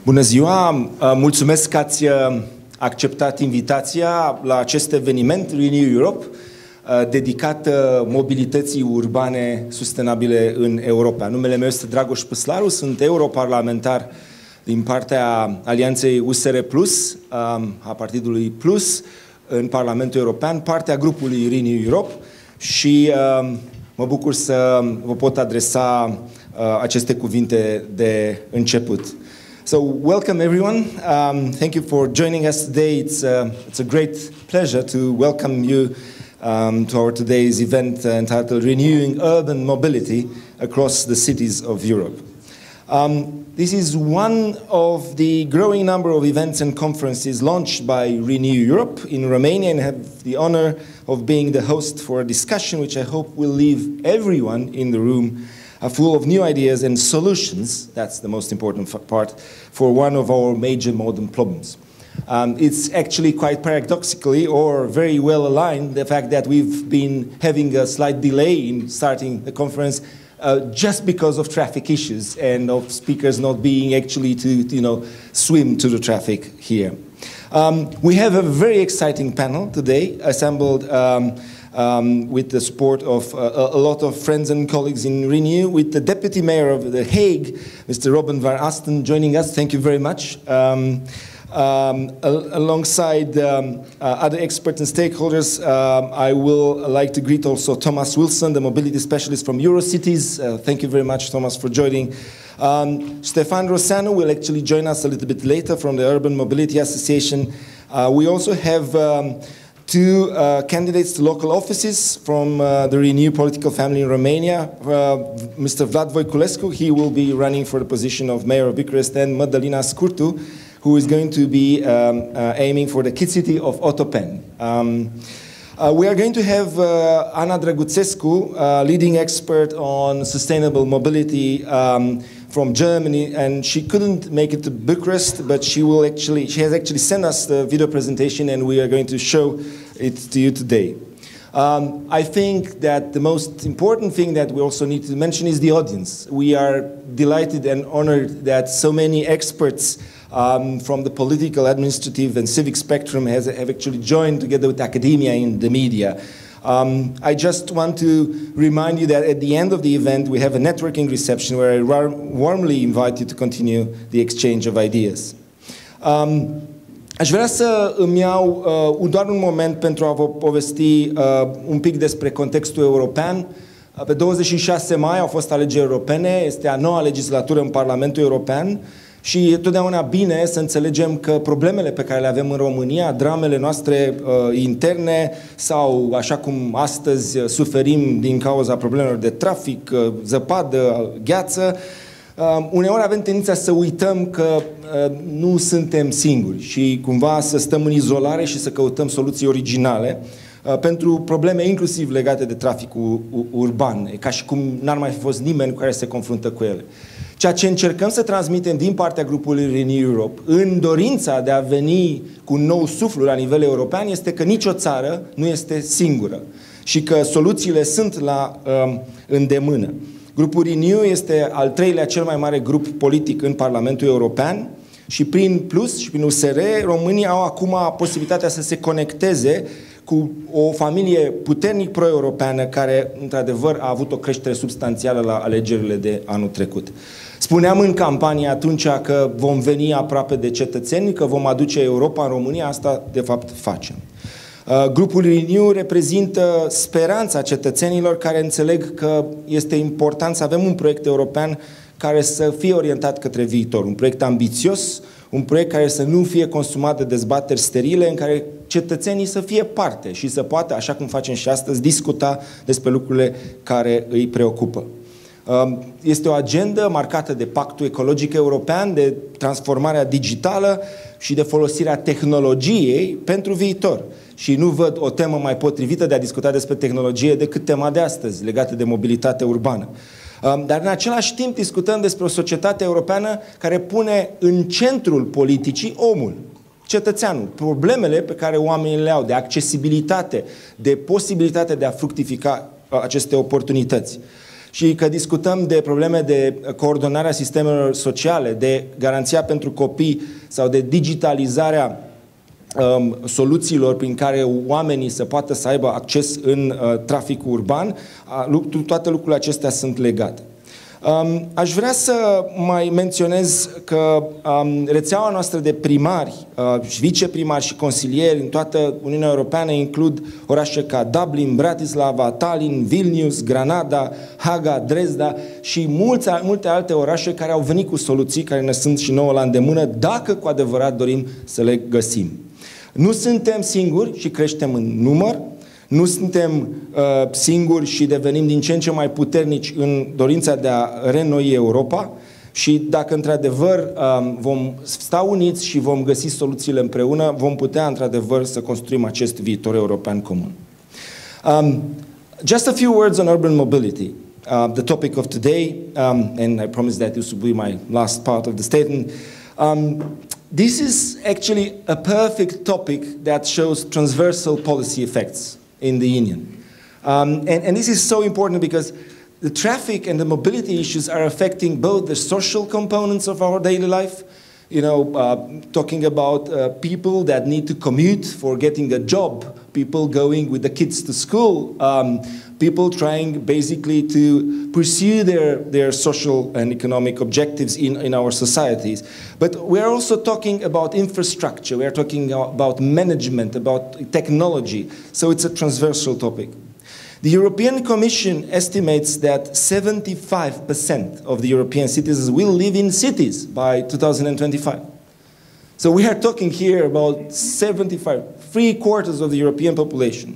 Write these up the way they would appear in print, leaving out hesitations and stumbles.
Bună ziua! Mulțumesc că ați acceptat invitația la acest eveniment Renew Europe dedicat mobilității urbane sustenabile în Europa. Numele meu este Dragoș Păslaru, sunt europarlamentar din partea Alianței USR Plus, a Partidului Plus în Parlamentul European, partea grupului Renew Europe și mă bucur să vă pot adresa aceste cuvinte de început. So, welcome everyone. Thank you for joining us today. It's a great pleasure to welcome you to our today's event entitled Renewing Urban Mobility Across the Cities of Europe. This is one of the growing number of events and conferences launched by Renew Europe in Romania, and have the honor of being the host for a discussion which I hope will leave everyone in the room full of new ideas and solutions. That's the most important part for one of our major modern problems. It's actually quite paradoxically or very well aligned the fact that we've been having a slight delay in starting the conference just because of traffic issues and of speakers not being actually to swim to the traffic here. We have a very exciting panel today assembled with the support of a lot of friends and colleagues in Renew, with the Deputy Mayor of The Hague, Mr. Robin van Asten, joining us. Thank you very much. Alongside other experts and stakeholders, I will like to greet also Thomas Wilson, the mobility specialist from Eurocities. Thank you very much, Thomas, for joining. Stefan Rossano will actually join us a little bit later from the Urban Mobility Association. We also have two candidates to local offices from the Renew political family in Romania. Mr. Vlad Voiculescu, he will be running for the position of Mayor of Bucharest, and Madalina Scurtu, who is going to be aiming for the key city of Otopeni. We are going to have Ana Draguțescu, leading expert on sustainable mobility from Germany, and she couldn't make it to Bucharest, but she has actually sent us the video presentation, and we are going to show it to you today. I think that the most important thing that we also need to mention is the audience. We are delighted and honored that so many experts from the political, administrative, and civic spectrum have actually joined together with academia in the media. I just want to remind you that at the end of the event we have a networking reception where I warmly invite you to continue the exchange of ideas. Aș vrea să îmi iau doar un moment pentru a vă povesti un pic despre contextul european. Pe 26 mai au fost alegeri europene, este a noua legislatură în Parlamentul European și e totdeauna bine să înțelegem că problemele pe care le avem în România, dramele noastre interne sau, așa cum astăzi suferim din cauza problemelor de trafic, zăpadă, gheață, uneori avem tendința să uităm că nu suntem singuri și cumva să stăm în izolare și să căutăm soluții originale pentru probleme inclusiv legate de traficul urban, ca și cum n-ar mai fi fost nimeni cu care se confruntă cu ele. Ceea ce încercăm să transmitem din partea grupului Renew Europe, în dorința de a veni cu un nou suflu la nivel european, este că nicio țară nu este singură și că soluțiile sunt la îndemână. Grupul Renew este al treilea cel mai mare grup politic în Parlamentul European și prin Plus și prin USR, românii au acum posibilitatea să se conecteze cu o familie puternic pro-europeană care, într-adevăr, a avut o creștere substanțială la alegerile de anul trecut. Spuneam în campanie atunci că vom veni aproape de cetățeni, că vom aduce Europa în România, asta de fapt facem. Grupul Renew reprezintă speranța cetățenilor care înțeleg că este important să avem un proiect european care să fie orientat către viitor, un proiect ambițios, un proiect care să nu fie consumat de dezbateri sterile, în care cetățenii să fie parte și să poată, așa cum facem și astăzi, discuta despre lucrurile care îi preocupă. Este o agendă marcată de Pactul Ecologic European, de transformarea digitală și de folosirea tehnologiei pentru viitor. Și nu văd o temă mai potrivită de a discuta despre tehnologie decât tema de astăzi, legată de mobilitate urbană. Dar în același timp discutăm despre o societate europeană care pune în centrul politicii omul, cetățeanul, problemele pe care oamenii le au, de accesibilitate, de posibilitate de a fructifica aceste oportunități. și că discutăm de probleme de coordonare a sistemelor sociale, de garanția pentru copii sau de digitalizarea soluțiilor prin care oamenii să poată să aibă acces în traficul urban, toate lucrurile acestea sunt legate. Aș vrea să mai menționez că rețeaua noastră de primari, viceprimari și consilieri în toată Uniunea Europeană includ orașe ca Dublin, Bratislava, Tallinn, Vilnius, Granada, Haga, Dresda și multe alte orașe care au venit cu soluții care ne sunt și nouă la îndemână, dacă cu adevărat dorim să le găsim. Nu suntem singuri și creștem în număr, nu suntem singuri și devenim din ce în ce mai puternici în dorința de a reînnoi Europa și dacă într-adevăr vom sta uniți și vom găsi soluțiile împreună, vom putea într-adevăr să construim acest viitor european comun. Just a few words on urban mobility. The topic of today, and I promise that this will be my last part of the statement. This is actually a perfect topic that shows transversal policy effects in the Union. And this is so important because the traffic and the mobility issues are affecting both the social components of our daily life, talking about people that need to commute for getting a job, people going with the kids to school, people trying basically to pursue their social and economic objectives in our societies. But we're also talking about infrastructure, we're talking about management, about technology, so it's a transversal topic. The European Commission estimates that 75% of the European citizens will live in cities by 2025. So we are talking here about 75, 3/4 of the European population.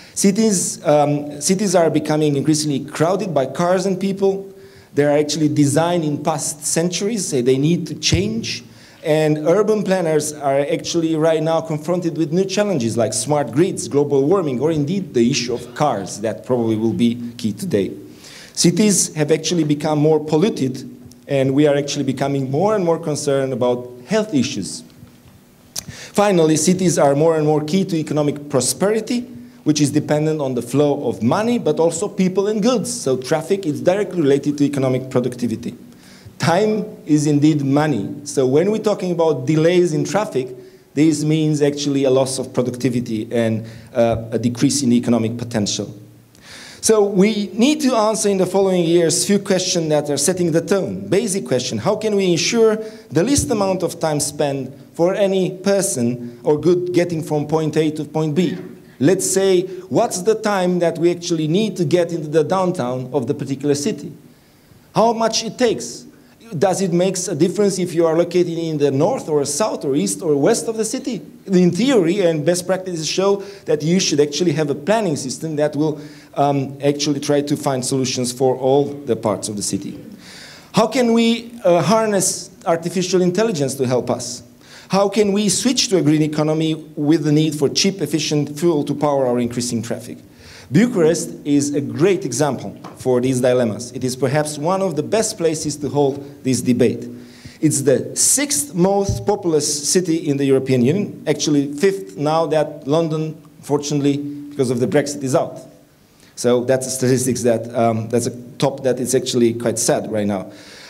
Cities are becoming increasingly crowded by cars and people. They are actually designed in past centuries, so they need to change. And urban planners are actually right now confronted with new challenges like smart grids, global warming, or indeed the issue of cars that probably will be key today. Cities have actually become more polluted, and we are actually becoming more and more concerned about health issues. Finally, cities are more and more key to economic prosperity, which is dependent on the flow of money, but also people and goods. So traffic is directly related to economic productivity. Time is indeed money. So when we're talking about delays in traffic, this means actually a loss of productivity and a decrease in economic potential. So we need to answer in the following years few questions that are setting the tone. Basic question, how can we ensure the least amount of time spent for any person or good getting from point A to point B? Let's say, what's the time that we actually need to get into the downtown of the particular city? How much it takes? Does it make a difference if you are located in the north or south or east or west of the city? In theory, and best practices show that you should actually have a planning system that will actually try to find solutions for all the parts of the city. How can we harness artificial intelligence to help us? How can we switch to a green economy with the need for cheap, efficient fuel to power our increasing traffic? Bucharest is a great example for these dilemmas. It is perhaps one of the best places to hold this debate. It's the 6th most populous city in the European Union, actually 5th now that London, fortunately, because of the Brexit, is out. So that's a statistics that, that's a top that is actually quite sad right now.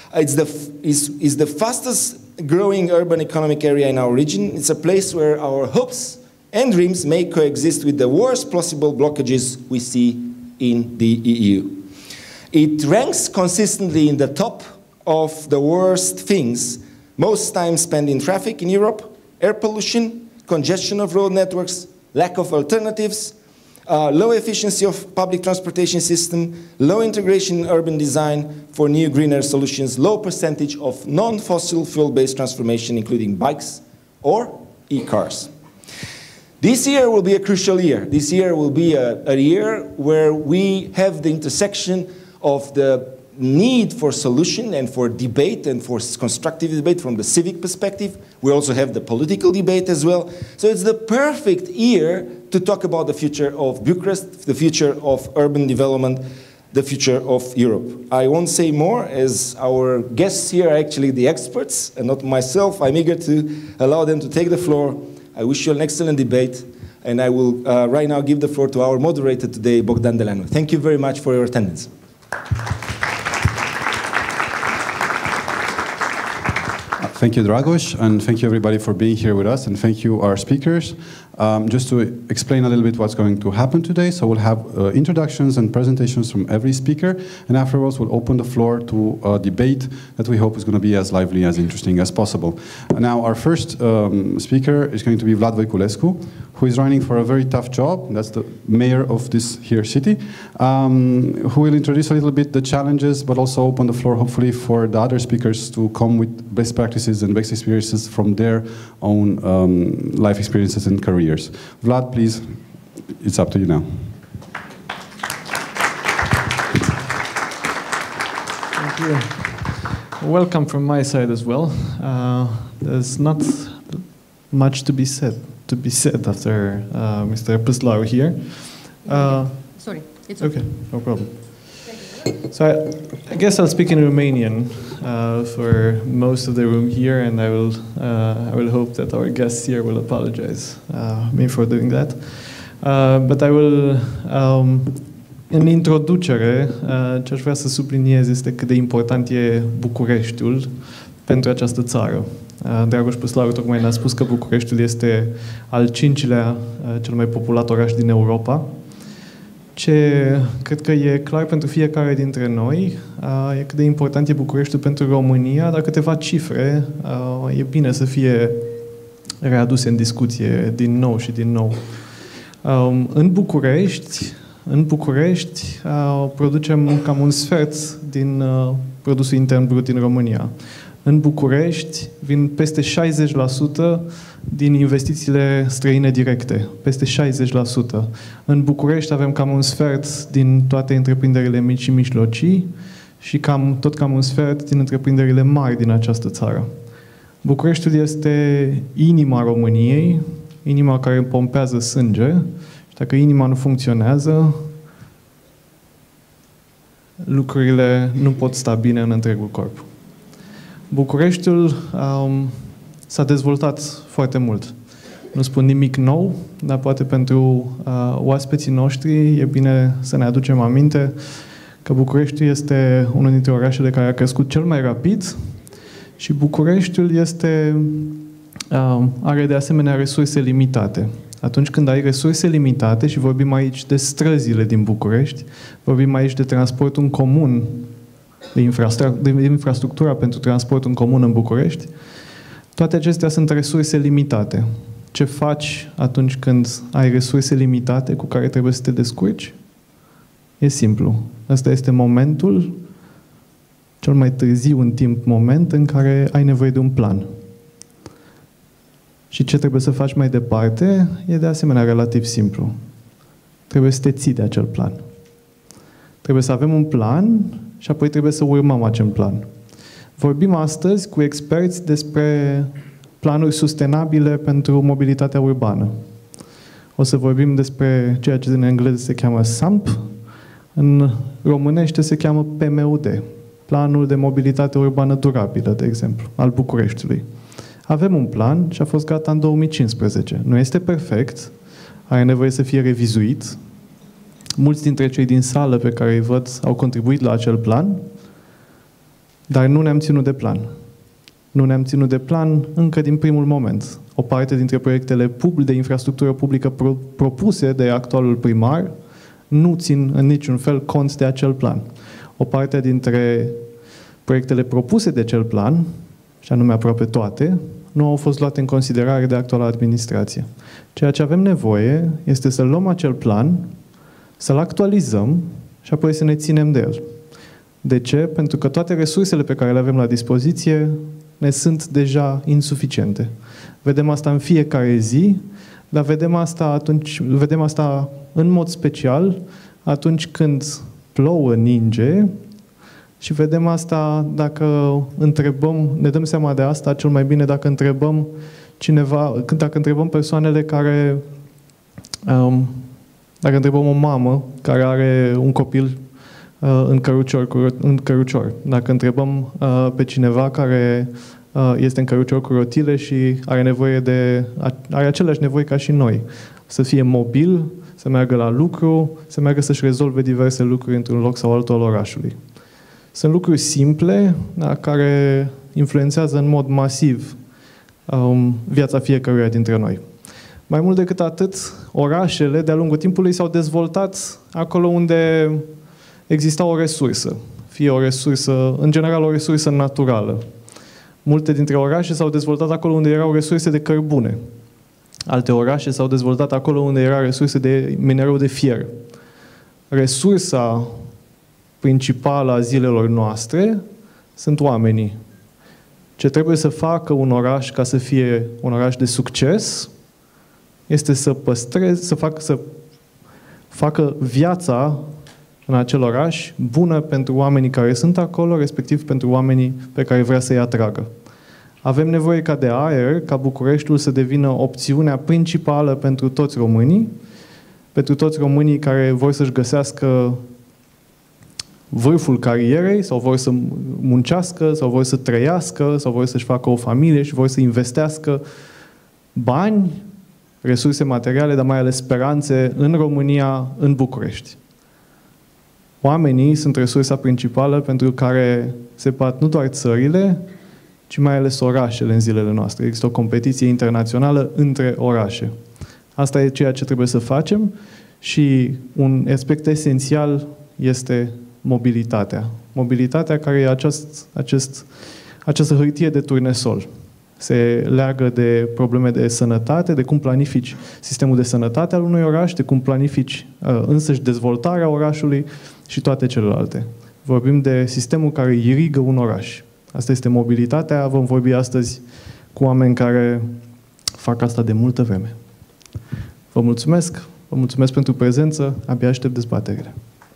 It's the fastest growing urban economic area in our region. It's a place where our hopes and dreams may coexist with the worst possible blockages we see in the EU. It ranks consistently in the top of the worst things most time spent in traffic in Europe: air pollution, congestion of road networks, lack of alternatives, low efficiency of public transportation system, low integration in urban design for new greener solutions, low percentage of non-fossil fuel-based transformation, including bikes or e-cars. This year will be a crucial year. This year will be a year where we have the intersection of the need for solution and for debate and for constructive debate from the civic perspective. We also have the political debate as well. So it's the perfect year to talk about the future of Bucharest, the future of urban development, the future of Europe. I won't say more, as our guests here are actually the experts and not myself. I'm eager to allow them to take the floor. I wish you an excellent debate, and I will right now give the floor to our moderator today, Bogdan Delanu. Thank you very much for your attendance. Thank you, Dragos, and thank you everybody for being here with us, and thank you our speakers. Just to explain a little bit what's going to happen today, so we'll have introductions and presentations from every speaker, and afterwards we'll open the floor to a debate that we hope is going to be as lively, as interesting as possible. Now, our first speaker is going to be Vlad Voiculescu, who is running for a very tough job. That's the mayor of this here city, who will introduce a little bit the challenges, but also open the floor, hopefully, for the other speakers to come with best practices and best experiences from their own life experiences and careers. Vlad, please, it's up to you now. Thank you. Welcome from my side as well. There's not much to be said after Mr. Păslaru here. Sorry, it's okay. No problem. So I guess I'll speak in Romanian for most of the room here, and I will hope that our guests here will apologize me for doing that. But I will, în introducere, ce aș vrea să subliniez este cât de important e Bucureștiul pentru această țară. Dragoș Păslaru tocmai ne-a spus că Bucureștiul este al 5-lea cel mai populat oraș din Europa. Ce cred că e clar pentru fiecare dintre noi e cât de important e Bucureștiul pentru România, dar câteva cifre e bine să fie readuse în discuție din nou și din nou. În București producem cam un sfert din produsul intern brut din România. În București vin peste 60% din investițiile străine directe. Peste 60%. În București avem cam un sfert din toate întreprinderile mici și mijlocii și tot cam un sfert din întreprinderile mari din această țară. Bucureștiul este inima României, inima care pompează sânge și dacă inima nu funcționează, lucrurile nu pot sta bine în întregul corp. Bucureștiul s-a dezvoltat foarte mult. Nu spun nimic nou, dar poate pentru oaspeții noștri e bine să ne aducem aminte că Bucureștiul este unul dintre orașele care a crescut cel mai rapid și Bucureștiul are de asemenea resurse limitate. Atunci când ai resurse limitate, și vorbim aici de străzile din București, vorbim aici de transportul în comun, de infrastructura pentru transportul în comun în București, toate acestea sunt resurse limitate. Ce faci atunci când ai resurse limitate cu care trebuie să te descurci? E simplu. Asta este momentul, cel mai târziu în timp, moment în care ai nevoie de un plan. Și ce trebuie să faci mai departe e de asemenea relativ simplu. Trebuie să te ții de acel plan. Trebuie să avem un plan și apoi trebuie să urmăm acel plan. Vorbim astăzi cu experți despre planuri sustenabile pentru mobilitatea urbană. O să vorbim despre ceea ce în engleză se cheamă SAMP, în românește se cheamă PMUD, Planul de Mobilitate Urbană Durabilă, de exemplu, al Bucureștiului. Avem un plan și a fost gata în 2015. Nu este perfect, are nevoie să fie revizuit. Mulți dintre cei din sală pe care îi văd au contribuit la acel plan, dar nu ne-am ținut de plan. Nu ne-am ținut de plan încă din primul moment. O parte dintre proiectele de infrastructură publică propuse de actualul primar nu țin în niciun fel cont de acel plan. O parte dintre proiectele propuse de acel plan, și anume aproape toate, nu au fost luate în considerare de actuala administrație. Ceea ce avem nevoie este să luăm acel plan, să-l actualizăm și apoi să ne ținem de el. De ce? Pentru că toate resursele pe care le avem la dispoziție ne sunt deja insuficiente. Vedem asta în fiecare zi, dar vedem asta în mod special atunci când plouă, ninge, și vedem asta dacă întrebăm, ne dăm seama de asta cel mai bine dacă întrebăm dacă întrebăm persoanele care, dacă întrebăm o mamă care are un copil în cărucior, dacă întrebăm pe cineva care este în cărucior cu rotile și are aceleași nevoi ca și noi, să fie mobil, să meargă la lucru, să meargă să-și rezolve diverse lucruri într-un loc sau altul al orașului. Sunt lucruri simple, care influențează în mod masiv viața fiecăruia dintre noi. Mai mult decât atât, orașele de-a lungul timpului s-au dezvoltat acolo unde exista o resursă. Fie o resursă, în general o resursă naturală. Multe dintre orașe s-au dezvoltat acolo unde erau resurse de cărbune. Alte orașe s-au dezvoltat acolo unde era resurse de minereu de fier. Resursa principală a zilelor noastre sunt oamenii. Ce trebuie să facă un oraș ca să fie un oraș de succes este să facă viața în acel oraș bună pentru oamenii care sunt acolo, respectiv pentru oamenii pe care vrea să-i atragă. Avem nevoie ca de aer, ca Bucureștiul să devină opțiunea principală pentru toți românii care vor să-și găsească vârful carierei sau vor să muncească sau vor să trăiască sau vor să-și facă o familie și vor să investească bani, resurse materiale, dar mai ales speranțe în România, în București. Oamenii sunt resursa principală pentru care se bat nu doar țările, ci mai ales orașele în zilele noastre. Există o competiție internațională între orașe. Asta e ceea ce trebuie să facem și un aspect esențial este mobilitatea. Mobilitatea care e această hârtie de turnesol. Se leagă de probleme de sănătate, de cum planifici sistemul de sănătate al unui oraș, de cum planifici însăși dezvoltarea orașului și toate celelalte. Vorbim de sistemul care irigă un oraș. Asta este mobilitatea. Vom vorbi astăzi cu oameni care fac asta de multă vreme. Vă mulțumesc pentru prezență, abia aștept dezbaterile.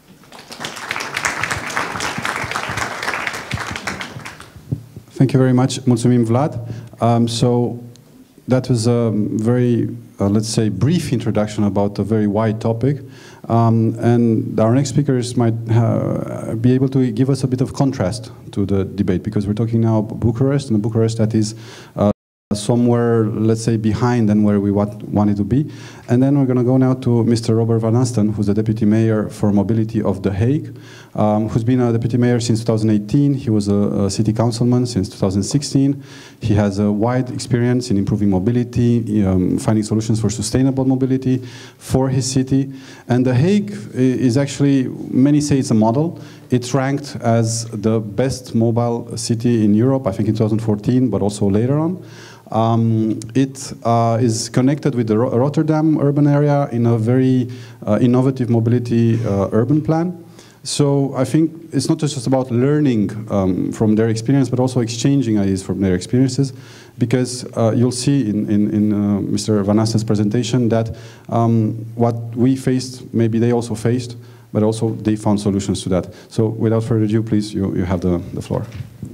Thank you very much. Mulțumim, Vlad. So that was a very, let's say, brief introduction about a very wide topic. And our next speakers might be able to give us a bit of contrast to the debate, because we're talking now about Bucharest, and a Bucharest that is somewhere, let's say, behind than where we want it to be. And then we're going to go now to Mr. Robert Van Asten, who's the Deputy Mayor for Mobility of The Hague, who's been a Deputy Mayor since 2018. He was a City Councilman since 2016. He has a wide experience in improving mobility, finding solutions for sustainable mobility for his city. And The Hague is actually, many say it's a model. It's ranked as the best mobile city in Europe, I think in 2014, but also later on. It is connected with the Rotterdam urban area in a very innovative mobility urban plan. So I think it's not just about learning from their experience, but also exchanging ideas from their experiences, because you'll see in Mr. Van Asten's presentation that what we faced, maybe they also faced, but also they found solutions to that. So without further ado, please, you have the floor.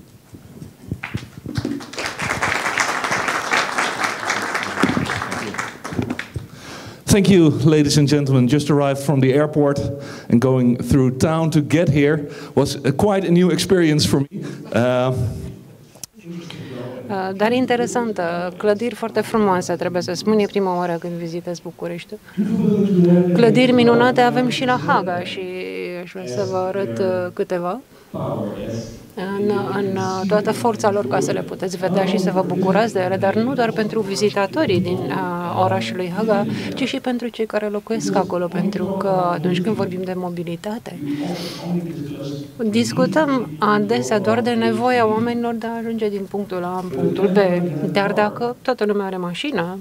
Thank you, ladies and gentlemen. Just arrived from the airport and going through town to get here was quite a new experience for me. Dar interesantă, clădiri foarte frumoase, trebuie să spun, e prima oară când vizitez București. Clădiri minunate avem și la Haga și aș vrea să vă arăt câteva în toată forța lor, ca să le puteți vedea și să vă bucurați de ele, dar nu doar pentru vizitatorii din orașul lui Haga, ci și pentru cei care locuiesc acolo, pentru că atunci când vorbim de mobilitate, discutăm adesea doar de nevoia oamenilor de a ajunge din punctul A în punctul B, dar dacă toată lumea are mașină,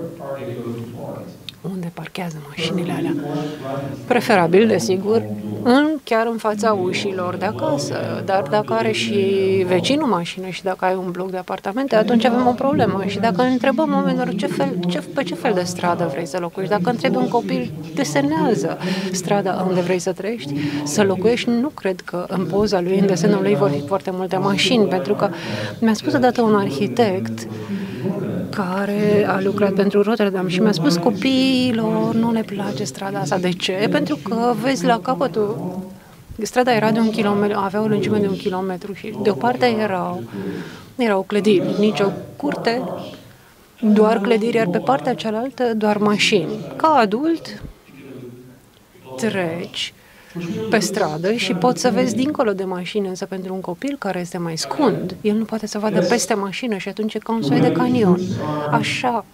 unde parchează mașinile alea? Preferabil, desigur, chiar în fața ușilor de acasă. Dar dacă are și vecinul mașină și dacă ai un bloc de apartamente, atunci avem o problemă. Și dacă întrebăm oamenilor pe ce fel de stradă vrei să locuiești, dacă întrebi un copil, desenează strada unde vrei să trăiești, să locuiești, nu cred că în poza lui, în desenul lui, vor fi foarte multe mașini, pentru că mi-a spus odată un arhitect care a lucrat pentru Rotterdam și mi-a spus: copiilor, nu ne place strada asta. De ce? Pentru că, vezi, la capătul, strada era de 1 kilometru, avea o lungime de 1 kilometru și de o parte erau clădiri, nicio curte, doar clădiri, iar pe partea cealaltă doar mașini. Ca adult treci pe stradă și poți să vezi dincolo de mașină, însă pentru un copil care este mai scund, el nu poate să vadă peste mașină și atunci e ca un soi de canion. Așa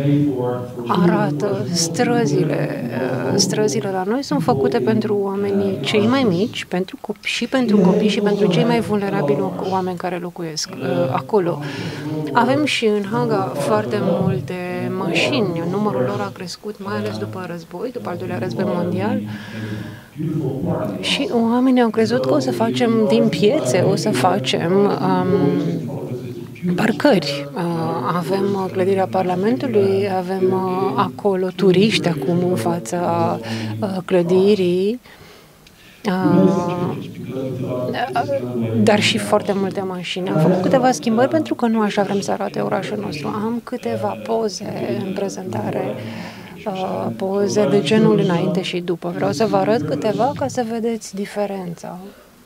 arată străzile. Străzile la noi sunt făcute pentru oamenii cei mai mici, și pentru copii și pentru cei mai vulnerabili oameni care locuiesc acolo. Avem și în Haga foarte multe mașini. Numărul lor a crescut mai ales după război, după al doilea război mondial. Și oamenii au crezut că o să facem din piețe, o să facem parcări. Avem clădirea Parlamentului, avem acolo turiști acum în fața clădirii, dar și foarte multe mașini. Am făcut câteva schimbări pentru că nu așa vrem să arate orașul nostru. Am câteva poze în prezentare, poze de genul înainte și după. Vreau să vă arăt câteva ca să vedeți diferența.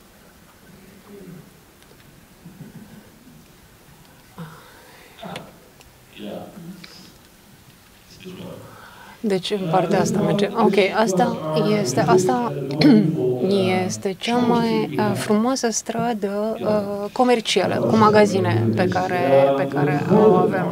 Deci în partea asta merge. Ok, asta este cea mai frumoasă stradă comercială, cu magazine pe care o avem.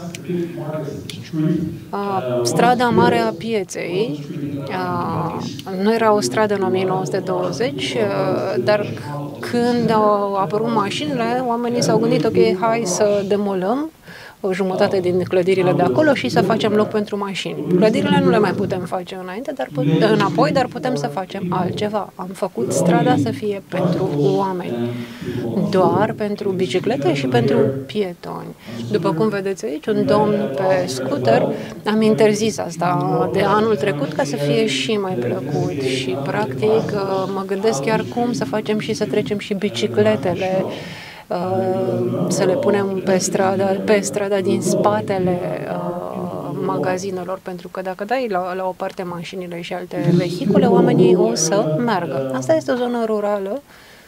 Strada mare a pieței nu era o stradă în 1920, dar când au apărut mașinile, oamenii s-au gândit, ok, hai să demolăm o jumătate din clădirile de acolo și să facem loc pentru mașini. Clădirile nu le mai putem face înapoi, dar putem să facem altceva. Am făcut strada să fie pentru oameni, doar pentru biciclete și pentru pietoni. După cum vedeți aici, un domn pe scooter, am interzis asta de anul trecut ca să fie și mai plăcut și practic mă gândesc chiar cum să facem și să trecem și bicicletele, să le punem pe strada din spatele magazinelor, pentru că dacă dai la o parte mașinile și alte vehicule, oamenii o să meargă. Asta este o zonă rurală.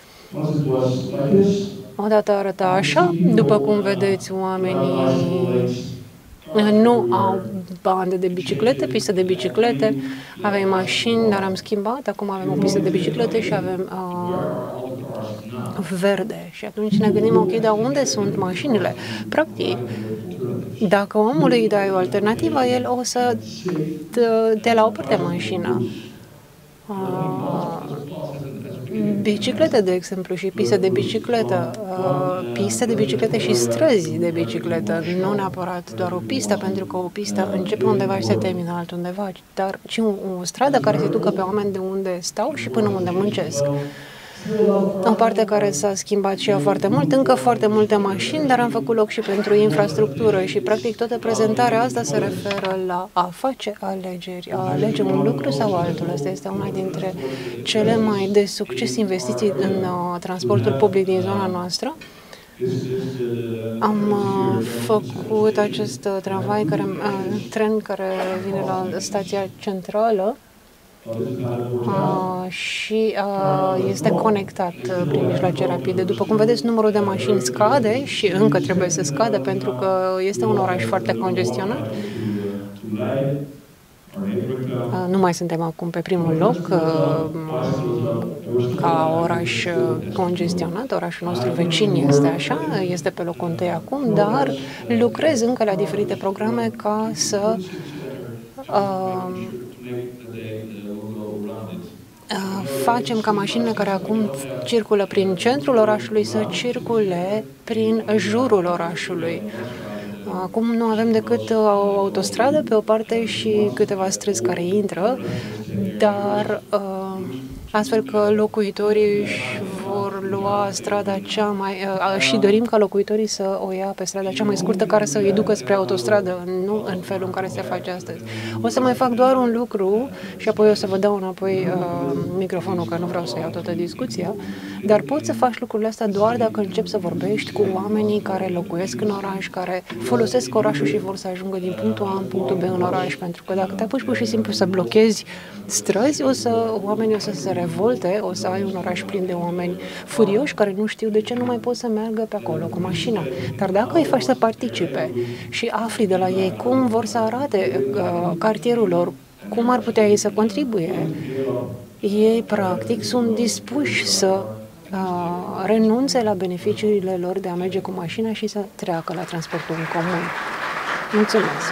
Odată arăta așa, după cum vedeți, oamenii nu au bandă de biciclete, pistă de biciclete, avem mașini, dar am schimbat, acum avem o pistă de biciclete și avem verde. Și atunci ne gândim, ok, dar unde sunt mașinile? Practic, dacă omului îi dai o alternativă, el o să te la o parte mașina. Biciclete, de exemplu, și piste de bicicletă, piste de biciclete și străzi de bicicletă, nu neapărat doar o pistă, pentru că o pistă începe undeva și se termină altundeva, dar și o stradă care se ducă pe oameni de unde stau și până unde muncesc. O parte care s-a schimbat și ea foarte mult, încă foarte multe mașini, dar am făcut loc și pentru infrastructură și practic toată prezentarea asta se referă la a face alegeri, a alege un lucru sau altul. Asta este una dintre cele mai de succes investiții în transportul public din zona noastră. Am făcut acest tren care vine la stația centrală, și este conectat prin mijloace rapide. După cum vedeți, numărul de mașini scade și încă trebuie să scadă pentru că este un oraș foarte congestionat. Nu mai suntem acum pe primul loc ca oraș congestionat, orașul nostru vecin este așa, este pe locul întâi acum, dar lucrez încă la diferite programe ca să facem ca mașinile care acum circulă prin centrul orașului să circule prin jurul orașului. Acum nu avem decât o autostradă pe o parte și câteva străzi care intră, dar astfel că locuitorii își vor lua strada cea mai... și dorim ca locuitorii să o ia pe strada cea mai scurtă care să îi ducă spre autostradă, nu în felul în care se face astăzi. O să mai fac doar un lucru și apoi o să vă dau înapoi microfonul, că nu vreau să iau toată discuția, dar poți să faci lucrurile astea doar dacă începi să vorbești cu oamenii care locuiesc în oraș, care folosesc orașul și vor să ajungă din punctul A în punctul B în oraș, pentru că dacă te apuci pur și simplu să blochezi străzi, oamenii o să se revolte, o să ai un oraș plin de oameni furioși care nu știu de ce nu mai pot să meargă pe acolo cu mașina. Dar dacă îi faci să participe și afli de la ei cum vor să arate cartierul lor, cum ar putea ei să contribuie, ei practic sunt dispuși să renunțe la beneficiile lor de a merge cu mașina și să treacă la transportul în comun. Mulțumesc!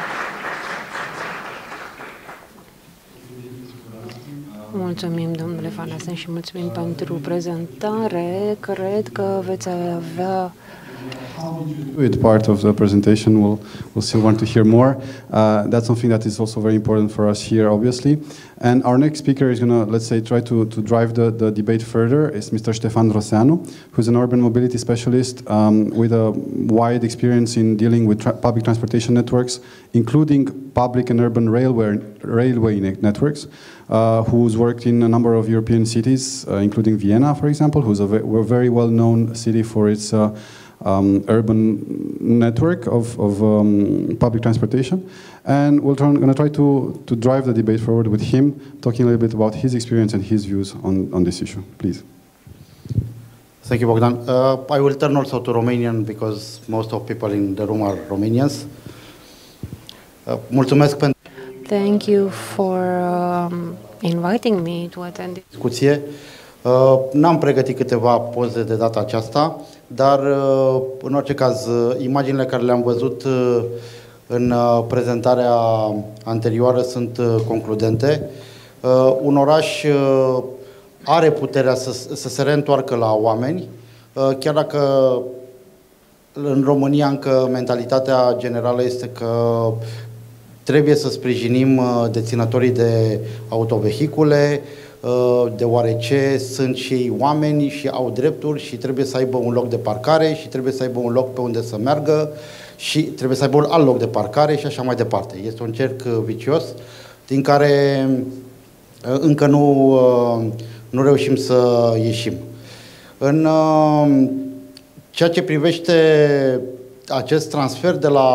Mulțumim, domnule Vanasen, și mulțumim pentru prezentare. Cred că veți avea part of the presentation, we'll still want to hear more. That's something that is also very important for us here, obviously. And our next speaker is going to, let's say, try to drive the debate further. It's Mr. Ștefan Roseanu, who's an urban mobility specialist with a wide experience in dealing with public transportation networks, including public and urban railway networks, who's worked in a number of European cities, including Vienna, for example, who's a very well-known city for its urban network of public transportation, and we're going to try to drive the debate forward with him, talking a little bit about his experience and his views on this issue. Please. Thank you, Bogdan. I will turn also to Romanian because most of people in the room are Romanians. Mulțumesc pentru Thank you for inviting me to attend this discuție. N-am pregătit câteva poze de data aceasta, dar în orice caz, imaginile care le-am văzut în prezentarea anterioară sunt concludente. Un oraș are puterea să se reîntoarcă la oameni, chiar dacă în România încă mentalitatea generală este că trebuie să sprijinim deținătorii de autovehicule, deoarece sunt și ei oameni și au drepturi și trebuie să aibă un loc de parcare și trebuie să aibă un loc pe unde să meargă și trebuie să aibă un alt loc de parcare și așa mai departe. Este un cerc vicios din care încă nu reușim să ieșim. În ceea ce privește acest transfer de la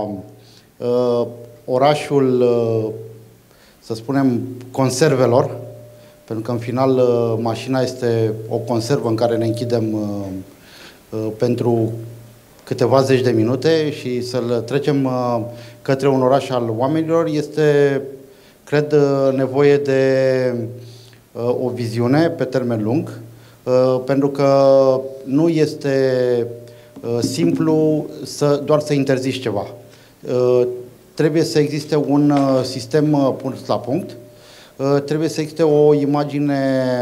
orașul, să spunem, conservelor, pentru că în final mașina este o conservă în care ne închidem pentru câteva zeci de minute și să-l trecem către un oraș al oamenilor, este, cred, nevoie de o viziune pe termen lung, pentru că nu este simplu doar să interzici ceva. Trebuie să existe un sistem pus la punct, trebuie să existe o imagine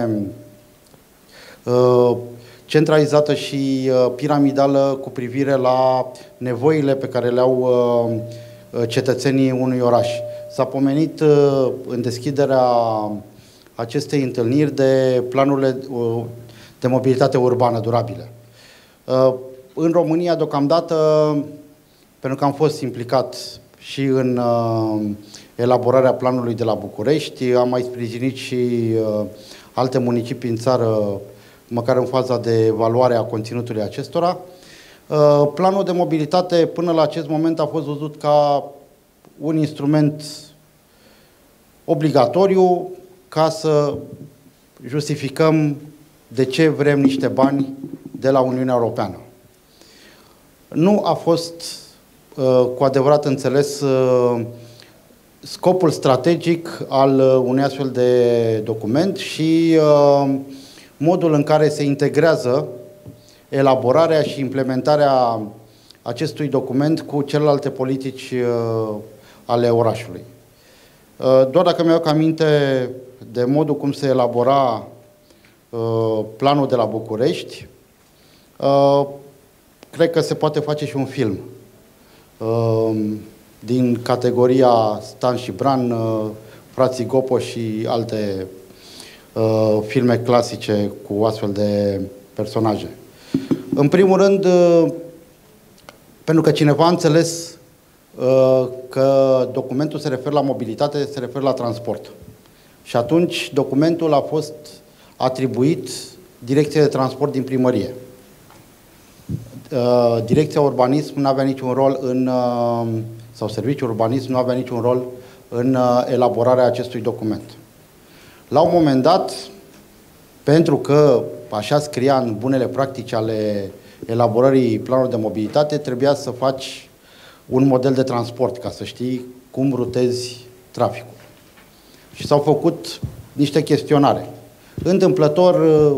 centralizată și piramidală cu privire la nevoile pe care le au cetățenii unui oraș. S-a pomenit în deschiderea acestei întâlniri de planurile de mobilitate urbană durabile. În România, deocamdată, pentru că am fost implicat și în elaborarea planului de la București, am mai sprijinit și alte municipii în țară, măcar în faza de evaluare a conținutului acestora. Planul de mobilitate până la acest moment a fost văzut ca un instrument obligatoriu ca să justificăm de ce vrem niște bani de la Uniunea Europeană. Nu a fost cu adevărat înțeles scopul strategic al unui astfel de document și modul în care se integrează elaborarea și implementarea acestui document cu celelalte politici ale orașului. Doar dacă mi-au aminte de modul cum se elabora planul de la București, cred că se poate face și un film din categoria Stan și Bran, Frații Gopo și alte filme clasice cu astfel de personaje. În primul rând, pentru că cineva a înțeles că documentul se referă la mobilitate, se referă la transport. Și atunci documentul a fost atribuit Direcției de Transport din primărie. Direcția Urbanism nu avea niciun rol sau Serviciul Urbanism nu avea niciun rol în elaborarea acestui document. La un moment dat, pentru că așa scria în bunele practici ale elaborării planului de mobilitate, trebuia să faci un model de transport ca să știi cum rutezi traficul. Și s-au făcut niște chestionare. Întâmplător,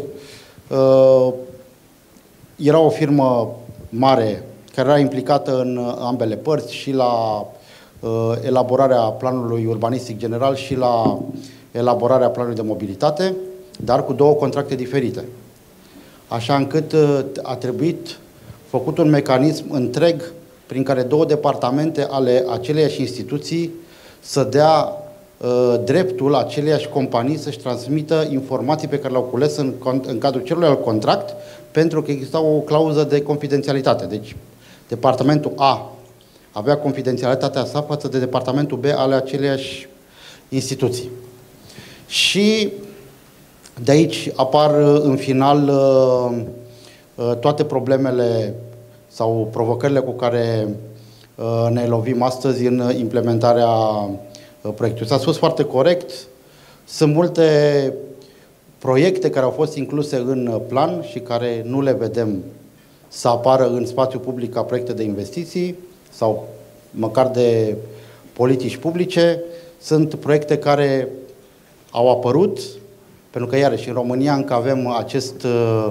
era o firmă mare care era implicată în ambele părți, și la elaborarea planului urbanistic general și la elaborarea planului de mobilitate, dar cu două contracte diferite. Așa încât a trebuit făcut un mecanism întreg prin care două departamente ale aceleiași instituții să dea dreptul aceleiași companii să-și transmită informații pe care le-au cules în cadrul celuilalt contract, pentru că exista o clauză de confidențialitate. Deci, departamentul A avea confidențialitatea sa față de departamentul B ale aceleiași instituții. Și de aici apar în final toate problemele sau provocările cu care ne lovim astăzi în implementarea proiectului. S-a spus foarte corect, sunt multe proiecte care au fost incluse în plan și care nu le vedem să apară în spațiu public ca proiecte de investiții sau măcar de politici publice. Sunt proiecte care au apărut, pentru că iarăși în România încă avem acest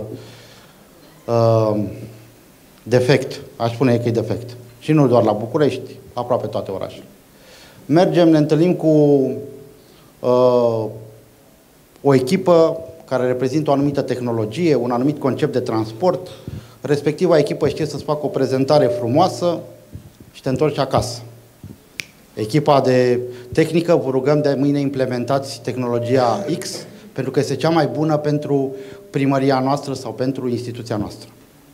defect, aș spune că e defect. Și nu doar la București, aproape toate orașele. Mergem, ne întâlnim cu o echipă care reprezintă o anumită tehnologie, un anumit concept de transport. Respectiva echipă știe să-ți facă o prezentare frumoasă și te întorci acasă. Echipa de tehnică, vă rugăm de mâine implementați tehnologia X, pentru că este cea mai bună pentru primăria noastră sau pentru instituția noastră.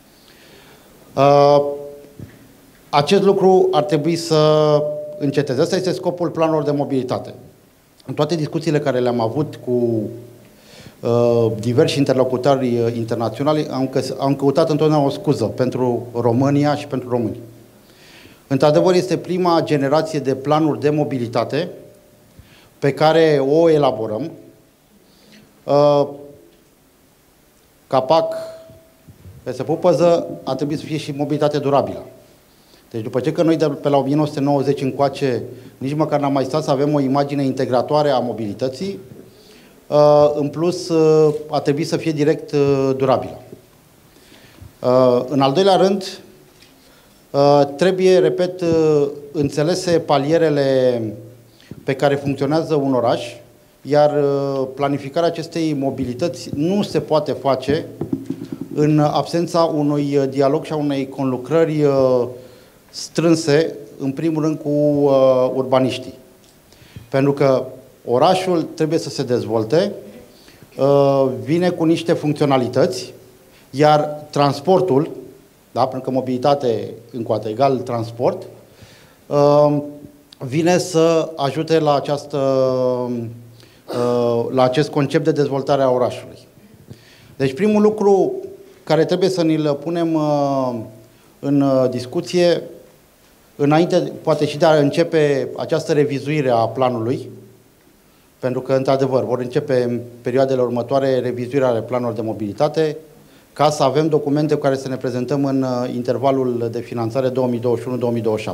Acest lucru ar trebui să înceteze. Asta este scopul planurilor de mobilitate. În toate discuțiile care le-am avut cu diversi interlocutori internaționali, am căutat întotdeauna o scuză pentru România și pentru români. Într-adevăr, este prima generație de planuri de mobilitate pe care o elaborăm. Capac, peste pupăză, a trebuit să fie și mobilitate durabilă. Deci după ce că noi de pe la 1990 încoace nici măcar n-am mai stat să avem o imagine integratoare a mobilității, în plus a trebuit să fie direct durabilă. În al doilea rând, trebuie, repet, înțelese palierele pe care funcționează un oraș, iar planificarea acestei mobilități nu se poate face în absența unui dialog și a unei conlucrări strânse, în primul rând cu urbaniștii. Pentru că orașul trebuie să se dezvolte, vine cu niște funcționalități, iar transportul, da, pentru că mobilitate încoate egal transport, vine să ajute la acest concept de dezvoltare a orașului. Deci primul lucru care trebuie să ni-l punem în discuție, înainte, poate și de a începe această revizuire a planului, pentru că, într-adevăr, vor începe în perioadele următoare revizuirea planurilor de mobilitate, ca să avem documente cu care să ne prezentăm în intervalul de finanțare 2021-2027.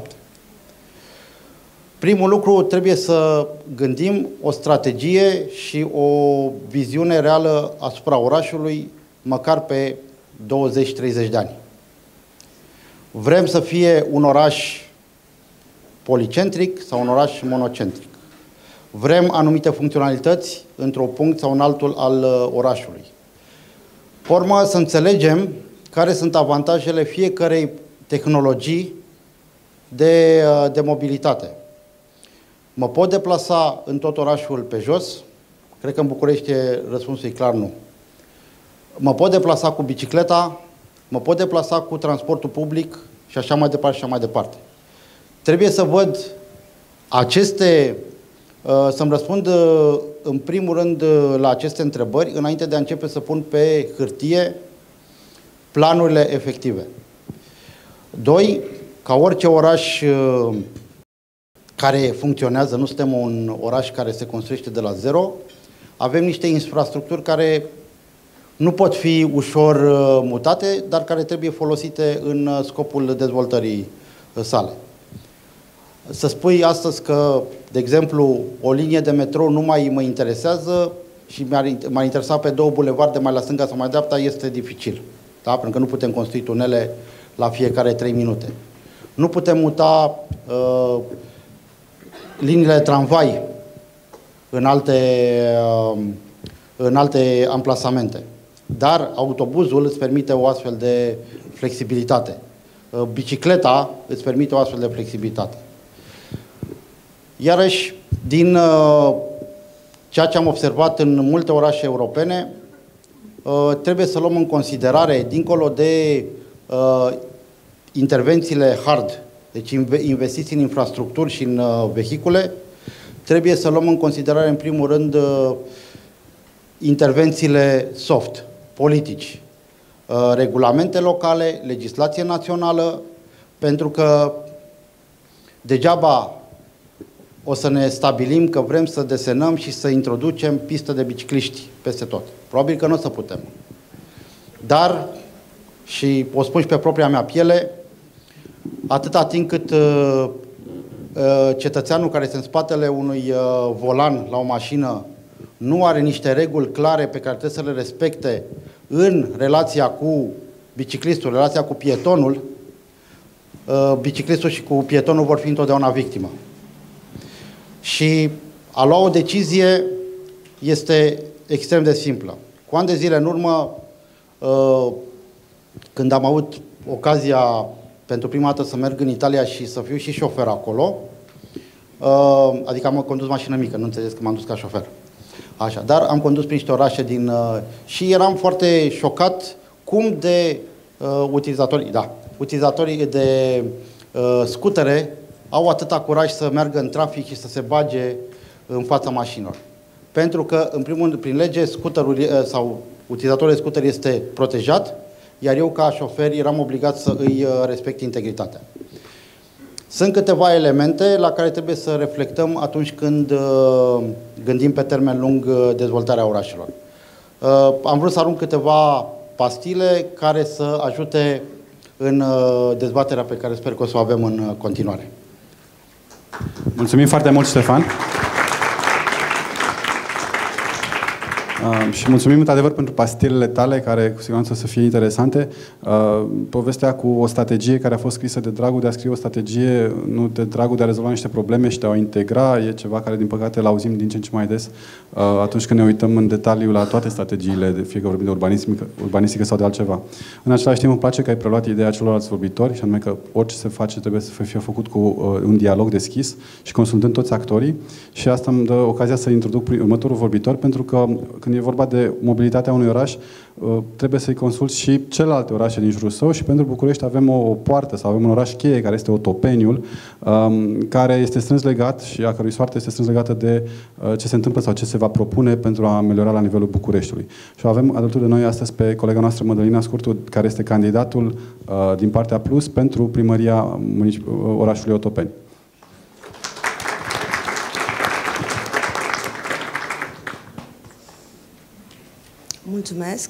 Primul lucru, trebuie să gândim o strategie și o viziune reală asupra orașului, măcar pe 20-30 de ani. Vrem să fie un oraș policentric sau un oraș monocentric. Vrem anumite funcționalități într-un punct sau în altul al orașului. Pe urmă, să înțelegem care sunt avantajele fiecarei tehnologii de mobilitate. Mă pot deplasa în tot orașul pe jos? Cred că în București răspunsul e clar nu. Mă pot deplasa cu bicicleta, mă pot deplasa cu transportul public și așa mai departe și așa mai departe. Trebuie să văd să-mi răspund în primul rând la aceste întrebări înainte de a începe să pun pe hârtie planurile efective. 2. Ca orice oraș care funcționează, nu suntem un oraș care se construiește de la zero, avem niște infrastructuri care nu pot fi ușor mutate, dar care trebuie folosite în scopul dezvoltării sale. Să spui astăzi că, de exemplu, o linie de metrou nu mai mă interesează, și m-ar interesa pe 2 bulevarde mai la stânga sau mai dreapta, este dificil. Da? Pentru că nu putem construi tunele la fiecare 3 minute. Nu putem muta liniile de tramvai în alte amplasamente. Dar autobuzul îți permite o astfel de flexibilitate. Bicicleta îți permite o astfel de flexibilitate. Iarăși, din ceea ce am observat în multe orașe europene, trebuie să luăm în considerare, dincolo de intervențiile hard, deci investiții în infrastructuri și în vehicule, trebuie să luăm în considerare, în primul rând, intervențiile soft, politici, regulamente locale, legislație națională, pentru că degeaba o să ne stabilim că vrem să desenăm și să introducem pistă de bicicliști peste tot. Probabil că nu o să putem. Dar, și o spun și pe propria mea piele, atâta timp cât cetățeanul care este în spatele unui volan la o mașină nu are niște reguli clare pe care trebuie să le respecte în relația cu biciclistul, relația cu pietonul, biciclistul și cu pietonul vor fi întotdeauna victimă. Și a lua o decizie este extrem de simplă. Cu ani de zile în urmă, când am avut ocazia pentru prima dată să merg în Italia și să fiu și șofer acolo, adică am condus mașină mică, nu înțelegeți că m-am dus ca șofer. Așa, dar am condus prin niște orașe și eram foarte șocat cum de utilizatorii de scutere au atâta curaj să meargă în trafic și să se bage în fața mașinilor. Pentru că, în primul rând, prin lege, scuterul sau utilizatorul de scuter este protejat, iar eu, ca șofer, eram obligat să îi respect integritatea. Sunt câteva elemente la care trebuie să reflectăm atunci când gândim pe termen lung dezvoltarea orașelor. Am vrut să arunc câteva pastile care să ajute în dezbaterea pe care sper că o să o avem în continuare. Mulțumim foarte mult, Ștefan. Și mulțumim într-adevăr pentru pastilele tale, care cu siguranță o să fie interesante. Povestea cu o strategie care a fost scrisă de dragul de a scrie o strategie, nu de dragul de a rezolva niște probleme și de a o integra, e ceva care, din păcate, l-auzim din ce în ce mai des atunci când ne uităm în detaliu la toate strategiile, fie că vorbim de urbanistică sau de altceva. În același timp, îmi place că ai preluat ideea celorlalți vorbitori, și anume că orice se face trebuie să fie făcut cu un dialog deschis și consultând toți actorii. Și asta îmi dă ocazia să introduc următorul vorbitor, pentru că când e vorba de mobilitatea unui oraș, trebuie să-i consulți și celelalte orașe din jurul său, și pentru București avem o poartă sau avem un oraș cheie care este Otopeniul, care este strâns legat și a cărui soartă este strâns legată de ce se întâmplă sau ce se va propune pentru a ameliora la nivelul Bucureștiului. Și avem alături de noi astăzi pe colega noastră Mădălina Scurtu, care este candidatul din partea Plus pentru primăria orașului Otopeni. Mulțumesc.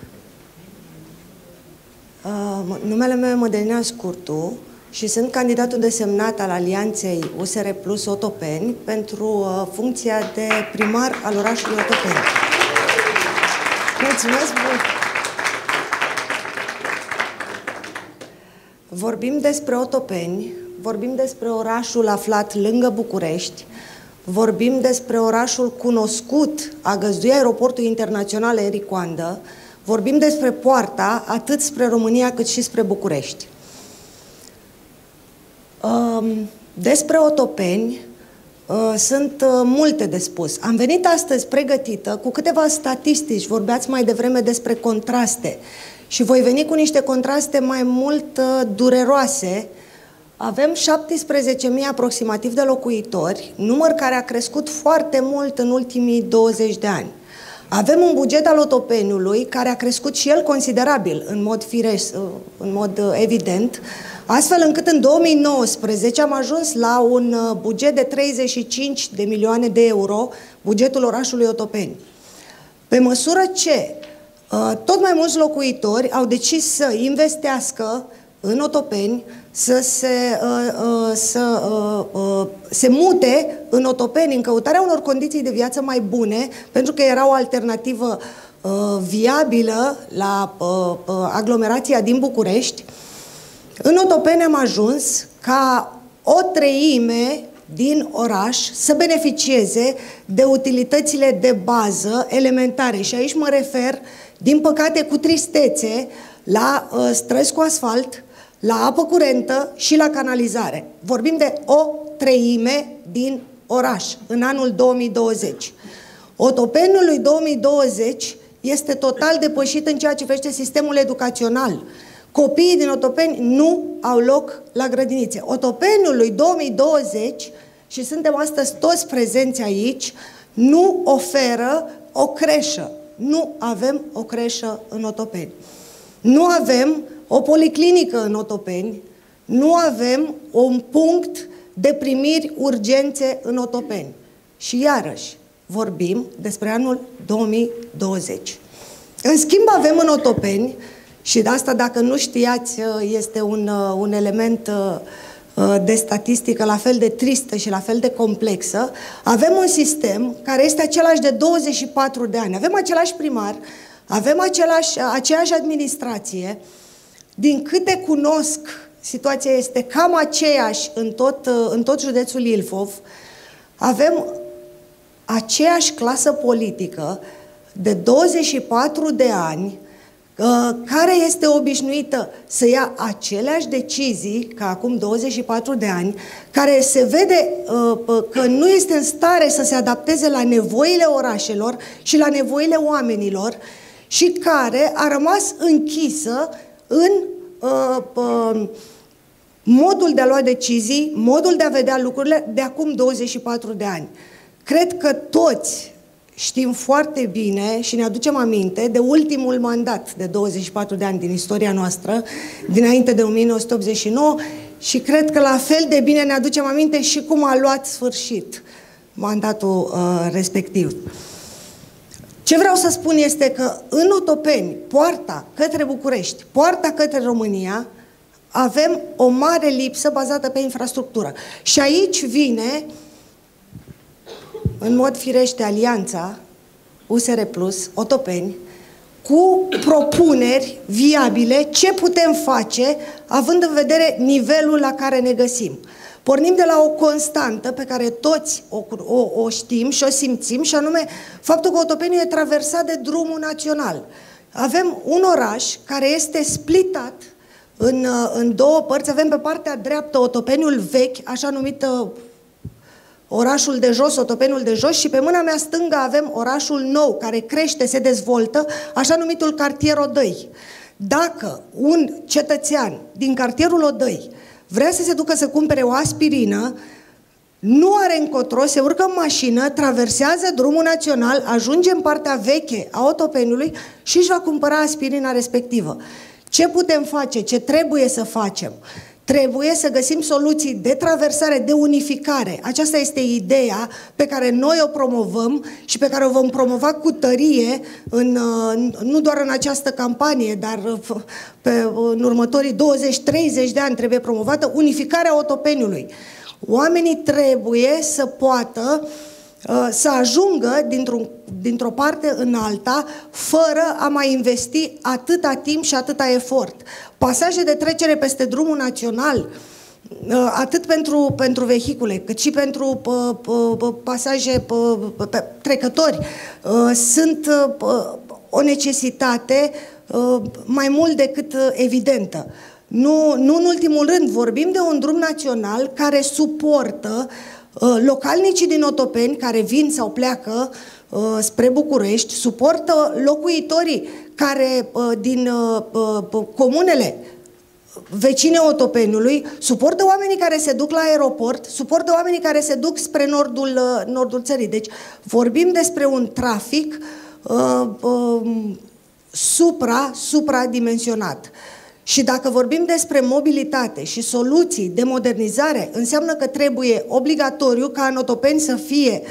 Numele meu e Mădălina Scurtu și sunt candidatul desemnat al Alianței USR Plus Otopeni pentru funcția de primar al orașului Otopeni. Mulțumesc mult! Vorbim despre Otopeni, vorbim despre orașul aflat lângă București, vorbim despre orașul cunoscut a găzdui aeroportul internațional Eric Coandă, vorbim despre poarta atât spre România cât și spre București. Despre Otopeni sunt multe de spus. Am venit astăzi pregătită cu câteva statistici, vorbeați mai devreme despre contraste și voi veni cu niște contraste mai mult dureroase. Avem 17.000 aproximativ de locuitori, număr care a crescut foarte mult în ultimii 20 de ani. Avem un buget al Otopeniului care a crescut și el considerabil, în mod firesc, în mod evident, astfel încât în 2019 am ajuns la un buget de 35 de milioane de euro, bugetul orașului Otopeni. Pe măsură ce tot mai mulți locuitori au decis să investească în Otopeni, se mute în Otopeni în căutarea unor condiții de viață mai bune, pentru că era o alternativă viabilă la aglomerația din București. În Otopeni am ajuns ca o treime din oraș să beneficieze de utilitățile de bază elementare. Și aici mă refer, din păcate cu tristețe, la străzi cu asfalt, la apă curentă și la canalizare. Vorbim de o treime din oraș în anul 2020. Otopeniul lui 2020 este total depășit în ceea ce privește sistemul educațional. Copiii din Otopeni nu au loc la grădinițe. Otopeniul lui 2020, și suntem astăzi toți prezenți aici, nu oferă o creșă. Nu avem o creșă în Otopeni. Nu avem o policlinică în Otopeni. Nu avem un punct de primiri urgențe în Otopeni. Și iarăși vorbim despre anul 2020. În schimb avem în Otopeni, și de asta, dacă nu știați, este un element de statistică la fel de tristă și la fel de complexă, avem un sistem care este același de 24 de ani. Avem același primar, avem aceeași administrație. Din câte cunosc, situația este cam aceeași în tot județul Ilfov. Avem aceeași clasă politică de 24 de ani, care este obișnuită să ia aceleași decizii ca acum 24 de ani, care se vede că nu este în stare să se adapteze la nevoile orașelor și la nevoile oamenilor și care a rămas închisă în modul de a lua decizii, modul de a vedea lucrurile de acum 24 de ani. Cred că toți știm foarte bine și ne aducem aminte de ultimul mandat de 24 de ani din istoria noastră, dinainte de 1989, și cred că la fel de bine ne aducem aminte și cum a luat sfârșit mandatul respectiv. Ce vreau să spun este că în Otopeni, poarta către București, poarta către România, avem o mare lipsă bazată pe infrastructură. Și aici vine, în mod firește, alianța USR Plus, Otopeni, cu propuneri viabile ce putem face având în vedere nivelul la care ne găsim. Pornim de la o constantă pe care toți o știm și o simțim, și anume faptul că Otopeniul e traversat de drumul național. Avem un oraș care este splitat în două părți. Avem pe partea dreaptă Otopeniul vechi, așa numit orașul de jos, Otopeniul de jos, și pe mâna mea stângă avem orașul nou, care crește, se dezvoltă, așa numitul cartier Odăi. Dacă un cetățean din cartierul Odăi vrea să se ducă să cumpere o aspirină, nu are încotro, se urcă în mașină, traversează drumul național, ajunge în partea veche a Otopeniului și își va cumpăra aspirina respectivă. Ce putem face? Ce trebuie să facem? Trebuie să găsim soluții de traversare, de unificare. Aceasta este ideea pe care noi o promovăm și pe care o vom promova cu tărie nu doar în această campanie, dar în următorii 20-30 de ani trebuie promovată unificarea Otopeniului. Oamenii trebuie să poată să ajungă dintr-o parte în alta fără a mai investi atâta timp și atâta efort. Pasaje de trecere peste drumul național, atât pentru vehicule, cât și pentru pasaje trecători, sunt o necesitate mai mult decât evidentă. Nu în ultimul rând, vorbim de un drum național care suportă localnicii din Otopeni care vin sau pleacă spre București, suportă locuitorii care din comunele vecine Otopeniului, suportă oamenii care se duc la aeroport, suportă oamenii care se duc spre nordul țării. Deci vorbim despre un trafic supradimensionat. Și dacă vorbim despre mobilitate și soluții de modernizare, înseamnă că trebuie obligatoriu ca în Otopeni să fie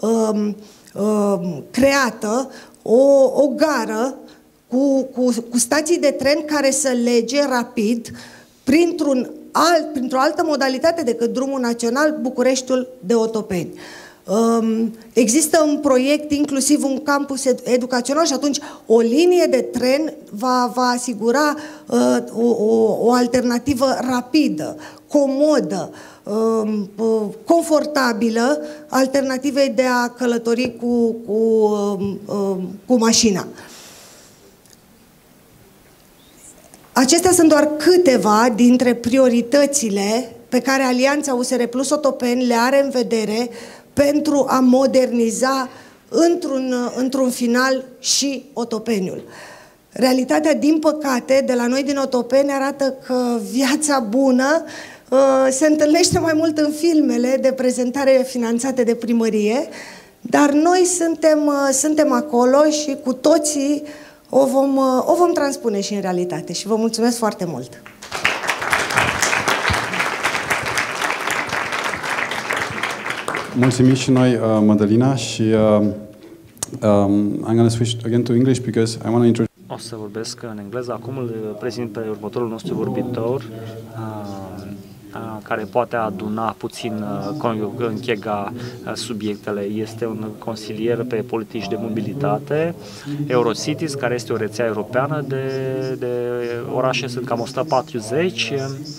creată o gară cu stații de tren care să lege rapid printr-un printr-o altă modalitate decât drumul național Bucureștiul de Otopeni. Există un proiect, inclusiv un campus educațional și atunci o linie de tren va asigura o alternativă rapidă, comodă, confortabilă alternativei de a călători cu mașina. Acestea sunt doar câteva dintre prioritățile pe care Alianța USR Plus Otopeni le are în vedere pentru a moderniza într-un final și Otopeniul. Realitatea, din păcate, de la noi din Otopeni arată că viața bună se întâlnește mai mult în filmele de prezentare finanțate de primărie, dar noi suntem acolo și cu toții o vom transpune și în realitate. Și vă mulțumesc foarte mult! Mulțumim și noi, Madalina, și I'm going to switch again to English because I want to introduce. O să vorbesc în engleză. Acum îl prezint pe următorul nostru vorbitor, care poate aduna puțin, închega subiectele. Este un consilier pe politici de mobilitate, Eurocities, care este o rețea europeană de orașe, sunt cam 140.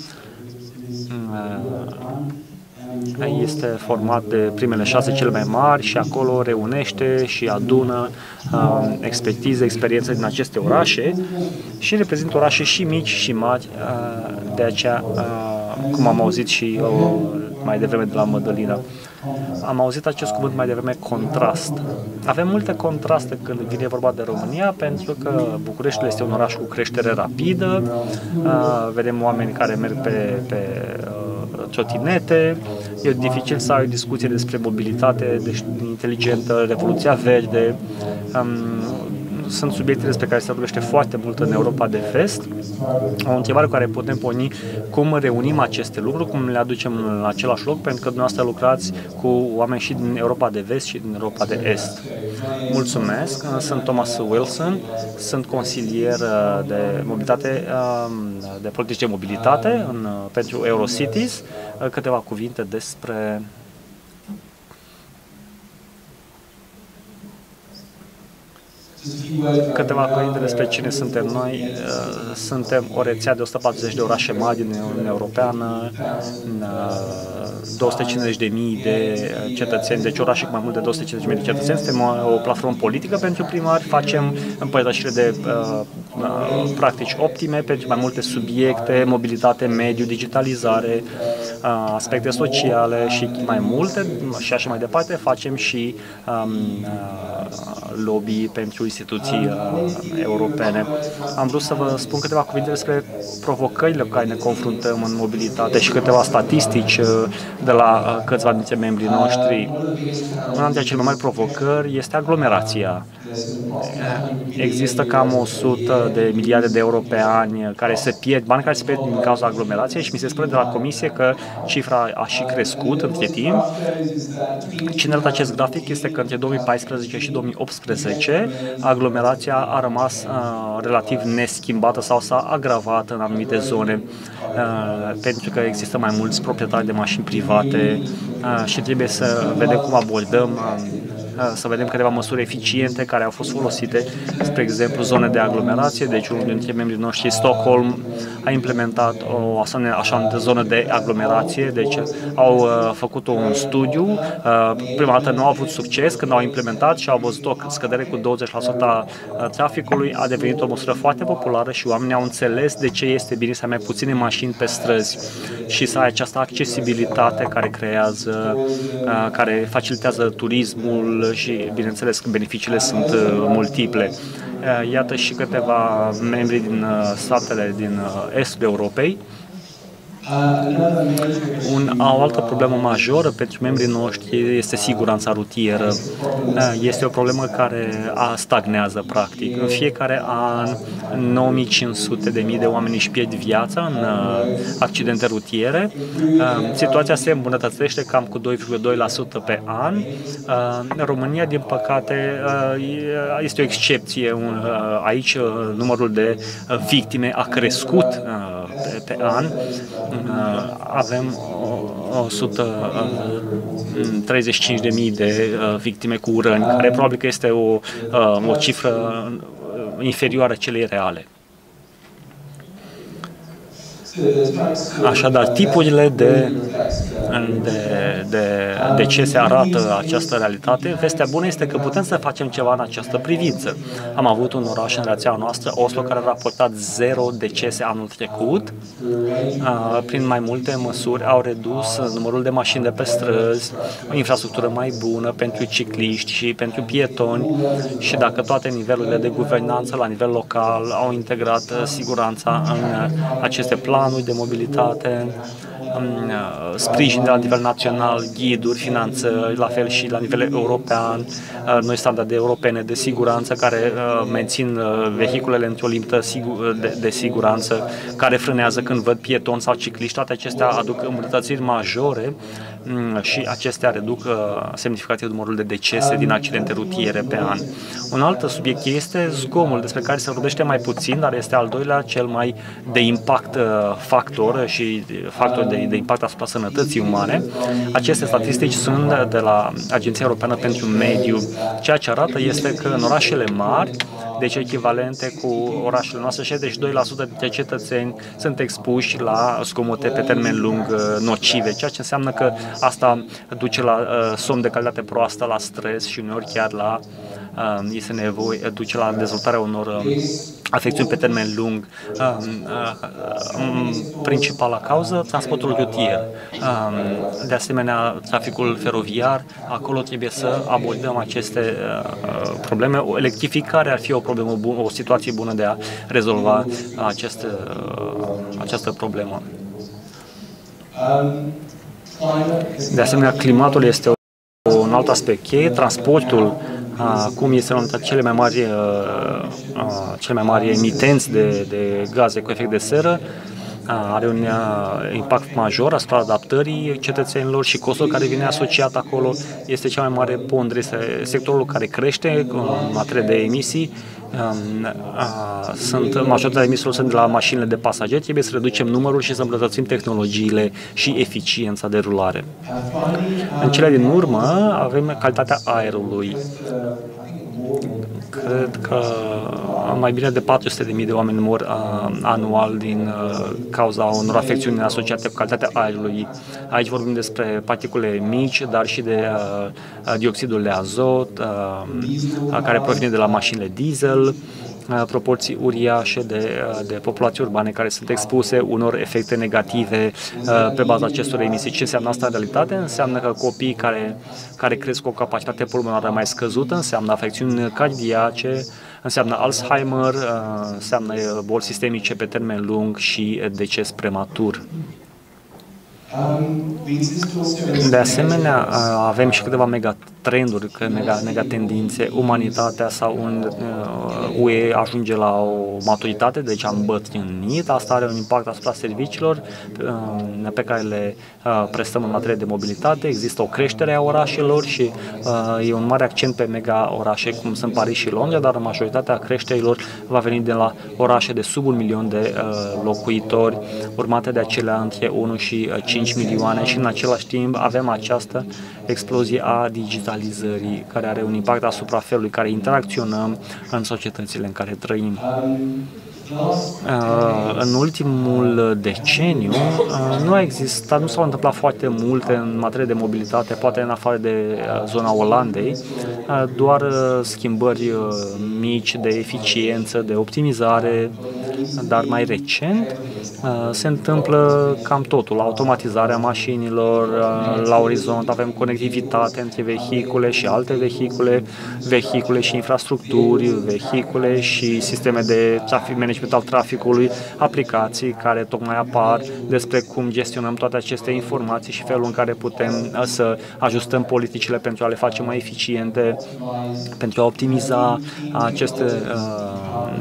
Este format de primele 6 cele mai mari și acolo reunește și adună expertize, experiențe din aceste orașe și reprezintă orașe și mici și mari, de aceea, cum am auzit și mai devreme de la Madalina. Am auzit acest cuvânt mai devreme, contrast. Avem multe contraste când vine vorba de România, pentru că Bucureștiul este un oraș cu creștere rapidă, vedem oameni care merg pe trotinete, e dificil să ai o discuție despre mobilitate inteligentă, revoluția verde. Sunt subiecte despre care se vorbește foarte mult în Europa de Vest. O întrebare cu care putem porni: cum reunim aceste lucruri, cum le aducem în același loc, pentru că dumneavoastră lucrați cu oameni și din Europa de Vest și din Europa de Est. Mulțumesc, sunt Thomas Wilson, sunt consilier de mobilitate, de politici de mobilitate pentru Eurocities. Câteva cuvinte despre câteva cuvinte despre cine suntem noi. Suntem o rețea de 140 de orașe mari din Uniunea Europeană, 250.000 de cetățeni, deci orașe cu mai mult de 250.000 de cetățeni. Suntem o platformă politică pentru primari, facem împărtășire de practici optime pentru mai multe subiecte, mobilitate, mediu, digitalizare, aspecte sociale și mai multe, și așa mai departe. Facem și lobby pentru instituții europene. Am vrut să vă spun câteva cuvinte despre provocările cu care ne confruntăm în mobilitate și câteva statistici de la câțiva dintre membrii noștri. Una dintre cele mai mari provocări este aglomerația. Există cam 100 de miliarde de euro pe an care se pierd, bani care se pierd din cauza aglomerației, și mi se spune de la Comisie că cifra a și crescut între timp. Ce ne arată acest grafic este că între 2014 și 2018 aglomerația a rămas relativ neschimbată sau s-a agravat în anumite zone, pentru că există mai mulți proprietari de mașini private și trebuie să vedem cum abordăm, să vedem câteva măsuri eficiente care au fost folosite, spre exemplu zone de aglomerație. Deci unul dintre membrii noștri, Stockholm, a implementat o așa zonă de aglomerație, deci au făcut un studiu, prima dată nu au avut succes când au implementat și au văzut o scădere cu 20% a traficului, a devenit o măsură foarte populară și oamenii au înțeles de ce este bine să ai mai puține mașini pe străzi și să ai această accesibilitate care creează, care facilitează turismul și, bineînțeles, că beneficiile sunt multiple. Iată și câteva membri din statele din estul Europei. O altă problemă majoră pentru membrii noștri este siguranța rutieră. Este o problemă care stagnează, practic. În fiecare an, 9.500 de oameni își pierd viața în accidente rutiere. Situația se îmbunătățește cam cu 2,2% pe an. România, din păcate, este o excepție. Aici numărul de victime a crescut pe an. avem 135.000 de victime cu răni, care probabil că este o cifră inferioară celei reale. Așadar, tipurile de decese arată această realitate. Vestea bună este că putem să facem ceva în această privință. Am avut un oraș în rețeaua noastră, Oslo, care a raportat 0 decese anul trecut. Prin mai multe măsuri au redus numărul de mașini de pe străzi, o infrastructură mai bună pentru cicliști și pentru pietoni și dacă toate nivelurile de guvernanță la nivel local au integrat siguranța în aceste planuri de mobilitate, sprijin de la nivel național, ghiduri, finanțări, la fel și la nivel european, noi standarde europene de siguranță care mențin vehiculele într-o limită de siguranță, care frânează când văd pietoni sau cicliști, toate acestea aduc îmbunătățiri majore și acestea reduc semnificativ numărul de decese din accidente rutiere pe an. Un alt subiect este zgomul, despre care se vorbește mai puțin, dar este al doilea cel mai de impact factor și factor de impact asupra sănătății umane. Aceste statistici sunt de la Agenția Europeană pentru Mediu. Ceea ce arată este că în orașele mari, deci echivalente cu orașele noastre, 62% dintre cetățeni sunt expuși la zgomote pe termen lung nocive, ceea ce înseamnă că asta duce la somn de calitate proastă, la stres și uneori chiar la duce la dezvoltarea unor afecțiuni pe termen lung. Principala cauză, transportul rutier. De asemenea, traficul feroviar, acolo trebuie să abordăm aceste probleme. Electrificarea ar fi o problemă bună, o situație bună de a rezolva această problemă. De asemenea, climatul este un alt aspect cheie, transportul, cum este unul dintre cele mai mari emitenți de gaze cu efect de seră, are un impact major asupra adaptării cetățenilor și costul care vine asociat acolo este cea mai mare pondere. Este sectorul care crește în materie de emisii. Majoritatea emisiilor sunt de la mașinile de pasageri, trebuie să reducem numărul și să îmbunătățim tehnologiile și eficiența de rulare. În cele din urmă avem calitatea aerului. Cred că mai bine de 400.000 de oameni mor anual din cauza unor afecțiuni asociate cu calitatea aerului. Aici vorbim despre particule mici, dar și de dioxidul de azot, care provine de la mașinile diesel, proporții uriașe de populații urbane care sunt expuse unor efecte negative pe baza acestor emisii. Ce înseamnă asta în realitate? Înseamnă că copiii care cresc cu o capacitate pulmonară mai scăzută, înseamnă afecțiuni cardiace, înseamnă Alzheimer, înseamnă boli sistemice pe termen lung și deces prematur. De asemenea, avem și câteva megatrenduri, megatendințe. Umanitatea sau UE ajunge la o maturitate, deci am îmbătrânit. Asta are un impact asupra serviciilor pe care le prestăm în materie de mobilitate. Există o creștere a orașelor și e un mare accent pe mega orașe, cum sunt Paris și Londra, dar majoritatea creșterilor va veni de la orașe de sub 1 milion de locuitori, urmate de acelea între 1 și 5 milioane și în același timp avem această explozie a digitalizării care are un impact asupra felului în care interacționăm în societățile în care trăim. În ultimul deceniu nu s-au întâmplat foarte multe în materie de mobilitate, poate în afară de zona Olandei, doar schimbări mici de eficiență, de optimizare, dar mai recent se întâmplă cam totul, automatizarea mașinilor, la orizont avem conectivitate între vehicule și alte vehicule și infrastructuri, vehicule și sisteme de management al traficului, aplicații care tocmai apar despre cum gestionăm toate aceste informații și felul în care putem să ajustăm politicile pentru a le face mai eficiente, pentru a optimiza aceste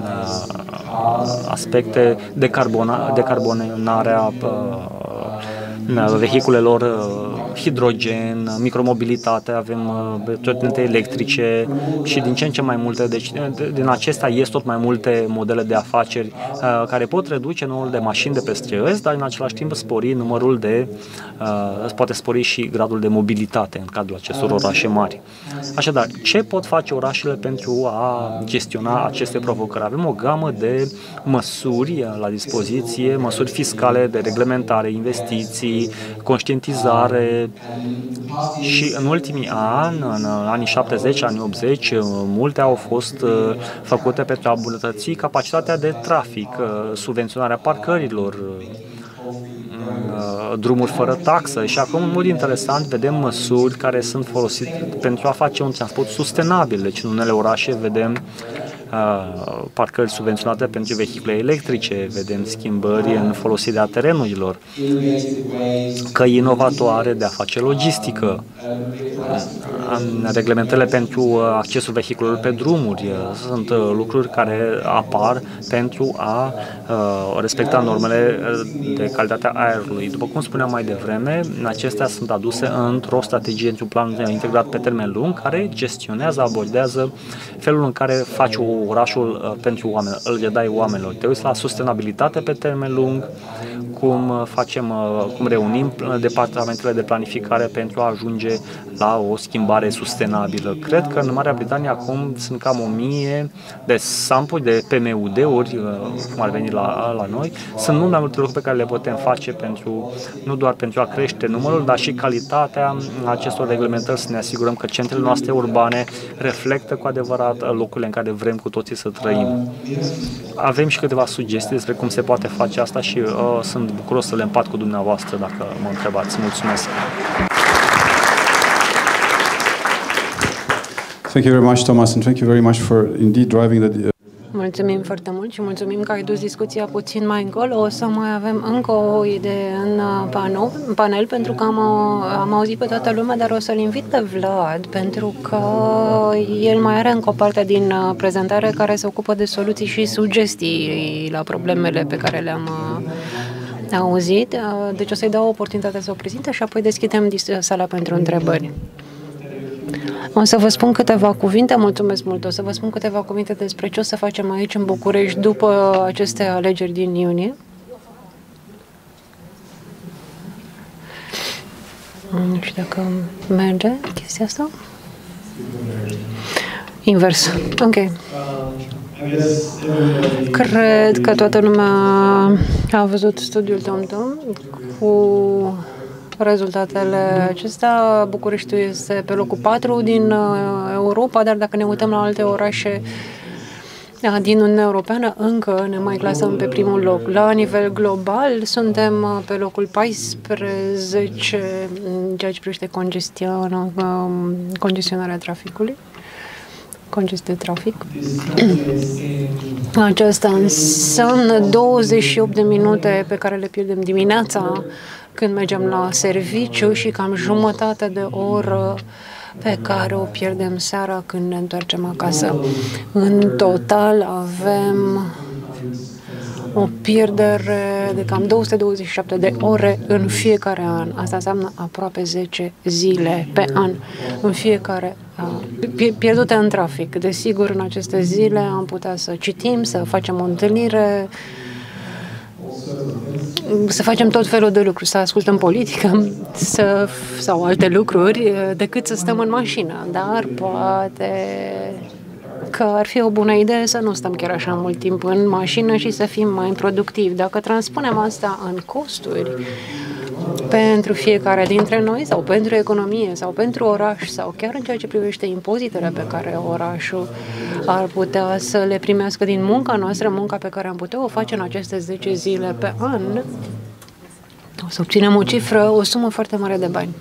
aspecte, decarbonarea vehiculelor hidrogen, micromobilitate, avem trotinete electrice și din ce în ce mai multe. Deci din acestea ies tot mai multe modele de afaceri care pot reduce numărul de mașini de pe străzi, dar în același timp spori numărul de, poate spori și gradul de mobilitate în cadrul acestor orașe mari. Așadar, ce pot face orașele pentru a gestiona aceste provocări? Avem o gamă de măsuri la dispoziție, măsuri fiscale, de reglementare, investiții, conștientizare și în ultimii ani, în anii 70, anii 80, multe au fost făcute pentru a îmbunătăți capacitatea de trafic, subvenționarea parcărilor, drumuri fără taxă și acum, în mod interesant, vedem măsuri care sunt folosite pentru a face un transport sustenabil. Deci în unele orașe vedem parcări subvenționate pentru vehicule electrice, vedem schimbări în folosirea terenurilor, căi inovatoare de a face logistică, reglementările pentru accesul vehiculelor pe drumuri. Sunt lucruri care apar pentru a respecta normele de calitate a aerului. După cum spuneam mai devreme, acestea sunt aduse într-o strategie, într-un plan integrat pe termen lung, care gestionează, abordează felul în care faci orașul pentru oameni, îl dai oamenilor. Te uiți la sustenabilitate pe termen lung, cum reunim departamentele de planificare pentru a ajunge la o schimbare sustenabilă. Cred că în Marea Britanie acum sunt cam 1000 de sample de PMUD-uri, cum ar veni la noi. Sunt mult mai multe lucruri pe care le putem face nu doar pentru a crește numărul, dar și calitatea acestor reglementări, să ne asigurăm că centrele noastre urbane reflectă cu adevărat locurile în care vrem cu toții să trăim. Avem și câteva sugestii despre cum se poate face asta și sunt bucuros să le împart cu dumneavoastră dacă mă întrebați. Mulțumesc! Thank you very much, Thomas, and thank you very much for indeed driving the Mulțumim foarte mult și mulțumim că ai dus discuția puțin mai încolo. O să mai avem încă o idee în panel pentru că am auzit pe toată lumea, dar o să-l invit pe Vlad pentru că el mai are încă o parte din prezentare care se ocupă de soluții și sugestii la problemele pe care le-am auzit. Deci o să-i dau oportunitatea să o prezinte și apoi deschidem sala pentru întrebări. O să vă spun câteva cuvinte, mulțumesc mult, o să vă spun câteva cuvinte despre ce o să facem aici în București după aceste alegeri din iunie. Nu știu dacă merge chestia asta. Invers. Ok. Cred că toată lumea a văzut studiul TomTom cu rezultatele acestea. Bucureștiul este pe locul 4 din Europa, dar dacă ne uităm la alte orașe din Uniunea Europeană, încă ne mai clasăm pe primul loc. La nivel global, suntem pe locul 14 în ceea ce privește congestionarea traficului. Congestie trafic. Aceasta înseamnă 28 de minute pe care le pierdem dimineața când mergem la serviciu și cam jumătate de oră pe care o pierdem seara când ne întoarcem acasă. În total avem o pierdere de cam 227 de ore în fiecare an. Asta înseamnă aproape 10 zile pe an în fiecare pierdute în trafic. Desigur, în aceste zile am putea să citim, să facem o întâlnire, să facem tot felul de lucruri, să ascultăm politică sau alte lucruri, decât să stăm în mașină. Dar poate că ar fi o bună idee să nu stăm chiar așa mult timp în mașină și să fim mai productivi. Dacă transpunem asta în costuri pentru fiecare dintre noi sau pentru economie sau pentru oraș sau chiar în ceea ce privește impozitele pe care orașul ar putea să le primească din munca noastră, munca pe care am putea o face în aceste 10 zile pe an, o să obținem o cifră, o sumă foarte mare de bani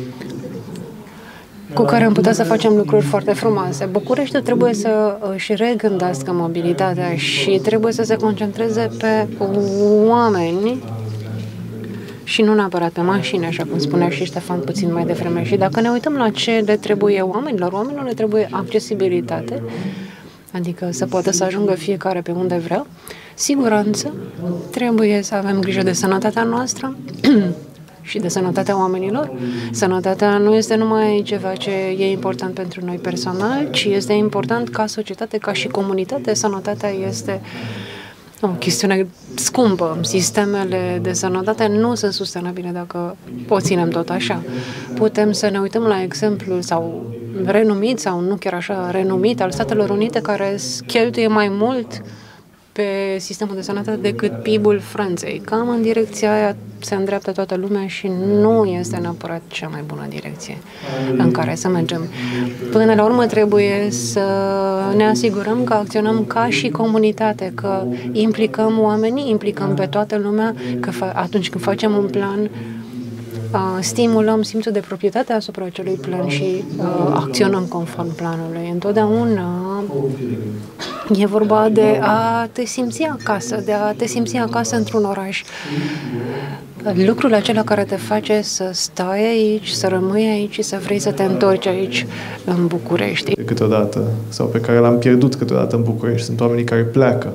cu care am putea să facem lucruri foarte frumoase. Bucureștiul trebuie să își regândească mobilitatea și trebuie să se concentreze pe oameni și nu neapărat pe mașini, așa cum spunea și Ștefan puțin mai devreme. Și dacă ne uităm la ce le trebuie oamenilor le trebuie accesibilitate, adică să poată să ajungă fiecare pe unde vrea, siguranță, trebuie să avem grijă de sănătatea noastră și de sănătatea oamenilor. Sănătatea nu este numai ceva ce e important pentru noi personal, ci este important ca societate, ca și comunitate. Sănătatea este o chestiune scumpă. Sistemele de sănătate nu sunt sustenabile dacă o ținem tot așa. Putem să ne uităm la exemplul sau renumit sau nu chiar așa renumit al Statelor Unite, care cheltuie mai mult pe sistemul de sănătate decât PIB-ul Franței. Cam în direcția aia se îndreaptă toată lumea și nu este neapărat cea mai bună direcție în care să mergem. Până la urmă trebuie să ne asigurăm că acționăm ca și comunitate, că implicăm oamenii, implicăm pe toată lumea, că atunci când facem un plan, stimulăm simțul de proprietate asupra acelui plan și acționăm conform planului. Întotdeauna e vorba de a te simți acasă, de a te simți acasă într-un oraș. Lucrul acela care te face să stai aici, să rămâi aici și să vrei să te întorci aici în București. Câteodată, sau pe care l-am pierdut câteodată în București, sunt oamenii care pleacă.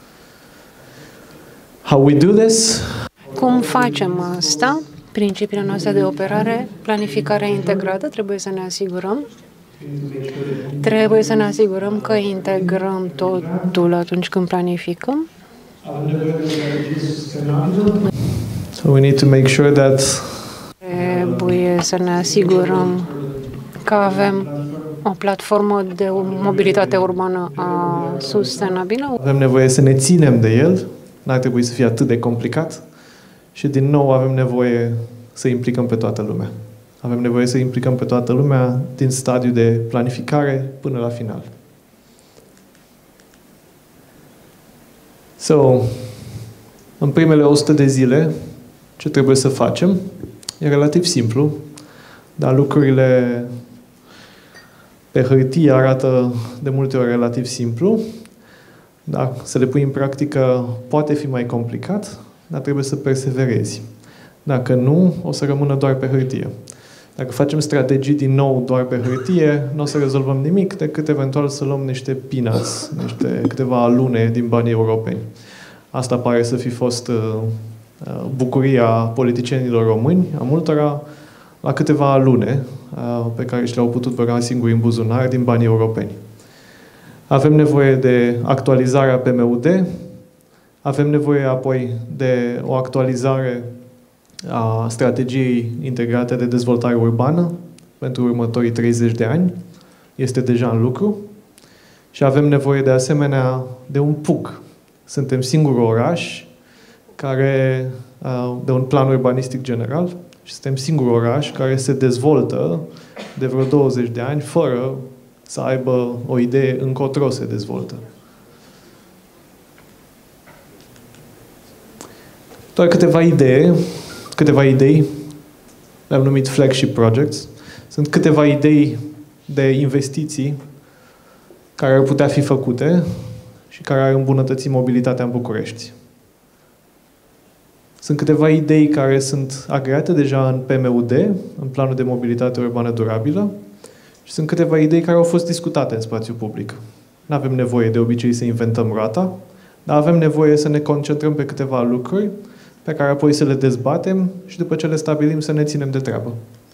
How we do this? Cum facem asta? Principiile noastre de operare, planificarea integrată, trebuie să ne asigurăm. Trebuie să ne asigurăm că integrăm totul atunci când planificăm. So we need to make sure that trebuie să ne asigurăm că avem o platformă de mobilitate urbană sustenabilă. Avem nevoie să ne ținem de el, n-ar trebui să fie atât de complicat. Și din nou avem nevoie să implicăm pe toată lumea. Avem nevoie să implicăm pe toată lumea din stadiul de planificare până la final. So, în primele 100 de zile, ce trebuie să facem? E relativ simplu, dar lucrurile pe hârtie arată de multe ori relativ simplu. Dar să le pui în practică poate fi mai complicat, dar trebuie să perseverezi. Dacă nu, o să rămână doar pe hârtie. Dacă facem strategii din nou doar pe hârtie, nu o să rezolvăm nimic decât eventual să luăm niște peanuts, câteva lune din banii europeni. Asta pare să fi fost bucuria politicienilor români, a multora, la câteva lune pe care și le-au putut băga singuri în buzunar din banii europeni. Avem nevoie de actualizarea PMUD, avem nevoie apoi de o actualizare a strategiei integrate de dezvoltare urbană pentru următorii 30 de ani. Este deja în lucru. Și avem nevoie de asemenea de un PUC. Suntem singurul oraș care, de un plan urbanistic general, și suntem singurul oraș care se dezvoltă de vreo 20 de ani fără să aibă o idee încotro se dezvoltă. Doar câteva idei, le-am numit flagship projects. Sunt câteva idei de investiții care ar putea fi făcute și care ar îmbunătăți mobilitatea în București. Sunt câteva idei care sunt agreate deja în PMUD, în Planul de Mobilitate Urbană Durabilă, și sunt câteva idei care au fost discutate în spațiu public. Nu avem nevoie de obicei să inventăm roata, dar avem nevoie să ne concentrăm pe câteva lucruri pe care apoi să le dezbatem și după ce le stabilim să ne ținem de treabă.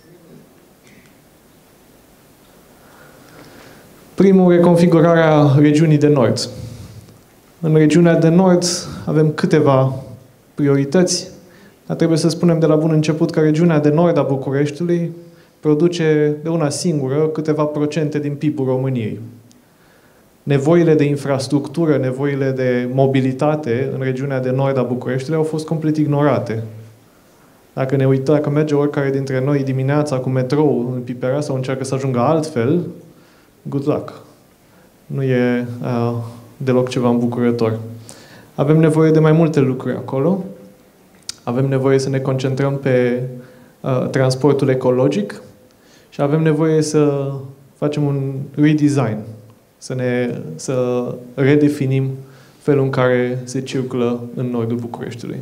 Primul, reconfigurarea regiunii de nord. În regiunea de nord avem câteva priorități, dar trebuie să spunem de la bun început că regiunea de nord a Bucureștiului produce de una singură câteva procente din PIB-ul României. Nevoile de infrastructură, nevoile de mobilitate în regiunea de nord a Bucureștiului au fost complet ignorate. Dacă ne uităm, dacă merge oricare dintre noi dimineața cu metrou în Piperea sau încearcă să ajungă altfel, good luck. Nu e deloc ceva îmbucurător. Avem nevoie de mai multe lucruri acolo. Avem nevoie să ne concentrăm pe transportul ecologic și avem nevoie să facem un redesign, să redefinim felul în care se circulă în nordul Bucureștiului.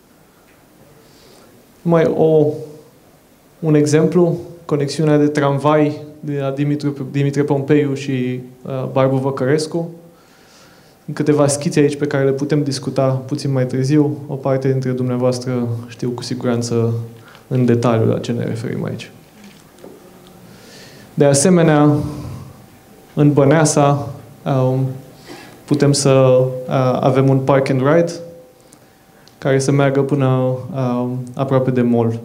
Un exemplu, conexiunea de tramvai de la Dimitrie Pompeiu și Barbu Văcărescu. Câteva schițe aici pe care le putem discuta puțin mai târziu. O parte dintre dumneavoastră știu cu siguranță în detaliu la ce ne referim aici. De asemenea, în Băneasa putem să avem un park and ride care să meargă până aproape de mall.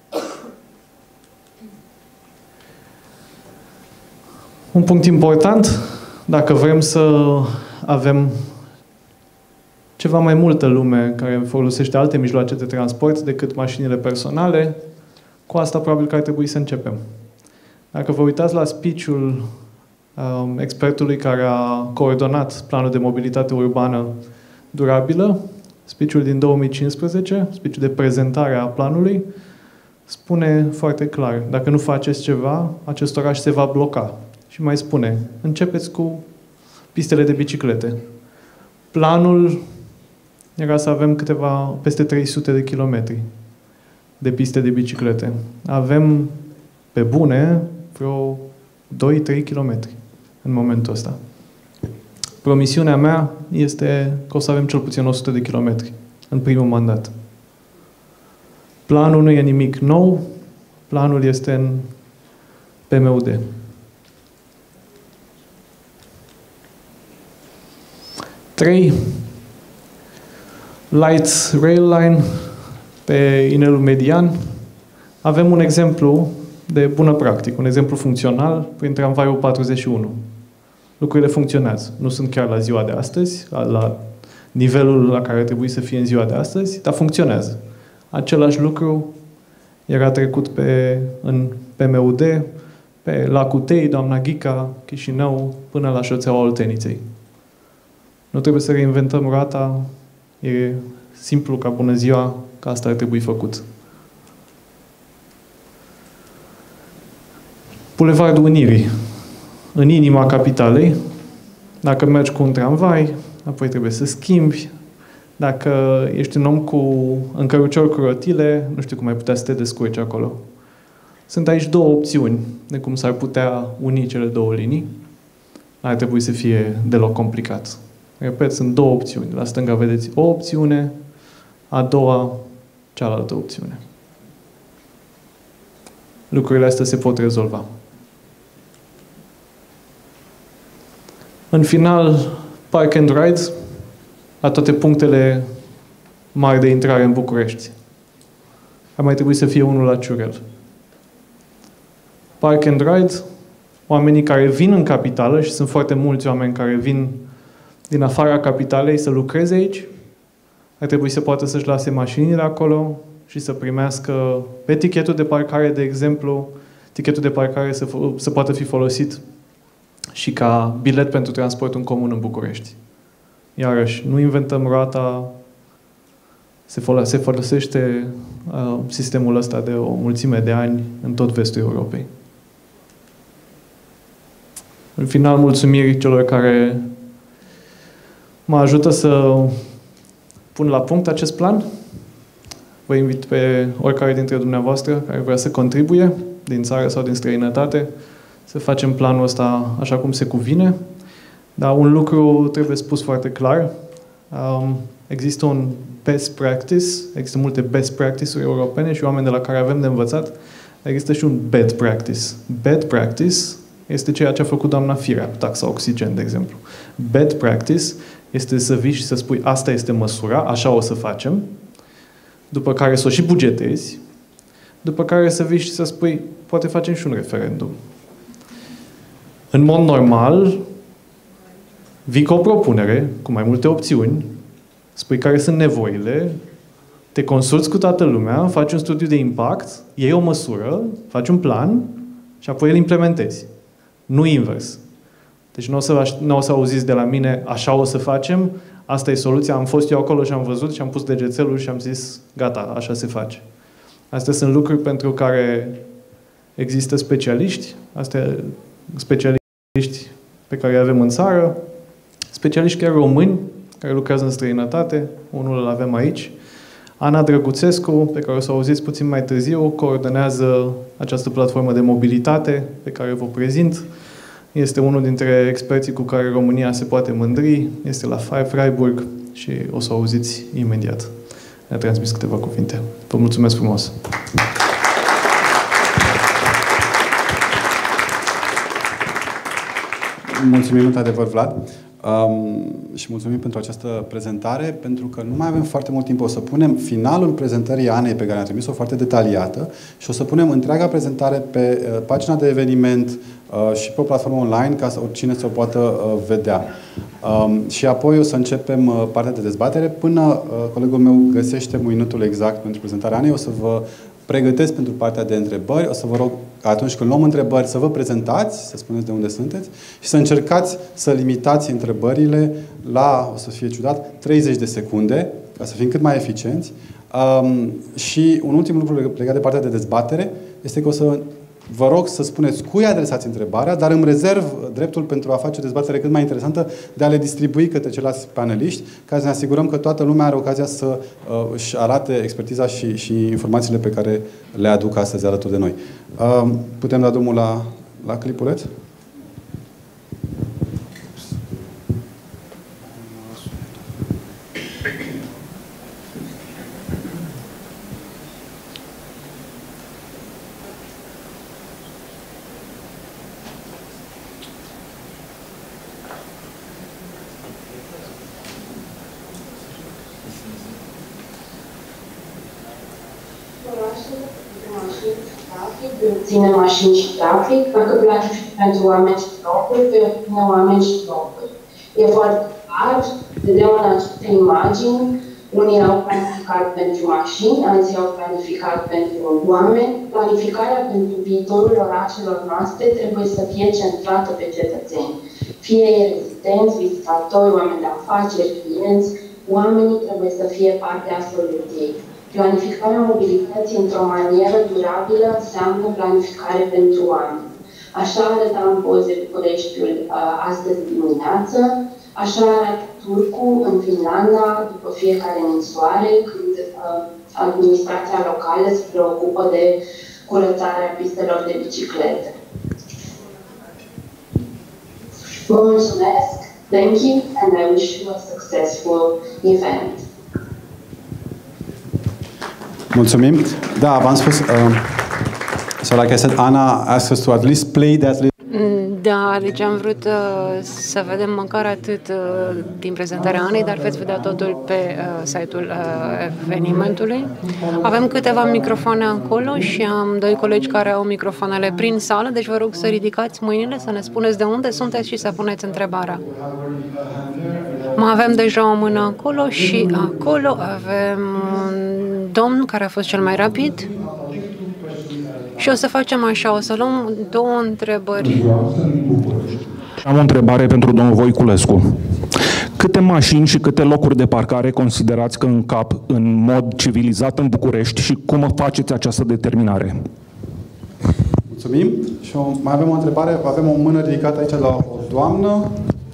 Un punct important, dacă vrem să avem ceva mai multă lume care folosește alte mijloace de transport decât mașinile personale, cu asta probabil că ar trebui să începem. Dacă vă uitați la speech-ul expertului care a coordonat planul de mobilitate urbană durabilă, speech-ul din 2015, speech-ul de prezentare a planului, spune foarte clar, dacă nu faceți ceva, acest oraș se va bloca. Și mai spune, începeți cu pistele de biciclete. Planul era să avem peste 300 de kilometri de piste de biciclete. Avem, pe bune, vreo 2-3 kilometri în momentul ăsta. Promisiunea mea este că o să avem cel puțin 100 de kilometri în primul mandat. Planul nu e nimic nou, planul este în PMUD. 3. Light Rail Line pe inelul median. Avem un exemplu de bună practică, un exemplu funcțional prin tramvaiul 41. Lucrurile funcționează. Nu sunt chiar la ziua de astăzi, la nivelul la care trebuie să fie în ziua de astăzi, dar funcționează. Același lucru era trecut în PMUD, pe Lacul Tei, Doamna Ghica, Chișinău, până la șoseaua Olteniței. Nu trebuie să reinventăm roata, e simplu ca bună ziua, că asta ar trebui făcut. Bulevardul Unirii, în inima capitalei. Dacă mergi cu un tramvai, apoi trebuie să schimbi. Dacă ești un om în cărucior cu rotile, nu știu cum ai putea să te descurci acolo. Sunt aici două opțiuni de cum s-ar putea uni cele două linii. Ar trebui să fie deloc complicat. Repet, sunt două opțiuni. La stânga vedeți o opțiune, a doua, cealaltă opțiune. Lucrurile astea se pot rezolva. În final, Park and Ride la toate punctele mari de intrare în București. Ar mai trebui să fie unul la Ciurel. Park and Ride, oamenii care vin în capitală, și sunt foarte mulți oameni care vin din afara capitalei să lucreze aici, ar trebui să poată să-și lase mașinile acolo și să primească pe tichetul de parcare, de exemplu, tichetul de parcare să poată fi folosit și ca bilet pentru transportul în comun în București. Iarăși, nu inventăm roata, se folosește sistemul ăsta de o mulțime de ani în tot vestul Europei. În final, mulțumiri celor care mă ajută să pun la punct acest plan. Vă invit pe oricare dintre dumneavoastră care vrea să contribuie, din țară sau din străinătate, să facem planul ăsta așa cum se cuvine. Dar un lucru trebuie spus foarte clar. Există un best practice, există multe best practice-uri europene și oameni de la care avem de învățat. Există și un bad practice. Bad practice este ceea ce a făcut doamna Firea, taxa oxigen, de exemplu. Bad practice este să vii și să spui asta este măsura, așa o să facem, după care să o și bugetezi, după care să vii și să spui poate facem și un referendum. În mod normal, vii cu o propunere, cu mai multe opțiuni, spui care sunt nevoile, te consulți cu toată lumea, faci un studiu de impact, iei o măsură, faci un plan și apoi îl implementezi. Nu invers. Deci nu o să auziți de la mine, așa o să facem, asta e soluția, am fost eu acolo și am văzut și am pus degețelul și am zis, gata, așa se face. Astea sunt lucruri pentru care există specialiști, astea specialiști pe care îi avem în țară, specialiști chiar români, care lucrează în străinătate, unul îl avem aici. Ana Drăguțescu, pe care o să o auziți puțin mai târziu, coordonează această platformă de mobilitate pe care vă prezint. Este unul dintre experții cu care România se poate mândri, este la Freiburg și o să o auziți imediat. Ne-a transmis câteva cuvinte. Vă mulțumesc frumos! Mulțumim, într-adevăr, Vlad. Și mulțumim pentru această prezentare, pentru că nu mai avem foarte mult timp. O să punem finalul prezentării Anei, pe care ne-a trimis-o foarte detaliată, și o să punem întreaga prezentare pe pagina de eveniment și pe o platformă online, ca să oricine să o poată vedea. Și apoi o să începem partea de dezbatere. Până colegul meu găsește minutul exact pentru prezentarea Anei, o să vă pregătesc pentru partea de întrebări. O să vă rog, atunci când luăm întrebări, să vă prezentați, să spuneți de unde sunteți și să încercați să limitați întrebările la, o să fie ciudat, 30 de secunde, ca să fim cât mai eficienți. Și un ultim lucru legat de partea de dezbatere este că o să vă rog să spuneți cui adresați întrebarea, dar îmi rezerv dreptul, pentru a face o dezbatere cât mai interesantă, de a le distribui către ceilalți paneliști, ca să ne asigurăm că toată lumea are ocazia să își arate expertiza și informațiile pe care le aduc astăzi alături de noi. Putem da drumul la clipuleț? Ține mașini și trafic, dacă planifici pentru oameni și locuri, vei obține oameni și locuri. E foarte clar, vedem în aceste imagini, unii au planificat pentru mașini, alții au planificat pentru oameni. Planificarea pentru viitorul orașelor noastre trebuie să fie centrată pe cetățeni. Fie ei rezidenți, vizitatori, oameni de afaceri, clienți, oamenii trebuie să fie parte a soluției. Planificarea mobilității într-o manieră durabilă înseamnă planificare pentru oameni. Așa arăta în poze Bucureștiul astăzi dimineață, așa arată Turcu în Finlanda după fiecare ninsoare, când administrația locală se preocupă de curățarea pistelor de biciclete. Vă mulțumesc, thank you, and I wish you a successful event. Mulțumim. Da, v-am spus, so like I said, Ana asked us to at least play that. Da, deci am vrut să vedem măcar atât din prezentarea Anei, dar veți vedea totul pe site-ul evenimentului. Avem câteva microfoane acolo și am doi colegi care au microfoanele prin sală, deci vă rog să ridicați mâinile, să ne spuneți de unde sunteți și să puneți întrebarea. Mai avem deja o mână acolo și acolo avem un domn care a fost cel mai rapid. Și o să facem așa, o să luăm două întrebări. Am o întrebare pentru domnul Voiculescu. Câte mașini și câte locuri de parcare considerați că încap în mod civilizat în București și cum faceți această determinare? Mulțumim. Și mai avem o întrebare, avem o mână ridicată aici la o doamnă.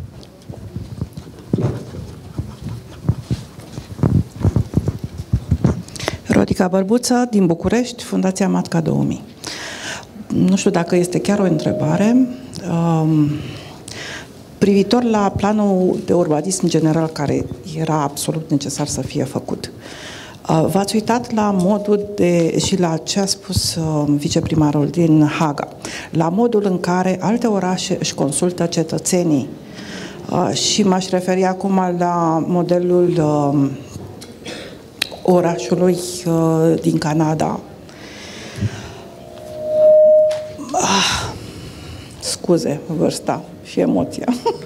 Rodica Bărbuță, din București, Fundația Matca 2000. Nu știu dacă este chiar o întrebare. Privitor la planul de urbanism general, care era absolut necesar să fie făcut, v-ați uitat la modul și la ce a spus viceprimarul din Haga, la modul în care alte orașe își consultă cetățenii, și m-aș referi acum la modelul orașului din Canada. Scuze, vârsta și emoția.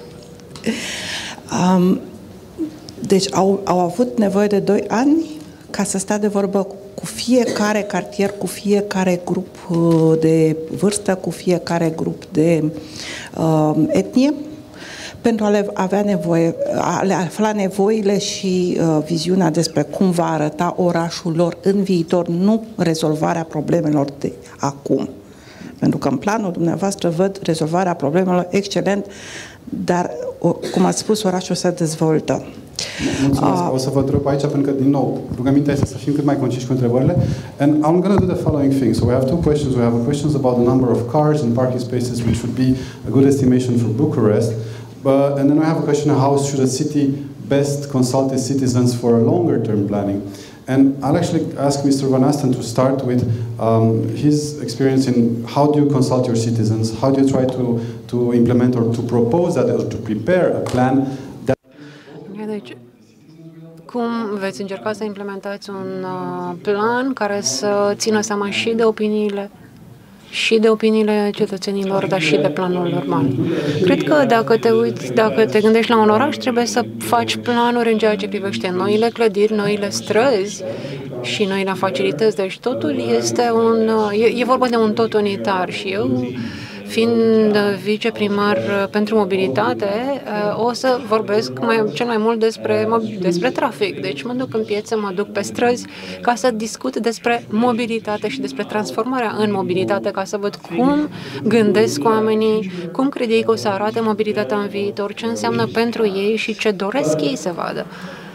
Deci au avut nevoie de 2 ani ca să stea de vorbă cu fiecare cartier, cu fiecare grup de vârstă, cu fiecare grup de etnie, pentru a le avea nevoie, a le afla nevoile și viziunea despre cum va arăta orașul lor în viitor, nu rezolvarea problemelor de acum. Pentru că în planul dumneavoastră văd rezolvarea problemelor excelent, dar, cum ați spus, orașul se dezvoltă. Mulțumesc. O să vă întreb aici, pentru că, din nou, rugămintea este să fim cât mai conciși cu întrebările. And I'm going to do the following thing. So we have 2 questions. We have questions about the number of cars and parking spaces, which would be a good estimation for Bucharest. And then we have a question of how should a city best consult its citizens for longer-term planning. And I'll actually ask Mr. Van Asten to start with his experience in how do you consult your citizens, how do you try to implement or to propose that or to prepare a plan that... Deci, cum veți încerca să implementați un plan care să țină seama și de opiniile cetățenilor, dar și de planul normal. Cred că dacă te gândești la un oraș, trebuie să faci planuri în ceea ce privește noile clădiri, noile străzi și noile facilități. Deci totul este e vorba de un tot unitar și eu, fiind viceprimar pentru mobilitate, o să vorbesc cel mai mult despre trafic. Deci mă duc în piețe, mă duc pe străzi ca să discut despre mobilitate și despre transformarea în mobilitate, ca să văd cum gândesc oamenii, cum cred ei că o să arate mobilitatea în viitor, ce înseamnă pentru ei și ce doresc ei să vadă.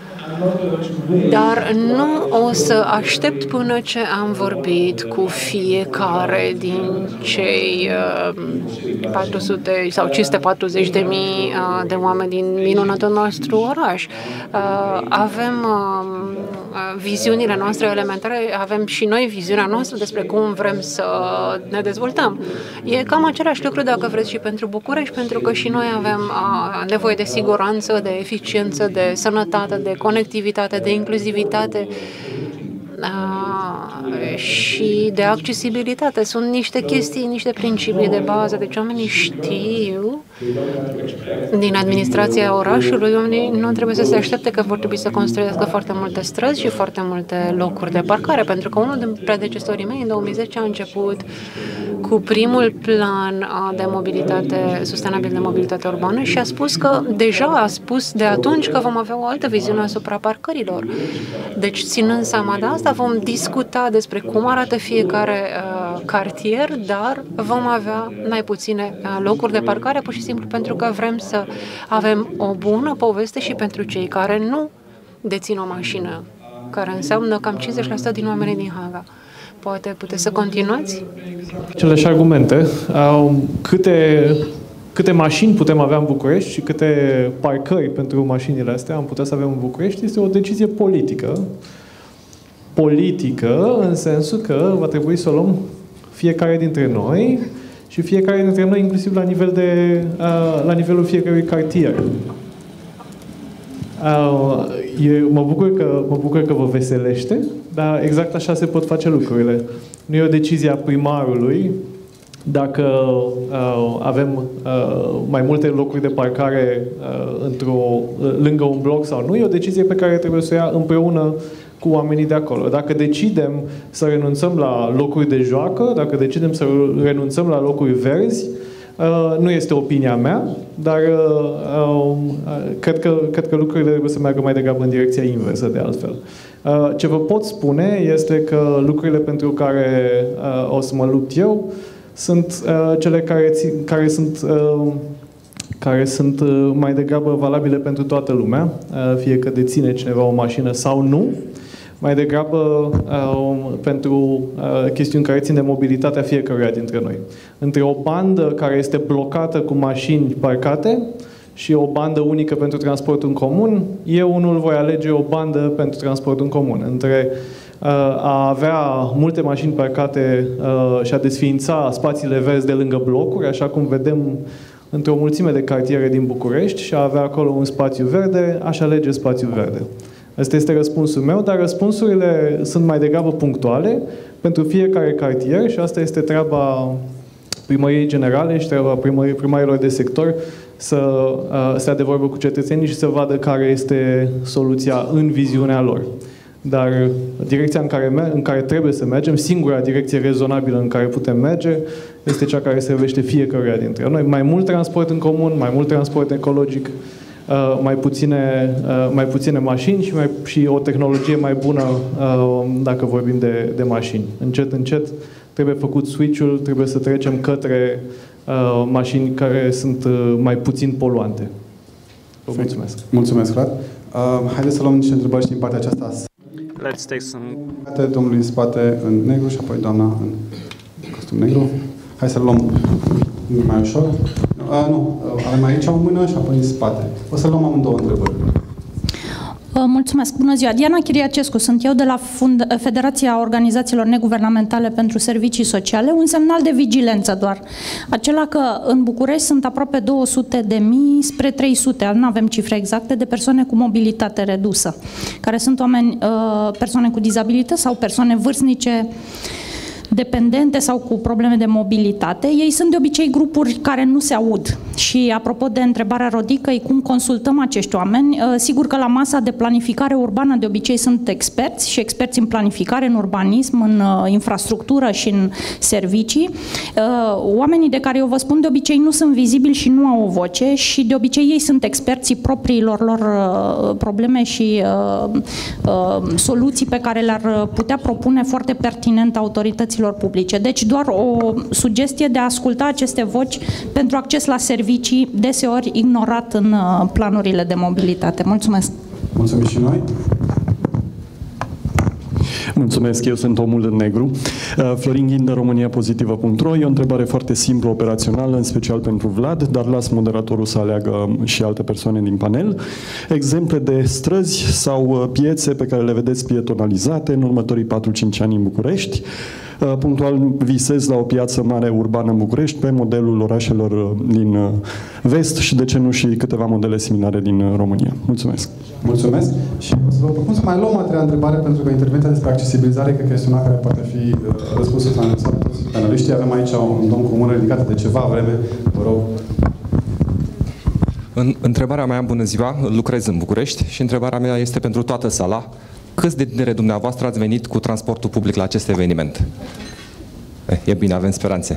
Dar nu o să aștept până ce am vorbit cu fiecare din cei 400 sau 540.000 de oameni din minunatul nostru oraș. Avem viziunile noastre elementare, avem și noi viziunea noastră despre cum vrem să ne dezvoltăm. E cam același lucru, dacă vreți, și pentru București, pentru că și noi avem nevoie de siguranță, de eficiență, de sănătate, de conectivitate, de inclusivitate și de accesibilitate. Sunt niște chestii, niște principii de bază. Deci oamenii știu din administrația orașului, oamenii nu trebuie să se aștepte că vor trebui să construiască foarte multe străzi și foarte multe locuri de parcare, pentru că unul din predecesorii mei în 2010 a început cu primul plan de mobilitate, sustenabil de mobilitate urbană și a spus că deja a spus de atunci că vom avea o altă viziune asupra parcărilor. Deci, ținând seama de asta, vom discuta despre cum arată fiecare cartier, dar vom avea mai puține locuri de parcare, pur și simplu pentru că vrem să avem o bună poveste și pentru cei care nu dețin o mașină, care înseamnă cam 50% din oamenii din Haga. Poate puteți să continuați? Aceleași argumente. Câte mașini putem avea în București și câte parcări pentru mașinile astea am putea să avem în București este o decizie politică. Politică în sensul că va trebui să o luăm fiecare dintre noi și fiecare dintre noi inclusiv la nivelul fiecărui cartier. Mă bucur că vă veselește, dar exact așa se pot face lucrurile. Nu e o decizie a primarului dacă avem mai multe locuri de parcare lângă un bloc sau nu. E o decizie pe care trebuie să o ia împreună cu oamenii de acolo. Dacă decidem să renunțăm la locuri de joacă, dacă decidem să renunțăm la locuri verzi, nu este opinia mea, dar cred că lucrurile trebuie să meargă mai degrabă în direcția inversă, de altfel. Ce vă pot spune este că lucrurile pentru care o să mă lupt eu sunt cele care sunt mai degrabă valabile pentru toată lumea, fie că deține cineva o mașină sau nu, mai degrabă pentru chestiuni care țin de mobilitatea fiecăruia dintre noi. Între o bandă care este blocată cu mașini parcate și o bandă unică pentru transportul în comun, eu unul voi alege o bandă pentru transportul în comun. Între a avea multe mașini parcate și a desființa spațiile verzi de lângă blocuri, așa cum vedem într-o mulțime de cartiere din București, și a avea acolo un spațiu verde, aș alege spațiul verde. Asta este răspunsul meu, dar răspunsurile sunt mai degrabă punctuale pentru fiecare cartier și asta este treaba primăriei generale și treaba primarilor de sector să stea de vorbă cu cetățenii și să vadă care este soluția în viziunea lor. Dar direcția în care trebuie să mergem, singura direcție rezonabilă în care putem merge, este cea care servește fiecăruia dintre noi. Mai mult transport în comun, mai mult transport ecologic, mai puține mașini și o tehnologie mai bună dacă vorbim de mașini. Încet, încet trebuie făcut switch-ul, trebuie să trecem către mașini care sunt mai puțin poluante. Vă mulțumesc. Mulțumesc, Vlad. Haideți să luăm niște întrebări și din partea aceasta. Let's take some... Domnul în spate în negru și apoi doamna în costum negru. Hai să luăm mai ușor. Nu, avem aici o mână și apoi în spate. O să luăm amândouă întrebări. Mulțumesc. Bună ziua. Diana Chiriacescu, sunt eu de la Federația Organizațiilor Neguvernamentale pentru Servicii Sociale. Un semnal de vigilență doar. Acela că în București sunt aproape 200.000 spre 300, nu avem cifre exacte, de persoane cu mobilitate redusă, care sunt oameni, persoane cu dizabilități sau persoane vârstnice dependente sau cu probleme de mobilitate. Ei sunt de obicei grupuri care nu se aud. Și apropo de întrebarea Rodicăi, cum consultăm acești oameni, sigur că la masa de planificare urbană de obicei sunt experți și experți în planificare, în urbanism, în infrastructură și în servicii. Oamenii de care eu vă spun de obicei nu sunt vizibili și nu au o voce și de obicei ei sunt experții propriilor lor probleme și soluții pe care le-ar putea propune foarte pertinent autorităților publice. Deci doar o sugestie de a asculta aceste voci pentru acces la servicii, deseori ignorat în planurile de mobilitate. Mulțumesc! Mulțumim și noi! Mulțumesc, eu sunt omul în negru. Florin Ghindă, romaniapozitivă.ro. E o întrebare foarte simplă, operațională, în special pentru Vlad, dar las moderatorul să aleagă și alte persoane din panel. Exemple de străzi sau piețe pe care le vedeți pietonalizate în următorii 4-5 ani în București. Punctual visez la o piață mare urbană în București pe modelul orașelor din vest și de ce nu și câteva modele similare din România. Mulțumesc! Mulțumesc și o să vă propun să mai luăm a treia întrebare pentru că intervenția despre accesibilizare cred că este una care poate fi răspunsă să toți paneliștii. Avem aici un domn cu mână ridicată de ceva vreme. Vă rog. Întrebarea mea, bună ziua, lucrez în București și întrebarea mea este pentru toată sala. Câți dintre dumneavoastră ați venit cu transportul public la acest eveniment? E bine, avem speranțe.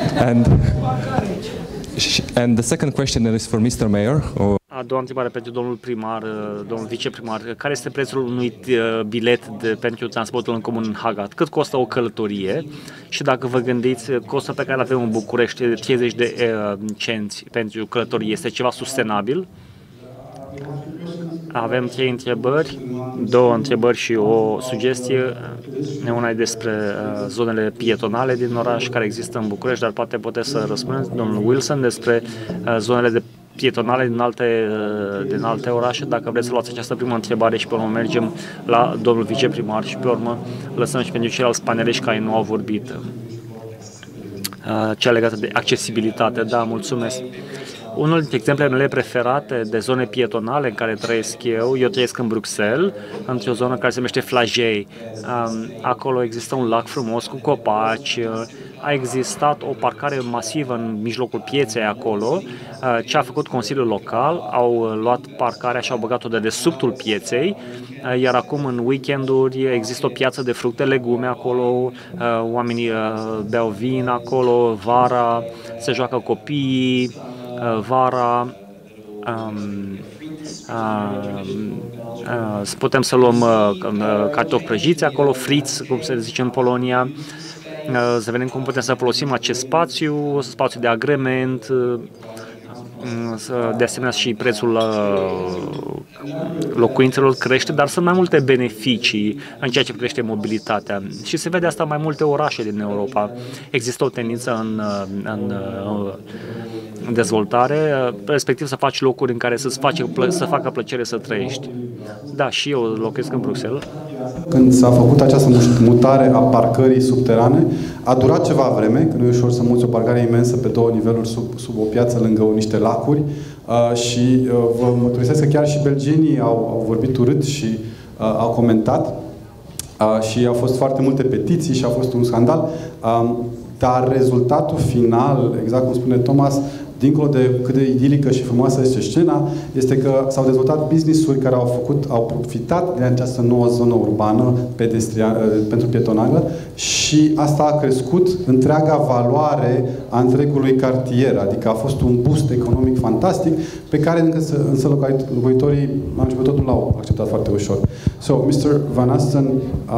And the second question is for Mr. Mayor. A doua întrebare pentru domnul primar, domnul viceprimar. Care este prețul unui bilet pentru transportul în comun în Haga? Cât costă o călătorie? Și dacă vă gândiți, costul pe care îl avem în București, 30 de cenți pentru călătorie, este ceva sustenabil? Avem 3 întrebări, 2 întrebări și o sugestie. Una e despre zonele pietonale din oraș care există în București, dar poate puteți să răspundeți, domnul Wilson, despre zonele de pietonale din alte orașe. Dacă vreți să luați această primă întrebare și pe urmă mergem la domnul viceprimar și pe urmă lăsăm și pentru ceilalți paneliști care nu au vorbit. Cea legată de accesibilitate. Da, mulțumesc. Unul dintre exemplele mele preferate de zone pietonale în care trăiesc eu trăiesc în Bruxelles, într-o zonă care se numește Flagey. Acolo există un lac frumos cu copaci, a existat o parcare masivă în mijlocul pieței acolo. Ce a făcut Consiliul Local? Au luat parcarea și au băgat-o de dedesubtul pieței, iar acum în weekenduri există o piață de fructe, legume acolo, oamenii beau vin acolo, vara se joacă copiii, vara putem să luăm cartofi prăjiți acolo, friți, cum se zice în Polonia, să vedem cum putem să folosim acest spațiu de agrement, de asemenea și prețul locuințelor crește, dar sunt mai multe beneficii în ceea ce privește mobilitatea și se vede asta în mai multe orașe din Europa. Există o tendință în dezvoltare, respectiv să faci locuri în care să facă plăcere să trăiești. Da, și eu locuiesc în Bruxelles. Când s-a făcut această mutare a parcării subterane, a durat ceva vreme, că nu e ușor să muți o parcare imensă pe 2 niveluri sub o piață lângă niște lacuri și vă mărturisesc că chiar și belgienii au vorbit urât și au comentat și au fost foarte multe petiții și a fost un scandal, dar rezultatul final, exact cum spune Thomas, dincolo de cât de idilică și frumoasă este scena, este că s-au dezvoltat business-uri care au profitat de această nouă zonă urbană pentru pietonală și asta a crescut întreaga valoare a întregului cartier, adică a fost un boost economic fantastic pe care însă locuitorii la început nu l-au acceptat foarte ușor. So, Mr. Van Asten,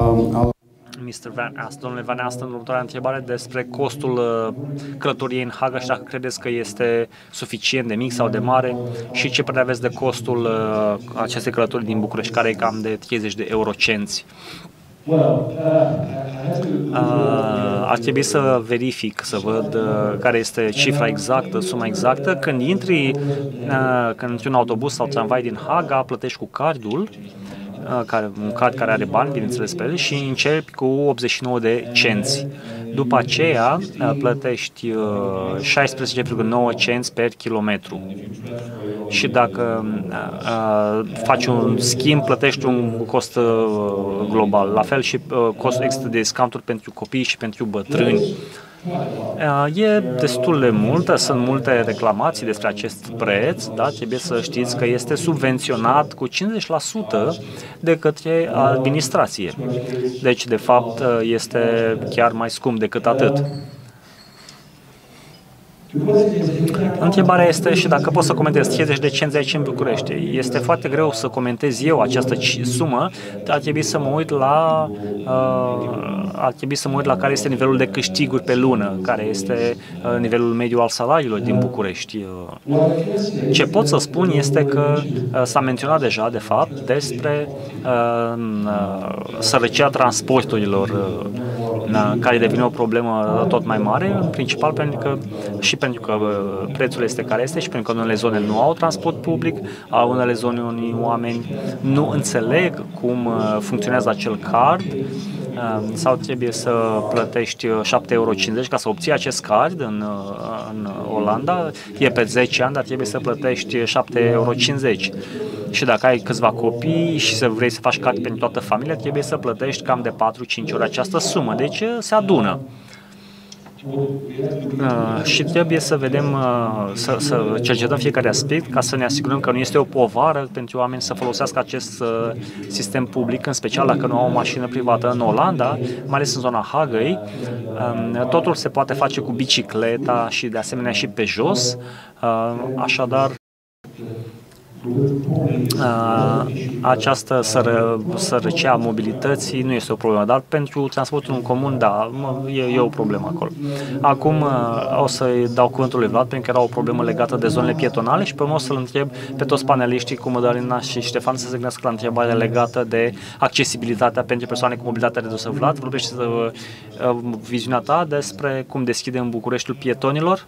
Domnule Van Asten, următoarea întrebare despre costul călătoriei în Haga și dacă credeți că este suficient de mic sau de mare și ce părere aveți de costul acestei călătorii din București, care e cam de 30 de eurocenți. Ar trebui să verific, să văd care este cifra exactă, suma exactă. Când intri un autobuz sau tramvai din Haga, plătești cu cardul, un card care are bani, bineînțeles, pe el, și începi cu 89 de cenți. După aceea plătești 16,9 cenți per kilometru. Și dacă faci un schimb, plătești un cost global. La fel și există discounturi pentru copii și pentru bătrâni. E destul de multă, sunt multe reclamații despre acest preț, da? Trebuie să știți că este subvenționat cu 50% de către administrație. Deci, de fapt, este chiar mai scump decât atât. Întrebarea este și dacă pot să comentez 30 de cenți aici în București. Este foarte greu să comentez eu această sumă, dar ar trebui să mă uit la care este nivelul de câștiguri pe lună, care este nivelul mediu al salariilor din București. Ce pot să spun este că s-a menționat deja, de fapt, despre sărăcia transporturilor, care devine o problemă tot mai mare, în principal pentru că prețul este care este și pentru că unele zone nu au transport public, au unele zone unde oameni nu înțeleg cum funcționează acel card sau trebuie să plătești 7,50 euro ca să obții acest card în Olanda. E pe 10 ani, dar trebuie să plătești 7,50 euro. Și dacă ai câțiva copii și vrei să faci card pentru toată familia, trebuie să plătești cam de 4-5 ori această sumă. Deci se adună. Și trebuie să vedem, să cercetăm fiecare aspect ca să ne asigurăm că nu este o povară pentru oameni să folosească acest sistem public, în special dacă nu au o mașină privată. În Olanda, mai ales în zona Hagăi, totul se poate face cu bicicleta și de asemenea și pe jos, așadar această sărăcie a mobilității nu este o problemă, dar pentru transportul în comun, da, e o problemă acolo. Acum o să-i dau cuvântul lui Vlad, pentru că era o problemă legată de zonele pietonale și pe urmă o să-l întreb pe toți paneliștii, cum Mădălina și Ștefan, să se gândească la întrebarea legată de accesibilitatea pentru persoane cu mobilitate redusă. Vlad, vorbește viziunea ta despre cum deschidem Bucureștiul pietonilor.